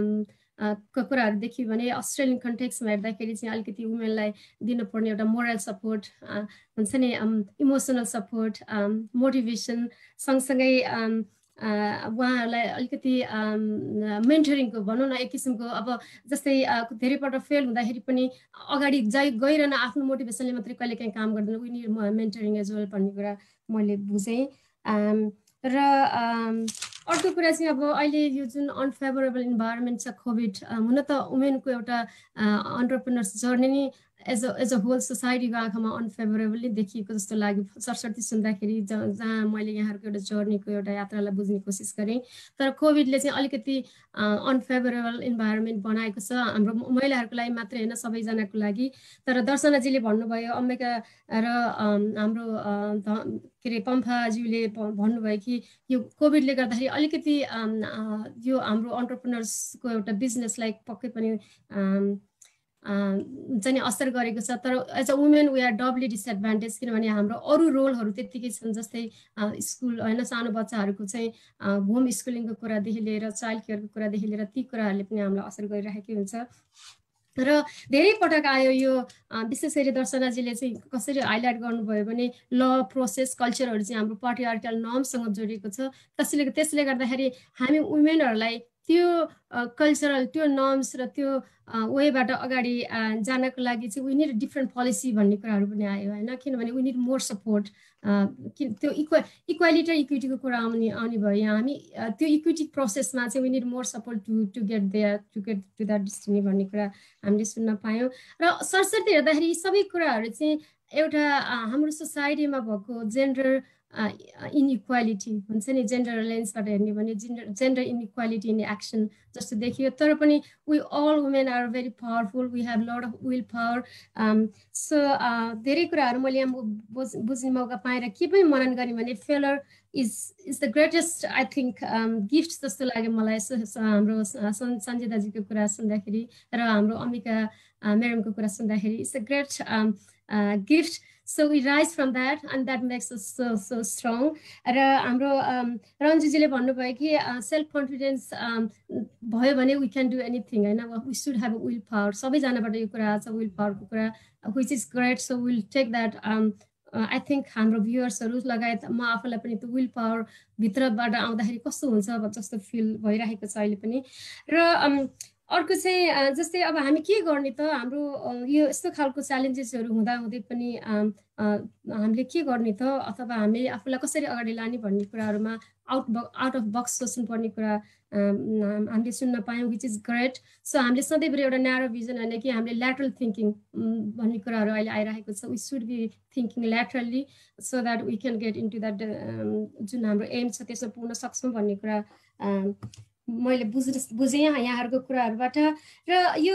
को कुराहरू देख्यो भने अस्ट्रेलियन कन्टेक्स्टमा हेर्दाखेरि चाहिँ अलिकति वुमेनलाई दिनुपर्ने एउटा मोरल सपोर्ट हुन्छ नि, इमोसनल सपोर्ट, मोटिभेसन सँगसँगै उहाँहरूलाई अलिकति मेन्टरिङको भनौँ न एक किसिमको. अब जस्तै धेरैपल्ट फेल हुँदाखेरि पनि अगाडि गइरहन आफ्नो मोटिभेसनले मात्रै कहिले काहीँ काम गर्दैन. We need mentoring as well भन्ने कुरा मैले बुझेँ. र अर्को कुरा चाहिँ अब अहिले यो जुन अनफेभरेबल इन्भाइरोमेन्ट छ कोभिड, हुन त वुमेनको एउटा एन्टरप्रेनर्स जर्नी नै एज अ होल सोसाइटीको आँखामा अनफेभरेबली देखिएको जस्तो लाग्यो सरस्वती सुन्दाखेरि, जहाँ मैले यहाँहरूको एउटा जर्नीको एउटा यात्रालाई बुझ्ने कोसिस गरेँ. तर कोभिडले चाहिँ अलिकति अनफेभरेबल इन्भाइरोमेन्ट बनाएको छ हाम्रो महिलाहरूको लागि मात्रै होइन सबैजनाको लागि. तर दर्शनाजीले भन्नुभयो, अम्बिका र हाम्रो के अरे पम्फाज्यूले भन्नुभयो कि यो कोभिडले गर्दाखेरि अलिकति यो हाम्रो एन्टरप्रेनर्सको एउटा बिजनेसलाई पक्कै पनि चाहिँ असर गरेको छ. तर as a women we are doubly disadvantage किनभने हाम्रो अरू रोलहरू त्यत्तिकै छन्. जस्तै स्कुल होइन, सानो बच्चाहरूको चाहिँ होम स्कुलिङको कुरादेखि लिएर चाइल्ड केयरको कुरादेखि लिएर ती कुराहरूले पनि हामीलाई असर गरिरहेकै हुन्छ. र धेरै पटक आयो यो विशेष गरी दर्शनाजीले चाहिँ कसरी हाइलाइट गर्नुभयो भने ल प्रोसेस कल्चरहरू चाहिँ हाम्रो पाट्रिआर्कल नर्मसँग जोडिएको छ त्यसले गर्दाखेरि हामी वुमेनहरूलाई त्यो कल्चरल त्यो नर्म्स र त्यो वेबाट अगाडि जानको लागि चाहिँ वी निड डिफ्रेन्ट पोलिसी भन्ने कुराहरू पनि आयो होइन किनभने वी निड मोर सपोर्ट त्यो इक्वालिटी र इक्विटीको कुरा आउने भयो यहाँ हामी त्यो इक्विटी प्रोसेसमा चाहिँ we need more support to get to that destiny भन्ने कुरा हामीले सुन्न पायौँ र सरसर्ती हेर्दाखेरि यी सबै कुराहरू चाहिँ एउटा हाम्रो सोसाइटीमा भएको जेन्डर इनइक्वालिटी हुन्छ नि जेन्डर लेन्सबाट हेर्ने भने जेन्डर इनइक्वालिटी इन एक्सन जस्तो देखियो तर पनि we all women are very powerful we have lot of will power so धेरै कुराहरू मैले यहाँ बुझ्ने मौका पाएर के पनि मनन गरेँ भने failure is the greatest I think gift जस्तो लाग्यो मलाई हाम्रो सञ्जय दाजुको कुरा सुन्दाखेरि र हाम्रो अम्बिका म्याडमको कुरा सुन्दाखेरि it's a great gift So we rise from that and that makes us so strong. र हाम्रो रन्जुजीले भन्नुभयो कि सेल्फ कन्फिडेन्स भयो भने we can do anything हैन we should have a will power सबैजनाबाट यो कुरा आछ will power को कुरा which is great so we'll take that I think हाम्रो भ्युअर्सहरू लगायत म आफूलाई पनि त्यो will power भित्रबाट आउँदाखेरि कस्तो हुन्छ जस्तो फिल भइरहेको छ अहिले पनि र अर्को चाहिँ जस्तै अब हामी के गर्ने त हाम्रो यो यस्तो खालको च्यालेन्जेसहरू हुँदै पनि हामीले के गर्ने त अथवा हामीले आफूलाई कसरी अगाडि लाने भन्ने कुराहरूमा आउट अफ बक्स सोच्नुपर्ने कुरा हामीले सुन्न पायौँ विच इज ग्रेट सो हामीले सधैँभरि एउटा न्यारो भिजन होइन कि हामीले ल्याटरल थिङ्किङ भन्ने कुराहरू अहिले आइरहेको छ we should be thinking laterally so that we can get into that जुन हाम्रो एम छ त्यसमा पुग्न सक्छौँ भन्ने कुरा मैले बुझेँ यहाँहरूको कुराहरूबाट र यो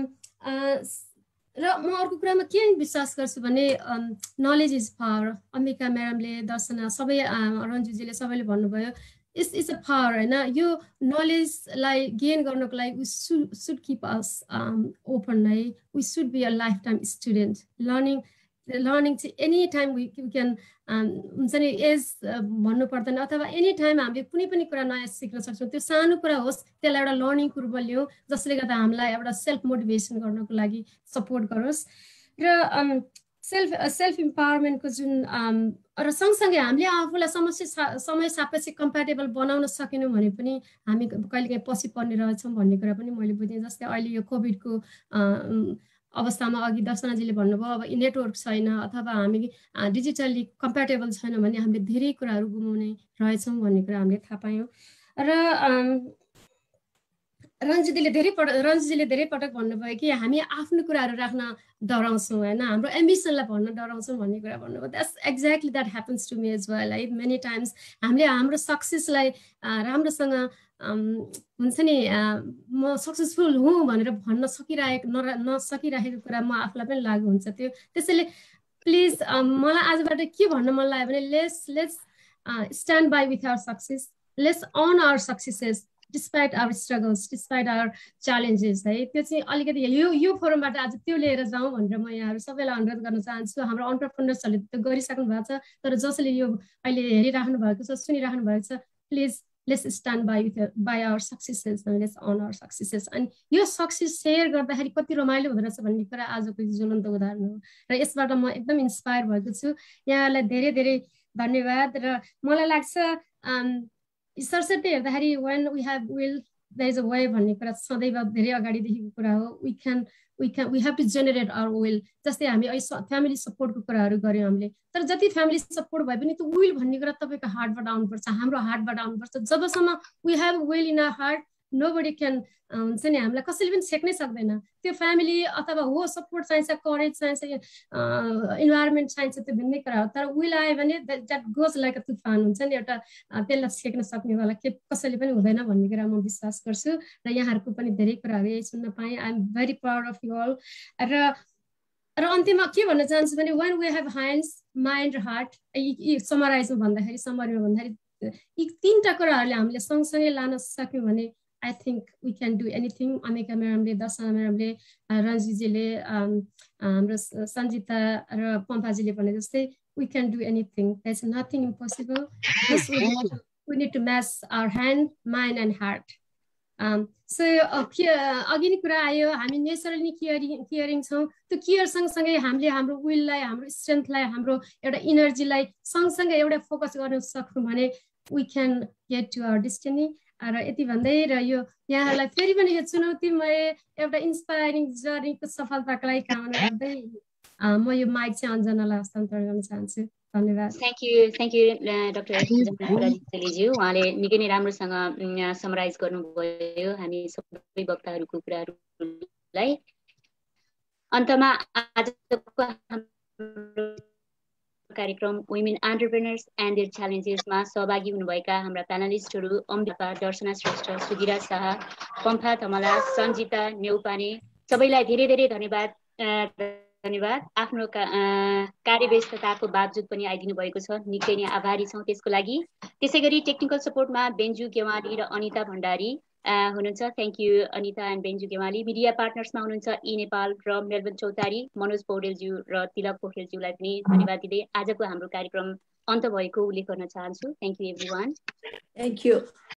र म अर्को कुरामा के विश्वास गर्छु भने नलेज इज पावर अम्बिका म्याडमले दर्शना सबै रन्जुजीले सबैले भन्नुभयो इट्स अ पावर होइन यो नलेजलाई गेन गर्नको लागि we should keep us open है we should be a life time student learning चाहिँ एनी टाइम वी क्यान हुन्छ नि एज भन्नु पर्दैन अथवा एनी टाइम हामीले कुनै पनि कुरा नयाँ सिक्न सक्छौँ त्यो सानो कुरा होस् त्यसलाई एउटा लर्निङको रूपमा लियौँ जसले गर्दा हामीलाई एउटा सेल्फ मोटिभेसन गर्नको लागि सपोर्ट गरोस् र सेल्फ इम्पावरमेन्टको जुन र सँगसँगै हामीले आफूलाई समय सापेक्ष कम्प्याटेबल बनाउन सकेनौँ भने पनि हामी कहिलेकाहीँ पछि पर्ने रहेछौँ भन्ने कुरा पनि मैले बुझेँ जस्तै अहिले यो कोभिडको अवस्थामा अघि दर्शनाजीले भन्नुभयो अब नेटवर्क छैन अथवा हामी डिजिटल्ली कम्प्याटेबल छैन भने हामीले धेरै कुराहरू गुमाउने रहेछौँ भन्ने कुरा हामीले थाहा पायौँ र रन्जुजीले धेरै पटक भन्नुभयो कि हामी आफ्नो कुराहरू राख्न डराउँछौँ होइन हाम्रो एम्बिसनलाई भन्न डराउँछौँ भन्ने कुरा भन्नुभयो that's exactly that happens to me as well है मेनी टाइम्स हामीले हाम्रो सक्सेसलाई राम्रोसँग हुन्छ नि म सक्सेसफुल हुँ भनेर भन्न नसकिरहेको कुरा म आफूलाई पनि लागु हुन्छ त्यो त्यसैले प्लिज मलाई आजबाट के भन्न मन लाग्यो भने let's stand by with our success let's on our successes despite our struggles despite our challenges है त्यो चाहिँ अलिकति यो फोरमबाट आज त्यो लिएर जाउँ भनेर म यहाँहरू सबैलाई अनुरोध गर्न चाहन्छु हाम्रो अन्टरप्रेनर्सहरूले त्यो गरिसक्नु भएको छ तर जसले यो अहिले हेरिराख्नु भएको छ सुनिराख्नु भएको छ please let's stand by our successes and let's on our successes अनि यो सक्सेस सेयर गर्दाखेरि कति रमाइलो हुँदो रहेछ भन्ने कुरा आजको ज्वलन्त उदाहरण हो र यसबाट म एकदम इन्सपायर भएको छु यहाँहरूलाई धेरै धेरै धन्यवाद र मलाई लाग्छ सरसर्ती हेर्दाखेरि when we have will there is a way भन्ने कुरा सदैव धेरै अगाडिदेखिको कुरा हो we have to generate our will जस्तै हामी अहिले फ्यामिली सपोर्टको कुराहरू गऱ्यौँ हामीले तर जति फ्यामिली सपोर्ट भए पनि त्यो विल भन्ने कुरा तपाईँको हार्टबाट आउनुपर्छ हाम्रो हार्टबाट आउनुपर्छ जबसम्म we have will in our heart nobody can हुन्छ नि हामीलाई कसैले पनि सेक्नै सक्दैन त्यो फ्यामिली अथवा हो सपोर्ट चाहिन्छ करेज चाहिन्छ इन्भाइरोमेन्ट चाहिन्छ त्यो भिन्नै कुरा हो तर विल आयो भने द्याट गोज लाइक अ तुफान हुन्छ नि एउटा त्यसलाई सेक्न सक्नेवाला के कसैले पनि हुँदैन भन्ने कुरा म विश्वास गर्छु र यहाँहरूको पनि धेरै कुराहरू यही सुन्न पाएँ I am very proud of you all र अन्त्यमा के भन्न चाहन्छु भने when we have hands mind र हार्ट समराइजमा भन्दाखेरि यी तीनटा कुराहरूले हामीले सँगसँगै लान सक्यौँ भने I think we can do anything. Amika म्याडमले दर्शना म्याडमले रन्जुजीले हाम्रो सञ्जिता र पम्पाजीले भने जस्तै we can do anything. There's nothing impossible. We need to match our hand, mind and heart. सो अघि नै कुरा आयो हामी नेचरली केयरिङ छौँ त्यो केयर सँगसँगै हामीले हाम्रो विललाई हाम्रो स्ट्रेन्थलाई हाम्रो एउटा इनर्जीलाई सँगसँगै एउटा फोकस गर्न सक्छौँ भने we can get to our destiny र यति भन्दै र यो यहाँहरूलाई फेरि पनि यो चुनौतीमय एउटा इन्सपायरिङ जर्नीको सफलताको लागि कामना गर्दै म यो माइक चाहिँ अञ्जनालाई हस्तान्तरण गर्न चाहन्छु धन्यवाद थ्याङ्क यू डाक्टर जमुनाजी उहाँले निकै नै राम्रोसँग समराइज गर्नुभयो हामी सबै वक्ताहरूको कुराहरूलाई अन्तमा आजको कार्यक्रम वुमेन एन्टरप्रेनर्स एन्ड देयर च्यालेन्जेसमा सहभागी हुनुभएका हाम्रा प्यानलिस्टहरू अम्बिका दर्शना श्रेष्ठ सुगिरा शाह पम्फा धमला सञ्जिता नेउपाने सबैलाई धेरै धेरै धन्यवाद आफ्नो कार्यव्यस्तताको बावजुद पनि आइदिनु भएको छ निकै नै आभारी छौँ त्यसको लागि त्यसैगरी टेक्निकल सपोर्टमा बेन्जु गेवाली र अनिता भण्डारी हुनुहुन्छ thank you Anita and Benju Gewali media पार्टनर्समा हुनुहुन्छ ई नेपाल र मेलबर्न चौतारी मनोज पौडेलज्यू र तिलक पोखरेलज्यूलाई पनि धन्यवाद दिँदै आजको हाम्रो कार्यक्रम अन्त भएको उल्लेख गर्न चाहन्छु thank you everyone thank you